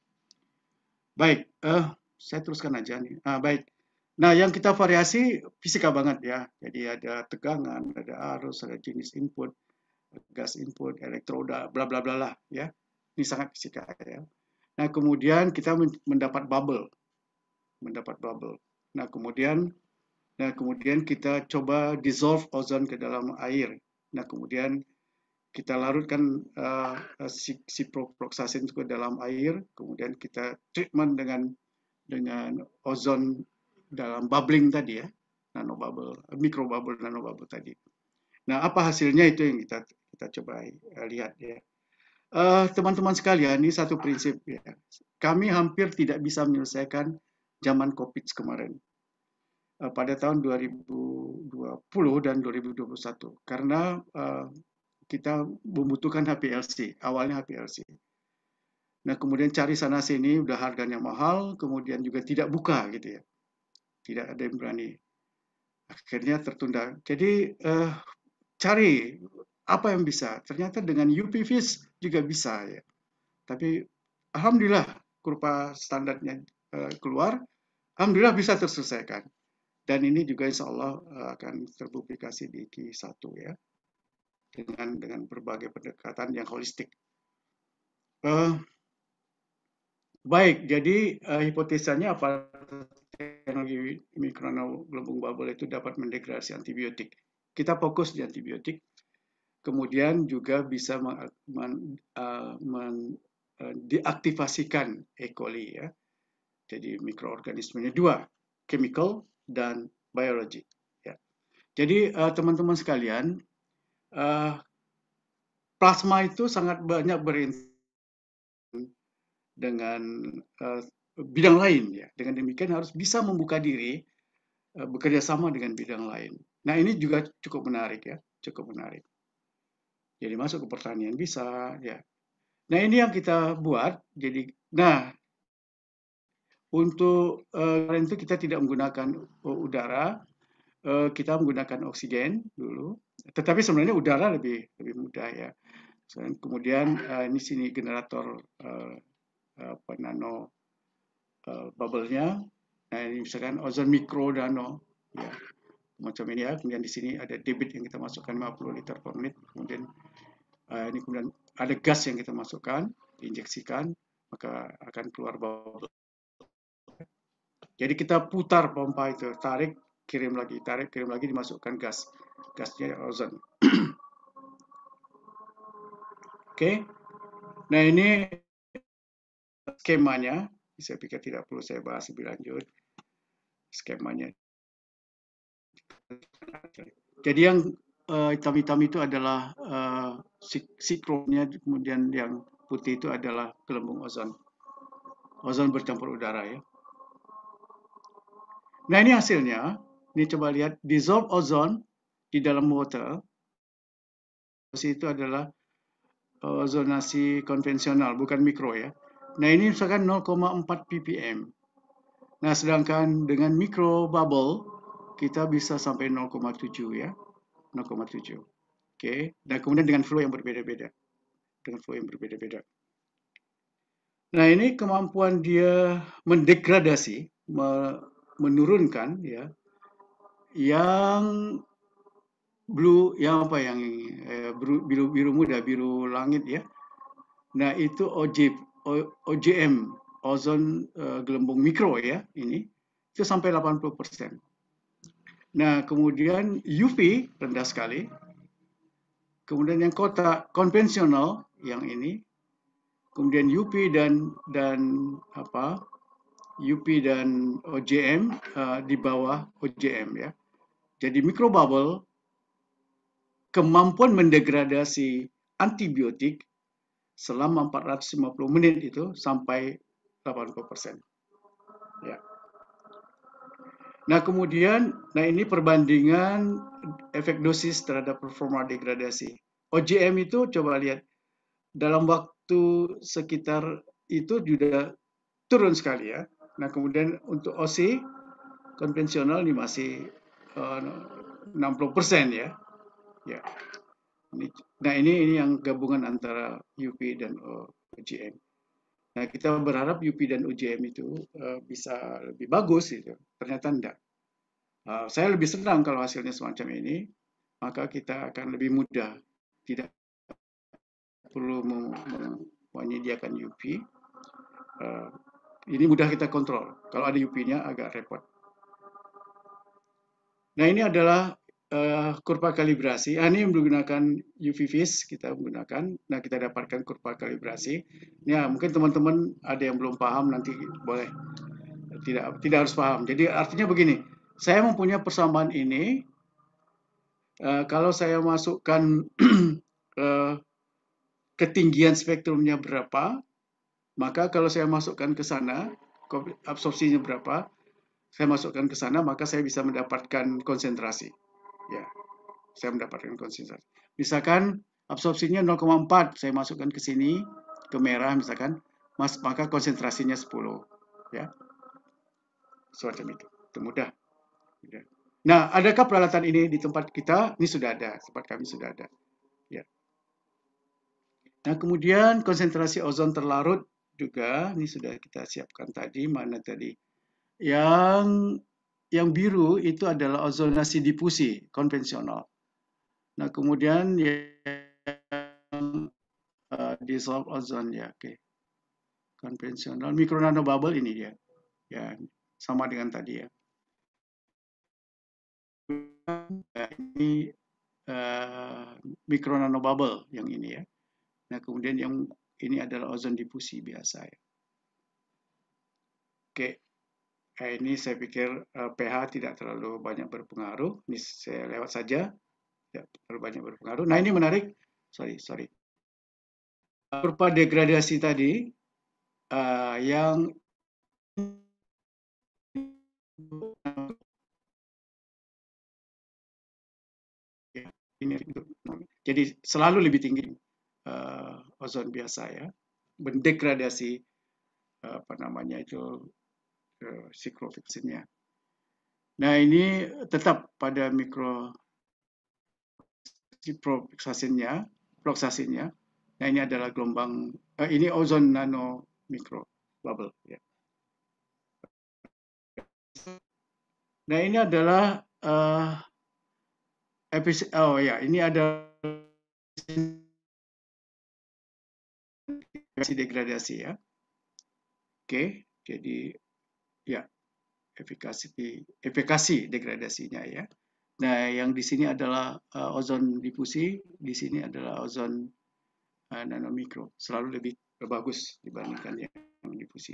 Baik, uh, saya teruskan aja nih. Ah, baik. Nah, yang kita variasi fisika banget ya. Jadi ada tegangan, ada arus, ada jenis input, gas input, elektroda, bla bla bla lah ya. Ini sangat fisika ya. Nah, kemudian kita mendapat bubble, mendapat bubble. Nah, kemudian, nah kemudian kita coba dissolve ozon ke dalam air. Nah, kemudian kita larutkan uh, ciprofloxacin ke dalam air, kemudian kita treatment dengan dengan ozon dalam bubbling tadi ya, nanobubble, mikrobubble, nanobubble tadi. Nah, apa hasilnya itu yang kita kita coba uh, lihat ya. Teman-teman uh, sekalian, ini satu prinsip ya. Kami hampir tidak bisa menyelesaikan zaman COVID kemarin. Uh, pada tahun dua ribu dua puluh dan dua ribu dua puluh satu karena uh, kita membutuhkan H P L C, awalnya H P L C. Nah, kemudian cari sana sini, udah harganya mahal, kemudian juga tidak buka gitu ya. Tidak ada yang berani. Akhirnya tertunda. Jadi eh, cari apa yang bisa. Ternyata dengan U P Vis juga bisa ya. Tapi alhamdulillah kurva standarnya eh, keluar, alhamdulillah bisa terselesaikan. Dan ini juga insya Allah akan terpublikasi di Q satu ya. dengan dengan berbagai pendekatan yang holistik. Uh, baik, jadi uh, hipotesanya apa? Teknologi mikronanogelembung bubble itu dapat mendegradasi antibiotik. Kita fokus di antibiotik, kemudian juga bisa men, men, uh, men, uh, deaktivasikan E. coli ya. Jadi mikroorganismenya dua, chemical dan biology. Ya. Jadi teman-teman uh, sekalian. Uh, plasma itu sangat banyak berinteraksi dengan uh, bidang lain ya. Dengan demikian harus bisa membuka diri uh, bekerja sama dengan bidang lain. Nah ini juga cukup menarik ya, cukup menarik. Jadi masuk ke pertanian bisa ya. Nah ini yang kita buat. Jadi, nah untuk uh, itu kita tidak menggunakan udara, uh, kita menggunakan oksigen dulu. Tetapi sebenarnya udara lebih lebih mudah ya. Kemudian uh, ini sini generator uh, apa nano uh, bubble-nya. Nah ini misalkan ozon mikro nano ya macam ini ya. Kemudian di sini ada debit yang kita masukkan lima puluh liter per menit. Kemudian uh, ini kemudian ada gas yang kita masukkan, diinjeksikan, maka akan keluar bubble. Jadi kita putar pompa itu, tarik kirim lagi, tarik, kirim lagi, dimasukkan gas, gasnya ozon. Oke, nah ini skemanya. Saya pikir tidak perlu saya bahas lebih lanjut skemanya. Jadi yang uh, hitam-hitam itu adalah uh, siklonnya, kemudian yang putih itu adalah gelembung ozon. Ozon bercampur udara ya. Nah ini hasilnya. Ini coba lihat dissolved ozone di dalam water. Itu adalah ozonasi konvensional, bukan mikro ya. Nah ini misalkan nol koma empat ppm. Nah sedangkan dengan micro bubble kita bisa sampai nol koma tujuh ya, nol koma tujuh. Oke, dan kemudian dengan flow yang berbeda-beda, dengan flow yang berbeda-beda. Nah ini kemampuan dia mendegradasi, menurunkan ya, yang blue, yang apa yang eh, biru biru muda, biru langit ya. Nah itu O J, O J M, ozon uh, gelembung mikro ya, ini itu sampai delapan puluh persen. Nah kemudian U V rendah sekali. Kemudian yang kotak konvensional yang ini, kemudian U P dan dan apa U P dan O J M uh, di bawah O J M ya. Jadi micro bubble kemampuan mendegradasi antibiotik selama empat ratus lima puluh menit itu sampai delapan puluh persen. Ya. Nah kemudian, nah ini perbandingan efek dosis terhadap performa degradasi. O J M itu coba lihat, dalam waktu sekitar itu juga turun sekali ya. Nah kemudian untuk O C konvensional ini masih uh, enam puluh persen ya. Ya. Nah ini ini yang gabungan antara U P dan O J M. Nah kita berharap U P dan O J M itu uh, bisa lebih bagus itu. Ternyata enggak. Uh, saya lebih senang kalau hasilnya semacam ini, maka kita akan lebih mudah, tidak perlu menyediakan U P. Uh, ini mudah kita kontrol. Kalau ada U P-nya agak repot. Nah ini adalah uh, kurva kalibrasi. Ah, ini menggunakan U V vis kita menggunakan. Nah kita dapatkan kurva kalibrasi. Ya mungkin teman-teman ada yang belum paham, nanti boleh tidak tidak harus paham. Jadi artinya begini, saya mempunyai persamaan ini. Uh, kalau saya masukkan uh, ketinggian spektrumnya berapa, maka kalau saya masukkan ke sana absorpsinya berapa, saya masukkan ke sana, maka saya bisa mendapatkan konsentrasi. Ya, saya mendapatkan konsentrasi. Misalkan absorpsinya nol koma empat, saya masukkan ke sini, ke merah misalkan, mas, maka konsentrasinya sepuluh. Ya, semacam itu. Itu mudah. Nah, adakah peralatan ini di tempat kita? Ini sudah ada, tempat kami sudah ada. Ya. Nah, kemudian konsentrasi ozon terlarut juga, ini sudah kita siapkan tadi, mana tadi? Yang yang biru itu adalah ozonasi difusi konvensional. Nah, kemudian yang uh, dissolved ozone ya, oke. Okay. Konvensional micro nano bubble ini dia. Ya, sama dengan tadi ya. Ini uh, micro nano bubble yang ini ya. Nah, kemudian yang ini adalah ozon difusi biasa ya. Oke. Okay. Nah, ini saya pikir uh, pH tidak terlalu banyak berpengaruh. Ini saya lewat saja. Tidak terlalu banyak berpengaruh. Nah, ini menarik. Sorry, sorry. Kurva degradasi tadi uh, yang ya, ini jadi selalu lebih tinggi uh, ozon biasa ya. Mendegradasi uh, apa namanya itu siklofixinnya. Nah ini tetap pada mikro siklofixasinnya, floksasinnya. Nah ini adalah gelombang, eh, ini ozon nano mikro bubble. Ya. Nah ini adalah uh, episode, oh ya ini ada degradasi ya. Oke, jadi ya. efikasi efikasi degradasinya ya. Nah, yang di sini adalah uh, ozon difusi, di sini adalah ozon uh, nanomikro, selalu lebih bagus dibandingkan yang, yang difusi.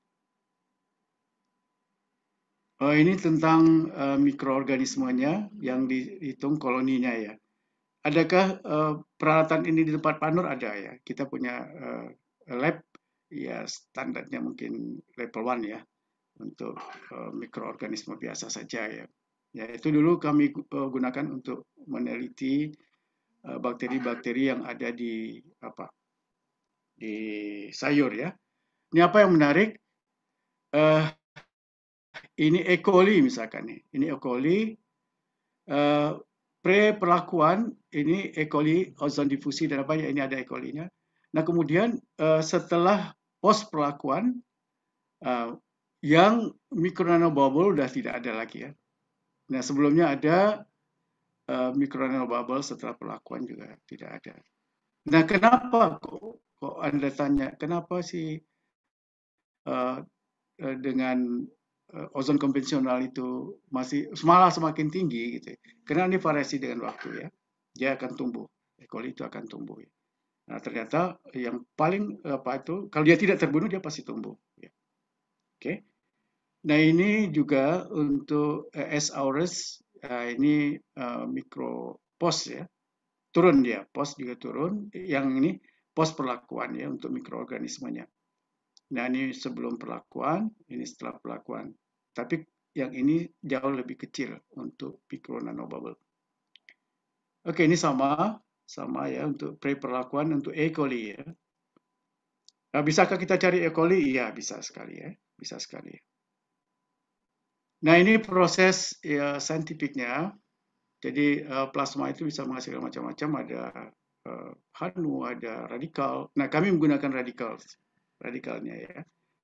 Oh, ini tentang uh, mikroorganismenya yang dihitung koloninya ya. Adakah uh, peralatan ini di tempat Pak Nur? Ada ya. Kita punya uh, lab, ya standarnya mungkin level one ya, untuk uh, mikroorganisme biasa saja ya. Ya, itu dulu kami uh, gunakan untuk meneliti bakteri-bakteri uh, yang ada di apa di sayur ya. Ini apa yang menarik? Uh, ini E. coli misalkan nih. Ini E. coli. Uh, pre-perlakuan ini E. coli, ozon difusi dan apa ya, ini ada E. coli-nya. Nah, kemudian uh, setelah post perlakuan uh, yang micronanobubble udah tidak ada lagi ya. Nah, sebelumnya ada uh, micronanobubble, setelah perlakuan juga tidak ada. Nah, kenapa kok, kok Anda tanya, kenapa sih uh, uh, dengan uh, ozon konvensional itu masih malah semakin tinggi gitu. Karena ini variasi dengan waktu ya. Dia akan tumbuh. E. coli itu akan tumbuh ya. Nah, ternyata yang paling apa itu, kalau dia tidak terbunuh dia pasti tumbuh ya. Oke. Nah, ini juga untuk uh, S. aureus, uh, ini uh, mikropos ya. Turun dia, pos juga turun. Yang ini pos perlakuan ya untuk mikroorganismenya. Nah, ini sebelum perlakuan, ini setelah perlakuan. Tapi yang ini jauh lebih kecil untuk micronanobubble. Oke, ini sama, sama ya untuk pre-perlakuan untuk E. coli ya. Nah, bisakah kita cari E. coli? Iya, bisa sekali ya, bisa sekali. Nah, ini proses ya saintifiknya. Jadi uh, plasma itu bisa menghasilkan macam-macam, ada uh, H A N U, ada radikal. Nah, kami menggunakan radikal, radikalnya ya.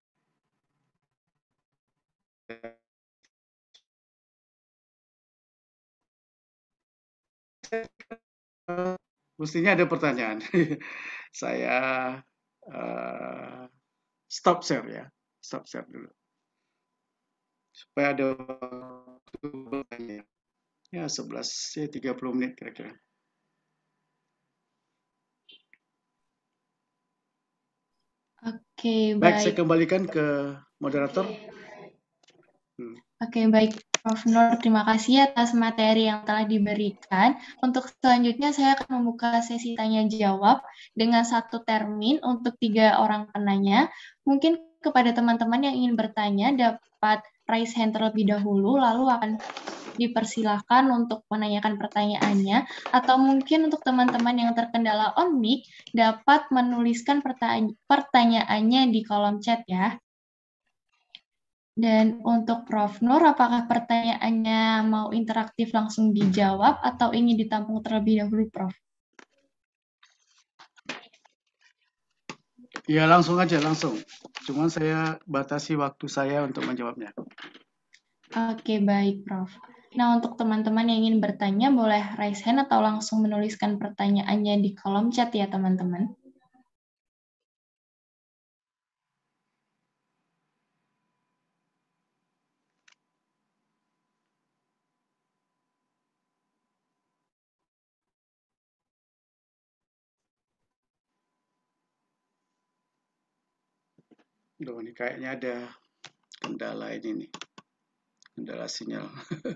Mestinya ada pertanyaan. Saya uh, stop share ya, stop share dulu. Supaya ada waktu bertanya. Ya, sebelas, ya tiga puluh menit kira-kira. Oke, baik. Baik, saya baik. kembalikan ke moderator. Hmm. Oke, baik Prof Nur, terima kasih atas materi yang telah diberikan. Untuk selanjutnya saya akan membuka sesi tanya jawab dengan satu termin untuk tiga orang penanya. Mungkin kepada teman-teman yang ingin bertanya dapat raise hand terlebih dahulu, lalu akan dipersilahkan untuk menanyakan pertanyaannya, atau mungkin untuk teman-teman yang terkendala on mic dapat menuliskan pertanya pertanyaannya di kolom chat ya. Dan untuk Prof Nur, apakah pertanyaannya mau interaktif langsung dijawab atau ingin ditampung terlebih dahulu, Prof? Ya, langsung aja, langsung. Cuman saya batasi waktu saya untuk menjawabnya. Oke, baik, Prof. Nah, untuk teman-teman yang ingin bertanya, boleh raise hand atau langsung menuliskan pertanyaannya di kolom chat ya, teman-teman. Duh, ini kayaknya ada kendala ini nih. Kendala sinyal.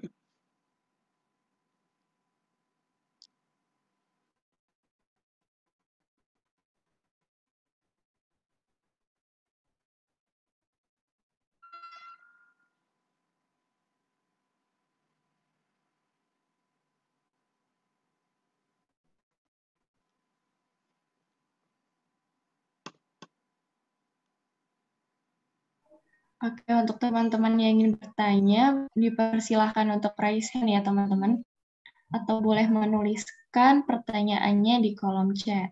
Oke, untuk teman-teman yang ingin bertanya, dipersilahkan untuk raise hand ya, teman-teman. Atau boleh menuliskan pertanyaannya di kolom chat.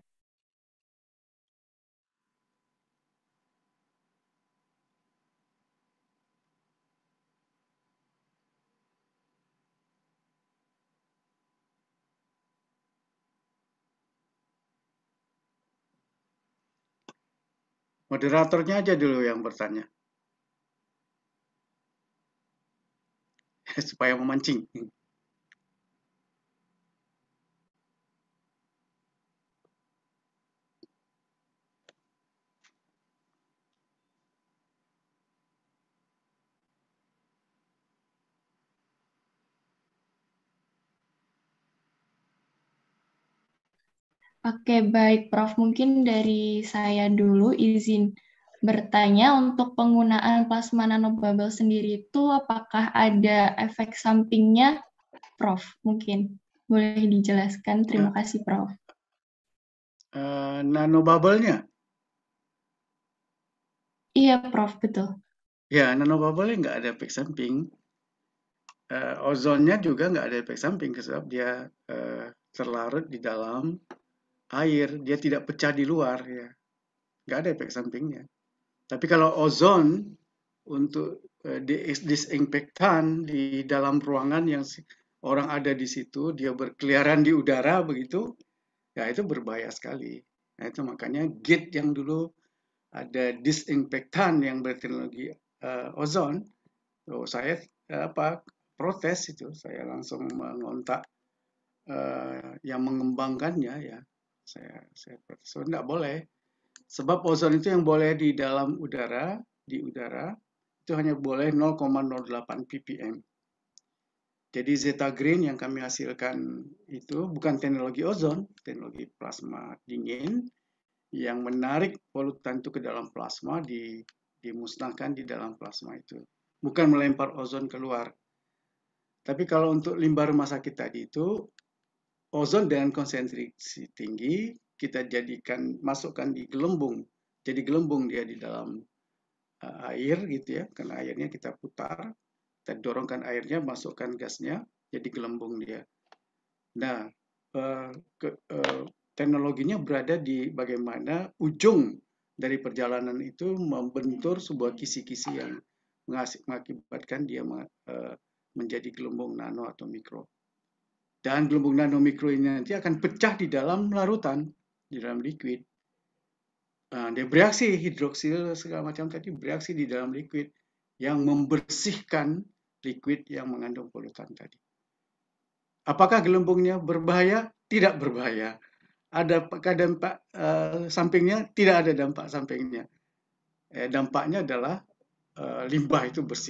Moderatornya aja dulu yang bertanya. supaya memancing. Oke, baik Prof. Mungkin dari saya dulu izin bertanya untuk penggunaan plasma nanobubble sendiri itu apakah ada efek sampingnya, Prof? Mungkin boleh dijelaskan. Terima kasih, Prof. Uh, nanobubble-nya? Iya, Prof. Betul. Ya, nanobubble-nya nggak ada efek samping. Uh, ozonnya juga nggak ada efek samping sebab dia uh, terlarut di dalam air, dia tidak pecah di luar, ya, nggak ada efek sampingnya. Tapi kalau ozon untuk uh, disinfektan di dalam ruangan yang orang ada di situ, dia berkeliaran di udara begitu, ya itu berbahaya sekali. Nah, itu makanya gate yang dulu ada disinfektan yang berteknologi uh, ozon, oh, saya uh, apa protes itu, saya langsung mengontak uh, yang mengembangkannya, ya. Saya, saya so, tidak boleh, sebab ozon itu yang boleh di dalam udara, di udara itu hanya boleh nol koma nol delapan ppm. Jadi zeta green yang kami hasilkan itu bukan teknologi ozon, teknologi plasma dingin yang menarik polutan itu ke dalam plasma, di, dimusnahkan di dalam plasma itu, bukan melempar ozon keluar. Tapi kalau untuk limbah rumah sakit tadi itu ozon dengan konsentrasi tinggi kita jadikan, masukkan di gelembung. Jadi gelembung dia di dalam uh, air gitu ya. Karena airnya kita putar, kita dorongkan airnya, masukkan gasnya, jadi gelembung dia. Nah, uh, ke, uh, teknologinya berada di bagaimana ujung dari perjalanan itu membentur sebuah kisi-kisi yang mengakibatkan dia uh, menjadi gelembung nano atau mikro. Dan gelembung nano mikro ini nanti akan pecah di dalam larutan, di dalam liquid. Nah, dia bereaksi, hidroksil segala macam tadi bereaksi di dalam liquid yang membersihkan liquid yang mengandung polutan tadi. Apakah gelembungnya berbahaya? Tidak berbahaya. Ada dampak uh, sampingnya? Tidak ada dampak sampingnya. Eh, dampaknya adalah uh, limbah itu bersih.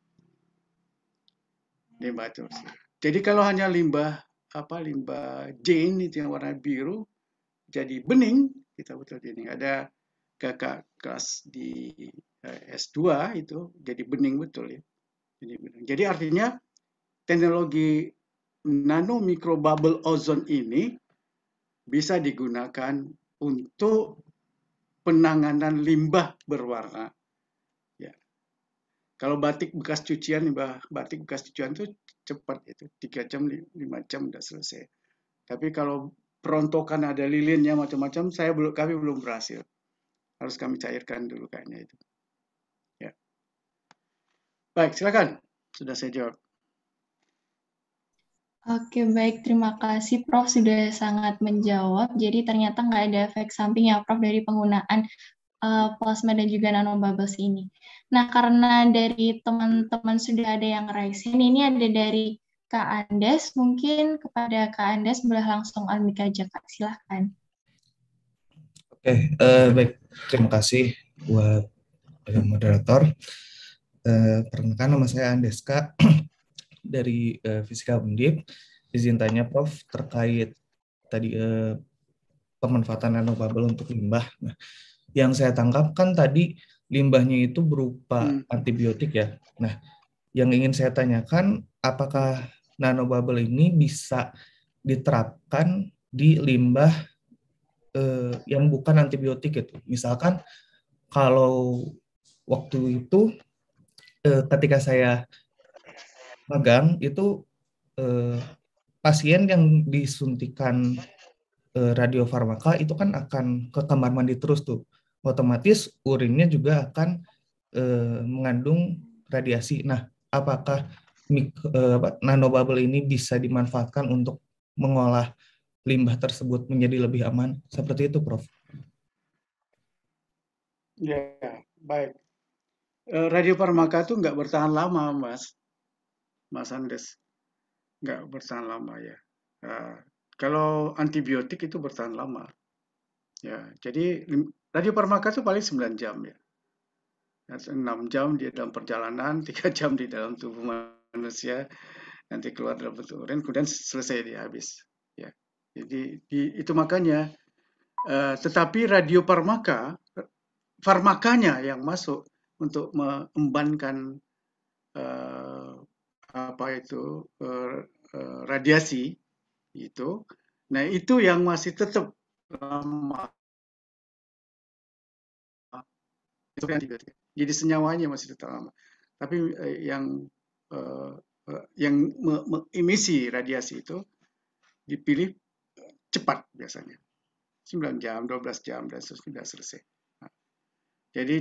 Limbah itu bersih. Jadi kalau hanya limbah apa limbah jane itu yang warna biru jadi bening, kita betul ini ada kakak kelas di uh, S dua itu jadi bening betul ya. Jadi bening. Jadi artinya teknologi nano micro bubble ozone ini bisa digunakan untuk penanganan limbah berwarna. Ya. Kalau batik bekas cucian, limbah batik bekas cucian itu cepat itu, tiga jam, lima jam udah selesai. Tapi kalau perontokan ada lilinnya macam-macam, saya belum, kami belum berhasil. Harus kami cairkan dulu kayaknya itu. Ya. Baik, silakan. Sudah saya jawab. Oke, baik. Terima kasih, Prof. Sudah sangat menjawab. Jadi ternyata nggak ada efek samping ya, Prof, dari penggunaan uh, plasma dan juga nanobubbles ini. Nah, karena dari teman-teman sudah ada yang raise hand, ini ada dari Kak Andes. Mungkin kepada Kak Andes boleh langsung unmute aja, Kak. Silahkan. Oke, uh, baik. Terima kasih buat uh, moderator. Uh, perkenalkan, nama saya Andes, Kak. Dari uh, Fisika Undip, izin tanya Prof terkait tadi uh, pemanfaatan nanobubble untuk limbah. Nah, yang saya tangkap kan tadi limbahnya itu berupa hmm. antibiotik ya. Nah, yang ingin saya tanyakan apakah nanobubble ini bisa diterapkan di limbah uh, yang bukan antibiotik itu. Misalkan kalau waktu itu uh, ketika saya magang itu eh, pasien yang disuntikan eh, radiofarmaka itu kan akan ke kamar mandi terus tuh, otomatis urinnya juga akan eh, mengandung radiasi. Nah, apakah mik, eh, apa, nanobubble ini bisa dimanfaatkan untuk mengolah limbah tersebut menjadi lebih aman? Seperti itu, Prof. Ya, baik. Radiofarmaka itu nggak bertahan lama, Mas. Mas Andes. Nggak bertahan lama ya. Uh, kalau antibiotik itu bertahan lama. Ya, jadi radiofarmaka itu paling sembilan jam ya. enam jam di dalam perjalanan, tiga jam di dalam tubuh manusia, nanti keluar dalam bentuk urin, kemudian selesai dia habis. Ya, jadi di, itu makanya. Uh, tetapi radiofarmaka, farmakanya yang masuk untuk mengembangkan uh, apa itu uh, uh, radiasi itu, nah itu yang masih tetap lama. Jadi senyawanya masih tetap lama. Tapi uh, yang uh, uh, yang emisi radiasi itu dipilih cepat biasanya. sembilan jam, dua belas jam, dan sudah selesai. Nah, jadi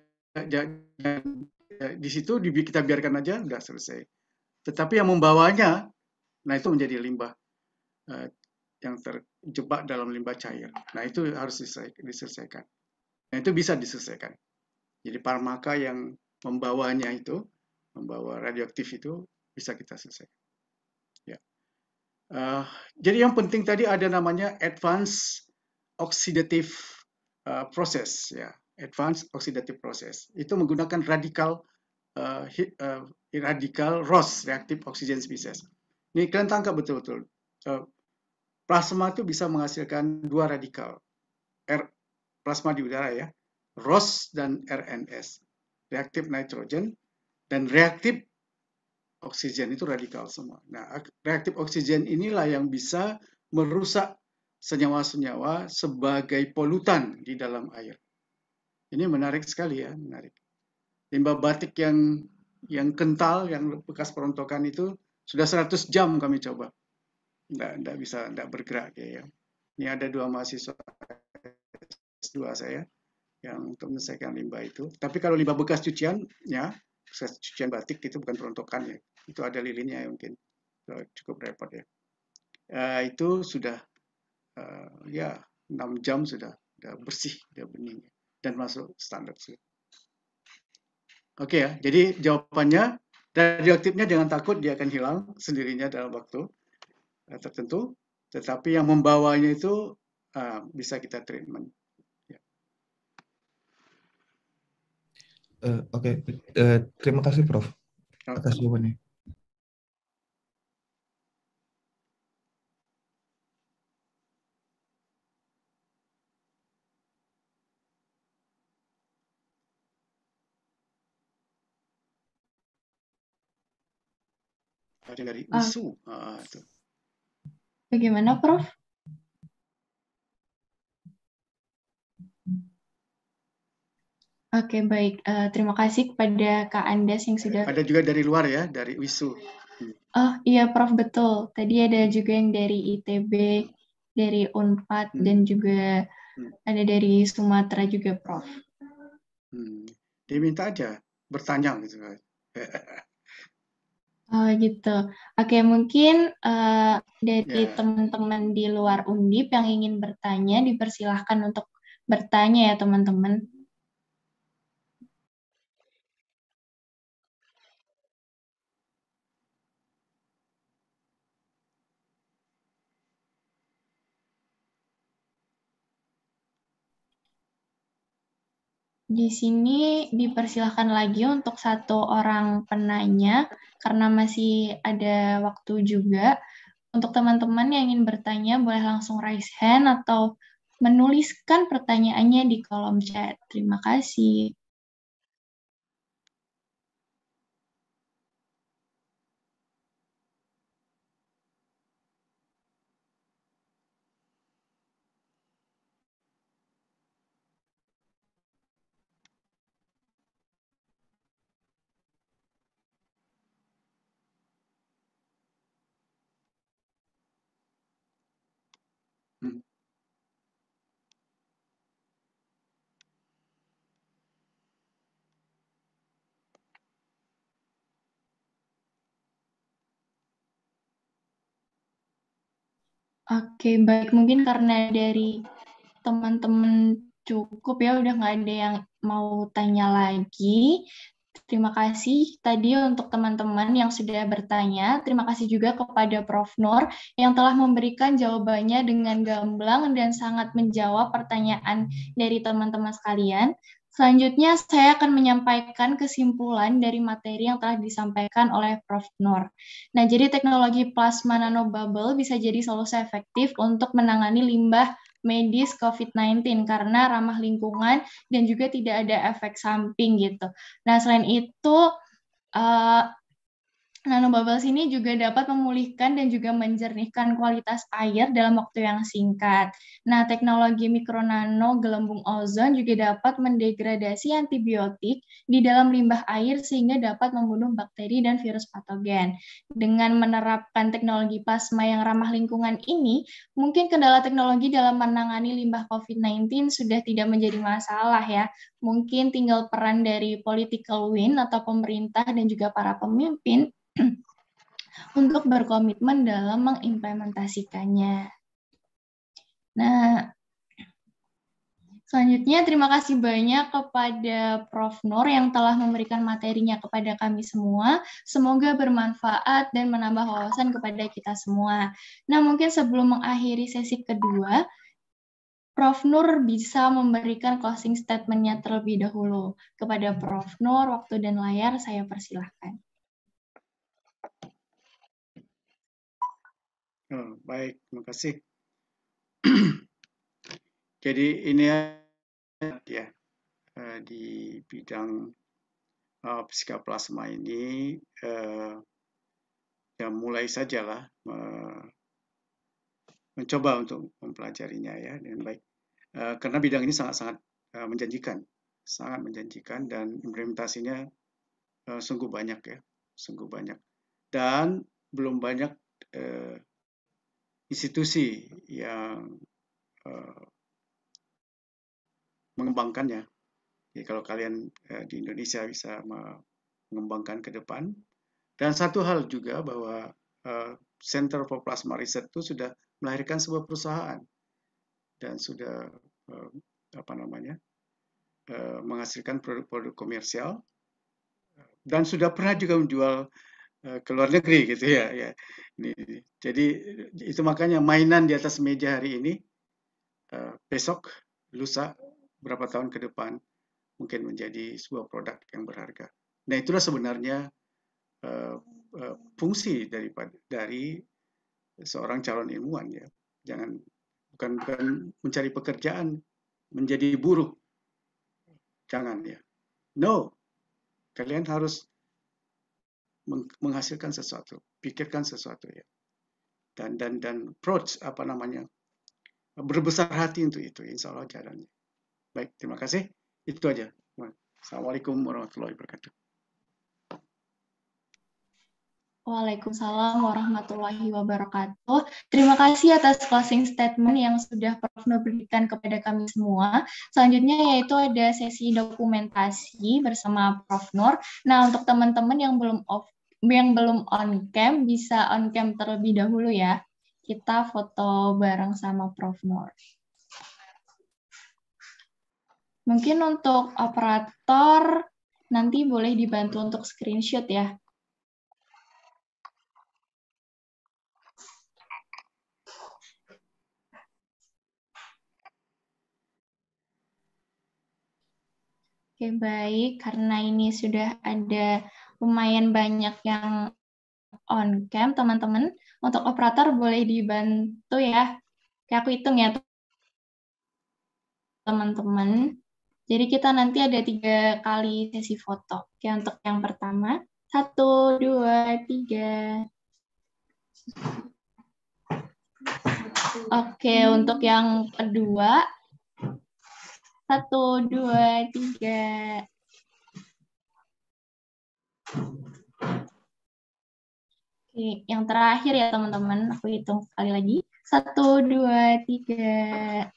di situ kita biarkan aja, sudah selesai. Tetapi yang membawanya, nah itu menjadi limbah uh, yang terjebak dalam limbah cair. Nah itu harus diselesaikan. Nah itu bisa diselesaikan. Jadi farmaka yang membawanya itu, membawa radioaktif itu, bisa kita selesaikan. Ya. Uh, jadi yang penting tadi ada namanya advanced oxidative uh, process, ya, advanced oxidative process. Itu menggunakan radikal uh, uh, radikal R O S, reactive oxygen species. Ini kalian tangkap betul-betul. Uh, plasma itu bisa menghasilkan dua radikal, R, plasma di udara ya, R O S dan R N S, reaktif nitrogen dan reaktif oksigen itu radikal semua. Nah, reaktif oksigen inilah yang bisa merusak senyawa-senyawa sebagai polutan di dalam air. Ini menarik sekali ya, menarik. Limbah batik yang yang kental, yang bekas perontokan itu sudah seratus jam kami coba. Nggak, nggak bisa, nggak bergerak ya. Ini ada dua mahasiswa S dua saya yang untuk menyelesaikan limbah itu. Tapi kalau limbah bekas cucian, ya, bekas cucian batik itu bukan perontokan ya. Itu ada lilinnya ya mungkin. Cukup repot ya. Uh, itu sudah Uh, ya enam jam sudah, sudah bersih, sudah bening dan masuk standar. Oke okay, ya, jadi jawabannya radioaktifnya jangan takut dia akan hilang sendirinya dalam waktu uh, tertentu, tetapi yang membawanya itu uh, bisa kita treatment. Ya. Uh, Oke, okay. uh, terima kasih Prof atas jawabannya. Ada dari U S U. Ah, itu. Bagaimana, Prof? Oke, baik. Uh, terima kasih kepada Kak Andes yang sudah... Ada juga dari luar ya, dari U S U. Hmm. Oh iya, Prof, betul. Tadi ada juga yang dari I T B, dari Unpad, hmm. dan juga hmm. ada dari Sumatera juga, Prof. Hmm. Dia minta aja, bertanya gitu. Oh gitu. Oke, mungkin uh, dari yeah. teman-teman di luar Undip yang ingin bertanya, dipersilahkan untuk bertanya ya teman-teman. Di sini dipersilahkan lagi untuk satu orang penanya, karena masih ada waktu juga. Untuk teman-teman yang ingin bertanya, boleh langsung raise hand atau menuliskan pertanyaannya di kolom chat. Terima kasih. Hmm. Oke, baik. Mungkin karena dari teman-teman cukup ya, udah nggak ada yang mau tanya lagi. Terima kasih tadi untuk teman-teman yang sudah bertanya. Terima kasih juga kepada Profesor Nur yang telah memberikan jawabannya dengan gamblang dan sangat menjawab pertanyaan dari teman-teman sekalian. Selanjutnya, saya akan menyampaikan kesimpulan dari materi yang telah disampaikan oleh Profesor Nur. Nah, jadi teknologi plasma nanobubble bisa jadi solusi efektif untuk menangani limbah medis COVID sembilan belas karena ramah lingkungan dan juga tidak ada efek samping gitu. Nah, selain itu, uh, nanobubbles ini juga dapat memulihkan dan juga menjernihkan kualitas air dalam waktu yang singkat. Nah, teknologi mikronano gelembung ozon juga dapat mendegradasi antibiotik di dalam limbah air sehingga dapat membunuh bakteri dan virus patogen. Dengan menerapkan teknologi plasma yang ramah lingkungan ini, mungkin kendala teknologi dalam menangani limbah COVID sembilan belas sudah tidak menjadi masalah ya. Mungkin tinggal peran dari political will atau pemerintah dan juga para pemimpin untuk berkomitmen dalam mengimplementasikannya. Nah, selanjutnya terima kasih banyak kepada Profesor Nur yang telah memberikan materinya kepada kami semua. Semoga bermanfaat dan menambah wawasan kepada kita semua. Nah, mungkin sebelum mengakhiri sesi kedua, Profesor Nur bisa memberikan closing statement-nya terlebih dahulu. Kepada Profesor Nur, waktu dan layar saya persilahkan. Oh, baik, terima kasih. Jadi ini ya di bidang uh, fisika plasma ini uh, ya mulai sajalah uh, mencoba untuk mempelajarinya ya dengan baik. Uh, karena bidang ini sangat-sangat uh, menjanjikan, sangat menjanjikan dan implementasinya uh, sungguh banyak ya, sungguh banyak. Dan belum banyak uh, institusi yang uh, mengembangkannya. Jadi kalau kalian uh, di Indonesia bisa mengembangkan ke depan. Dan satu hal juga bahwa uh, Center for Plasma Research itu sudah melahirkan sebuah perusahaan dan sudah uh, apa namanya uh, menghasilkan produk-produk komersial dan sudah pernah juga menjual ke luar negeri gitu ya, ya. Ini, jadi itu makanya mainan di atas meja hari ini, uh, besok, lusa, berapa tahun ke depan mungkin menjadi sebuah produk yang berharga. Nah itulah sebenarnya uh, uh, fungsi daripada dari seorang calon ilmuwan ya. Jangan bukan bukan mencari pekerjaan, menjadi buruh, jangan ya. No, kalian harus menghasilkan sesuatu, pikirkan sesuatu ya, dan dan dan approach apa namanya berbesar hati untuk itu, insya Allah jalannya. Baik, terima kasih. Itu aja. Assalamualaikum warahmatullahi wabarakatuh. Waalaikumsalam warahmatullahi wabarakatuh. Terima kasih atas closing statement yang sudah Profesor Nur berikan kepada kami semua. Selanjutnya yaitu ada sesi dokumentasi bersama Profesor Nur. Nah, untuk teman-teman yang belum off yang belum on cam bisa on cam terlebih dahulu ya. Kita foto bareng sama Profesor Nur. Mungkin untuk operator nanti boleh dibantu untuk screenshot ya. Oke, baik. Karena ini sudah ada lumayan banyak yang on cam, teman-teman. Untuk operator boleh dibantu ya. Kayak aku hitung ya, teman-teman. Jadi kita nanti ada tiga kali sesi foto. Oke, untuk yang pertama. Satu, dua, tiga. Oke, untuk yang kedua. Satu, dua, tiga. Oke, yang terakhir ya teman-teman. Aku hitung sekali lagi. Satu, dua, tiga.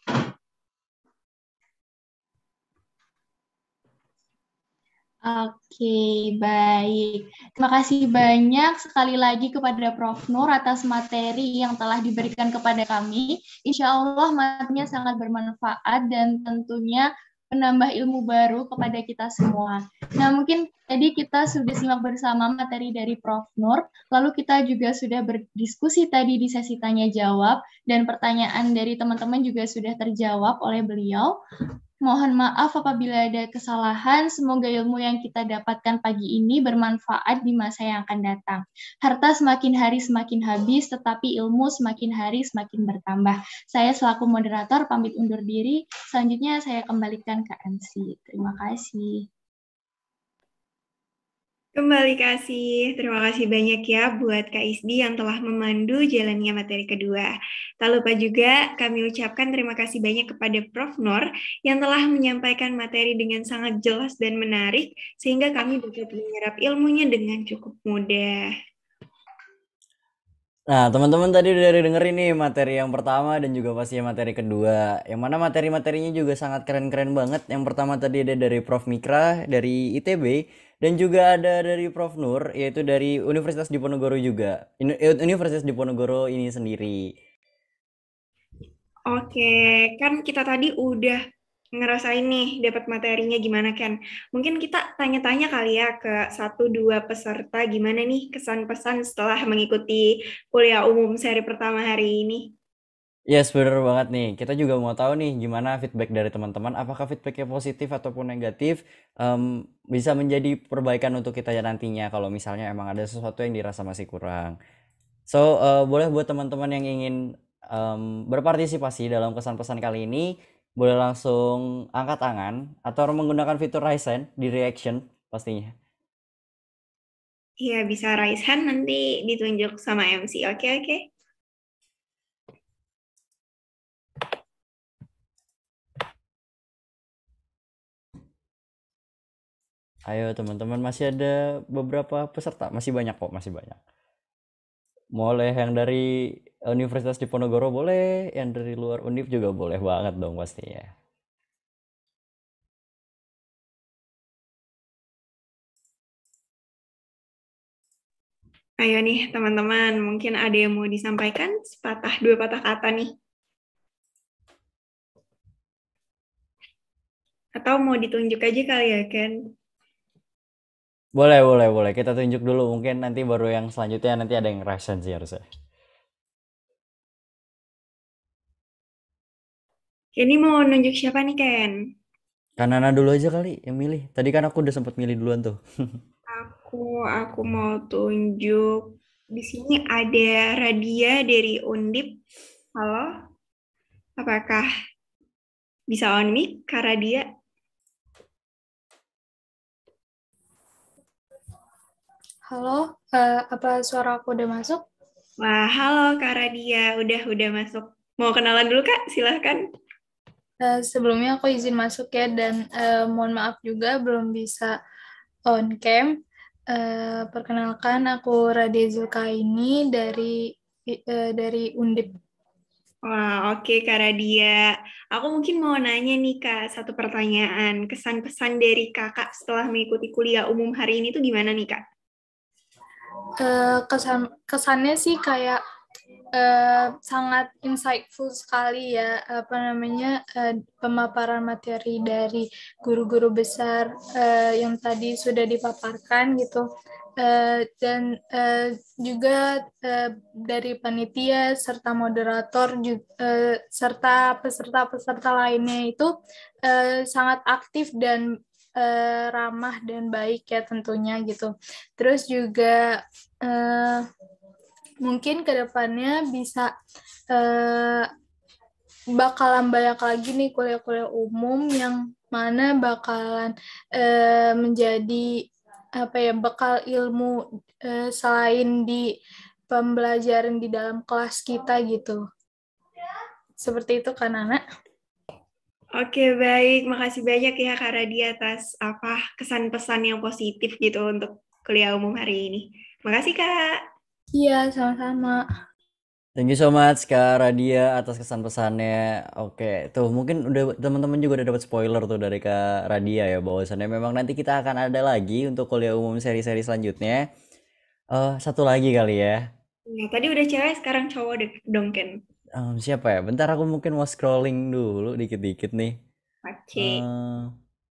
Oke, baik. Terima kasih banyak sekali lagi kepada Profesor Nur atas materi yang telah diberikan kepada kami. Insya Allah materinya sangat bermanfaat dan tentunya menambah ilmu baru kepada kita semua. Nah, mungkin tadi kita sudah simak bersama materi dari Prof Nur, lalu kita juga sudah berdiskusi tadi di sesi tanya jawab, dan pertanyaan dari teman-teman juga sudah terjawab oleh beliau. Mohon maaf apabila ada kesalahan, semoga ilmu yang kita dapatkan pagi ini bermanfaat di masa yang akan datang. Harta semakin hari semakin habis, tetapi ilmu semakin hari semakin bertambah. Saya selaku moderator pamit undur diri, selanjutnya saya kembalikan ke M C. Terima kasih. Kembali kasih, terima kasih banyak ya buat Kak Isdi yang telah memandu jalannya materi kedua. Tak lupa juga kami ucapkan terima kasih banyak kepada Prof Nur yang telah menyampaikan materi dengan sangat jelas dan menarik, sehingga kami dapat menyerap ilmunya dengan cukup mudah. Nah, teman-teman tadi udah dengerin nih materi yang pertama dan juga pasti materi kedua. Yang mana materi-materinya juga sangat keren-keren banget. Yang pertama tadi ada dari Prof Mikra dari I T B dan juga ada dari Prof Nur yaitu dari Universitas Diponegoro juga. Universitas Diponegoro ini sendiri. Oke, kan kita tadi udah ngerasain nih dapat materinya gimana Ken. Mungkin kita tanya-tanya kali ya ke satu dua peserta gimana nih kesan-pesan setelah mengikuti kuliah umum seri pertama hari ini. Yes, bener banget nih. Kita juga mau tahu nih gimana feedback dari teman-teman. Apakah feedbacknya positif ataupun negatif, um, bisa menjadi perbaikan untuk kita ya nantinya kalau misalnya emang ada sesuatu yang dirasa masih kurang. So, uh, boleh buat teman-teman yang ingin um, berpartisipasi dalam kesan pesan kali ini, boleh langsung angkat tangan atau menggunakan fitur raise hand di reaction pastinya. Iya, bisa raise hand nanti ditunjuk sama M C. Oke, oke. Ayo teman-teman, masih ada beberapa peserta, masih banyak kok, masih banyak. Boleh yang dari Universitas Diponegoro boleh, yang dari luar Undip juga boleh banget dong pastinya. Ayo nih teman-teman, mungkin ada yang mau disampaikan sepatah dua patah kata nih. Atau mau ditunjuk aja kali ya Ken? Boleh, boleh, boleh. Kita tunjuk dulu, mungkin nanti baru yang selanjutnya nanti ada yang reaction sih harusnya. Ini mau nunjuk siapa nih Ken? Kanana dulu aja kali yang milih. Tadi kan aku udah sempat milih duluan tuh. Aku aku mau tunjuk. Di sini ada Radia dari Undip. Halo. Apakah bisa on mic Kak Radia? Halo, uh, apa suara aku udah masuk? Wah, halo Kak Radia, udah udah masuk. Mau kenalan dulu Kak, silahkan. Uh, sebelumnya aku izin masuk ya, dan uh, mohon maaf juga belum bisa on cam. Uh, perkenalkan, aku Radia Zulkaini dari uh, dari Undip. Wah, oke Kak Radia. Aku mungkin mau nanya nih Kak, satu pertanyaan. Kesan-pesan dari Kakak setelah mengikuti kuliah umum hari ini tuh gimana nih Kak? Uh, kesan kesannya sih kayak uh, sangat insightful sekali ya, apa namanya uh, pemaparan materi dari guru-guru besar uh, yang tadi sudah dipaparkan gitu. Uh, dan uh, juga uh, dari panitia serta moderator juga, uh, serta peserta-peserta lainnya itu uh, sangat aktif dan uh, ramah dan baik ya tentunya gitu. Terus juga uh, mungkin kedepannya bisa uh, bakalan banyak lagi nih kuliah-kuliah umum yang mana bakalan uh, menjadi apa ya bekal ilmu eh, selain di pembelajaran di dalam kelas kita gitu. Seperti itu kan Nana? Oke, baik. Makasih banyak ya Kak Radia atas apa kesan-pesan yang positif gitu untuk kuliah umum hari ini. Makasih Kak. Iya, sama-sama. Thank you so much Kak Radia atas kesan-pesannya. Oke, tuh mungkin udah teman-teman juga udah dapat spoiler tuh dari Kak Radia ya, bahwasannya memang nanti kita akan ada lagi untuk kuliah umum seri-seri selanjutnya. Uh, satu lagi kali ya. Ya, tadi udah cewek, sekarang cowok deh, dong Ken. Um, siapa ya? Bentar aku mungkin mau scrolling dulu dikit-dikit nih. Oke. Eh,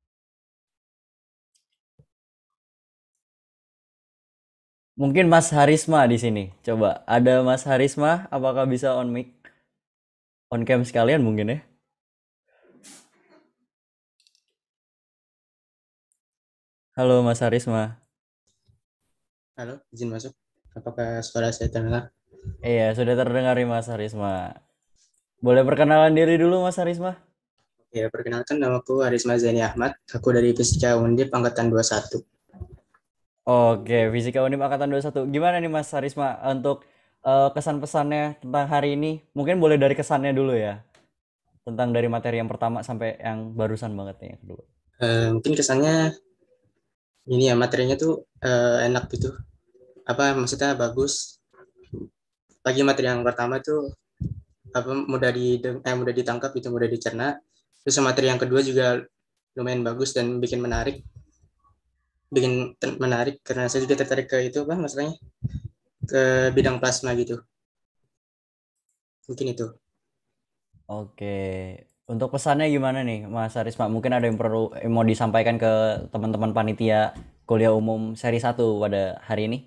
mungkin Mas Harisma di sini. Coba, ada Mas Harisma, apakah bisa on mic? On cam sekalian mungkin ya? Halo Mas Harisma. Halo, izin masuk. Apakah suara saya terdengar? Iya, sudah terdengar nih Mas Harisma. Boleh perkenalan diri dulu Mas Harisma? Ya, perkenalkan namaku Harisma Zaini Ahmad. Aku dari Fisika Undip Angkatan dua puluh satu. Oke, Fisika Undip Angkatan dua puluh satu. Gimana nih Mas Harisma untuk uh, kesan-pesannya tentang hari ini? Mungkin boleh dari kesannya dulu ya. Tentang dari materi yang pertama sampai yang barusan banget nih yang kedua. Uh, mungkin kesannya ini ya, materinya tuh uh, enak gitu. Apa maksudnya bagus. Lagi materi yang pertama tuh apa mudah di eh, mudah ditangkap itu mudah dicerna. Terus materi yang kedua juga lumayan bagus dan bikin menarik. Bikin menarik karena saya juga tertarik ke itu apa maksudnya ke bidang plasma gitu. Mungkin itu. Oke, untuk pesannya gimana nih Mas Harisma? Mungkin ada yang perlu yang mau disampaikan ke teman-teman panitia kuliah umum seri satu pada hari ini?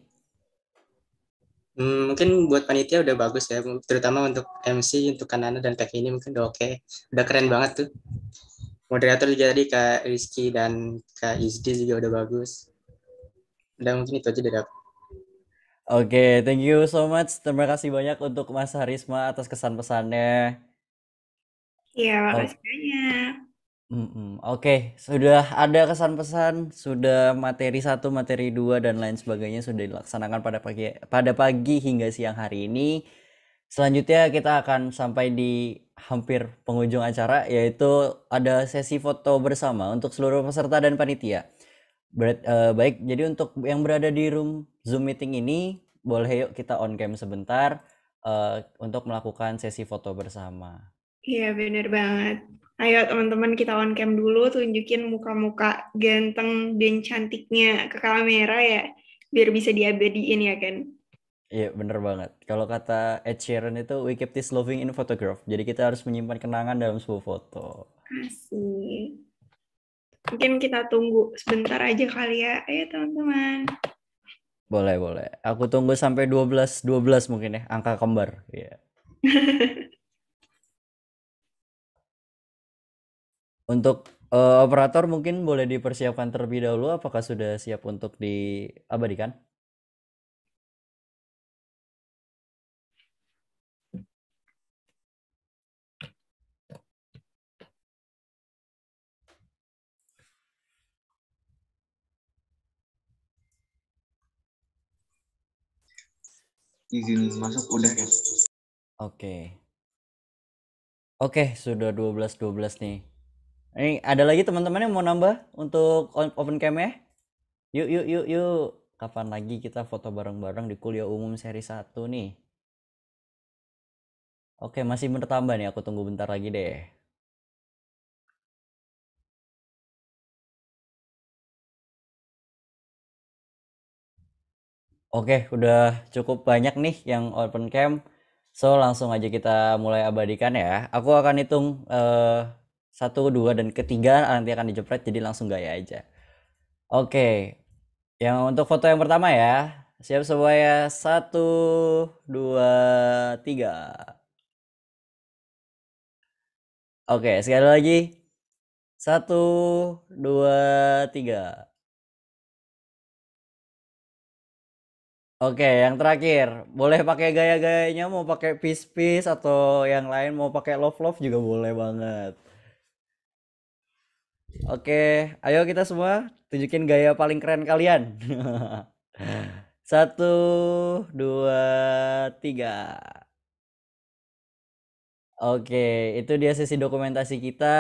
Hmm, mungkin buat panitia udah bagus ya, terutama untuk M C, untuk Kanana dan Kak ini mungkin udah oke. Okay. Udah keren banget tuh. Moderator juga tadi Kak Rizky dan Kak Izdi juga udah bagus. Udah mungkin itu aja udah dapet. Oke, okay, thank you so much. Terima kasih banyak untuk Mas Harisma atas kesan-pesannya. Iya, makasih oh. banyak. Mm-mm. Oke, okay. Sudah ada kesan-pesan, sudah materi satu, materi dua dan lain sebagainya sudah dilaksanakan pada pagi pada pagi hingga siang hari ini. Selanjutnya kita akan sampai di hampir penghujung acara, yaitu ada sesi foto bersama untuk seluruh peserta dan panitia. Ber- uh, baik, jadi untuk yang berada di room Zoom meeting ini, boleh yuk kita on cam sebentar uh, untuk melakukan sesi foto bersama. Iya, benar banget. Ayo teman-teman kita on cam dulu, tunjukin muka-muka ganteng dan cantiknya ke kamera ya, biar bisa diabadiin ya kan? Iya bener banget. Kalau kata Ed Sheeran itu, we keep this loving in photograph. Jadi kita harus menyimpan kenangan dalam sebuah foto. Asik. Mungkin kita tunggu sebentar aja kali ya. Ayo teman-teman. Boleh, boleh. Aku tunggu sampai dua belas dua belas mungkin ya, angka kembar. Iya. Untuk uh, operator mungkin boleh dipersiapkan terlebih dahulu. Apakah sudah siap untuk diabadikan? Izin masuk udah ya. Oke. Oke, sudah dua belas dua belas nih. Ini ada lagi teman-teman yang mau nambah untuk open cam ya? Yuk, yuk, yuk, yuk. Kapan lagi kita foto bareng-bareng di kuliah umum seri satu nih? Oke, masih bertambah nih. Aku tunggu bentar lagi deh. Oke, udah cukup banyak nih yang open cam. So, langsung aja kita mulai abadikan ya. Aku akan hitung uh, satu, dua, dan ketiga nanti akan dijepret, jadi langsung gaya aja. Oke, yang untuk foto yang pertama ya. Siap semua ya. Satu, dua, tiga. Oke, sekali lagi. Satu, dua, tiga. Oke, yang terakhir. Boleh pakai gaya-gayanya, mau pakai peace-peace atau yang lain mau pakai love-love juga boleh banget. Oke, ayo kita semua tunjukin gaya paling keren kalian. Satu, dua, tiga. Oke, itu dia sesi dokumentasi kita.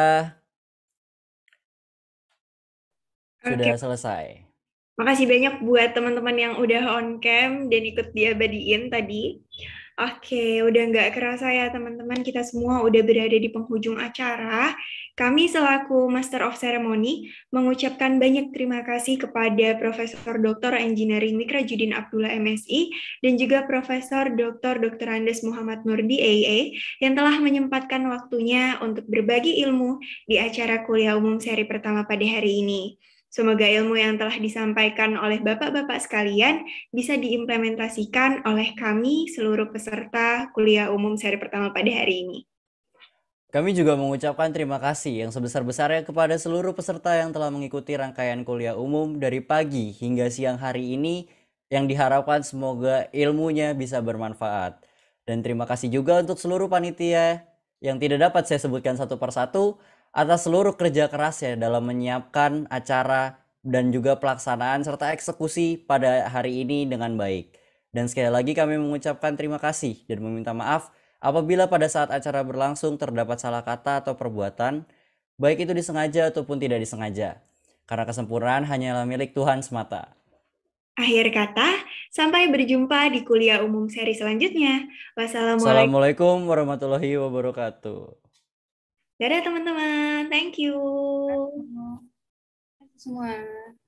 Sudah Oke. selesai. Makasih banyak buat teman-teman yang udah on cam dan ikut diabadiin tadi. Oke, udah nggak kerasa ya teman-teman, kita semua udah berada di penghujung acara. Kami selaku Master of Ceremony mengucapkan banyak terima kasih kepada Profesor Doktor Engineering Mikrajudin Abdullah M Si dan juga Profesor Doktor Doktor Andes Muhammad Nurdi A A yang telah menyempatkan waktunya untuk berbagi ilmu di acara kuliah umum seri pertama pada hari ini. Semoga ilmu yang telah disampaikan oleh bapak-bapak sekalian bisa diimplementasikan oleh kami seluruh peserta kuliah umum seri pertama pada hari ini. Kami juga mengucapkan terima kasih yang sebesar-besarnya kepada seluruh peserta yang telah mengikuti rangkaian kuliah umum dari pagi hingga siang hari ini, yang diharapkan semoga ilmunya bisa bermanfaat. Dan terima kasih juga untuk seluruh panitia yang tidak dapat saya sebutkan satu persatu atas seluruh kerja kerasnya dalam menyiapkan acara dan juga pelaksanaan serta eksekusi pada hari ini dengan baik. Dan sekali lagi kami mengucapkan terima kasih dan meminta maaf apabila pada saat acara berlangsung terdapat salah kata atau perbuatan, baik itu disengaja ataupun tidak disengaja. Karena kesempurnaan hanyalah milik Tuhan semata. Akhir kata, sampai berjumpa di kuliah umum seri selanjutnya. Wassalamualaikum. Assalamualaikum warahmatullahi wabarakatuh. Dadah teman-teman, thank you. Semua.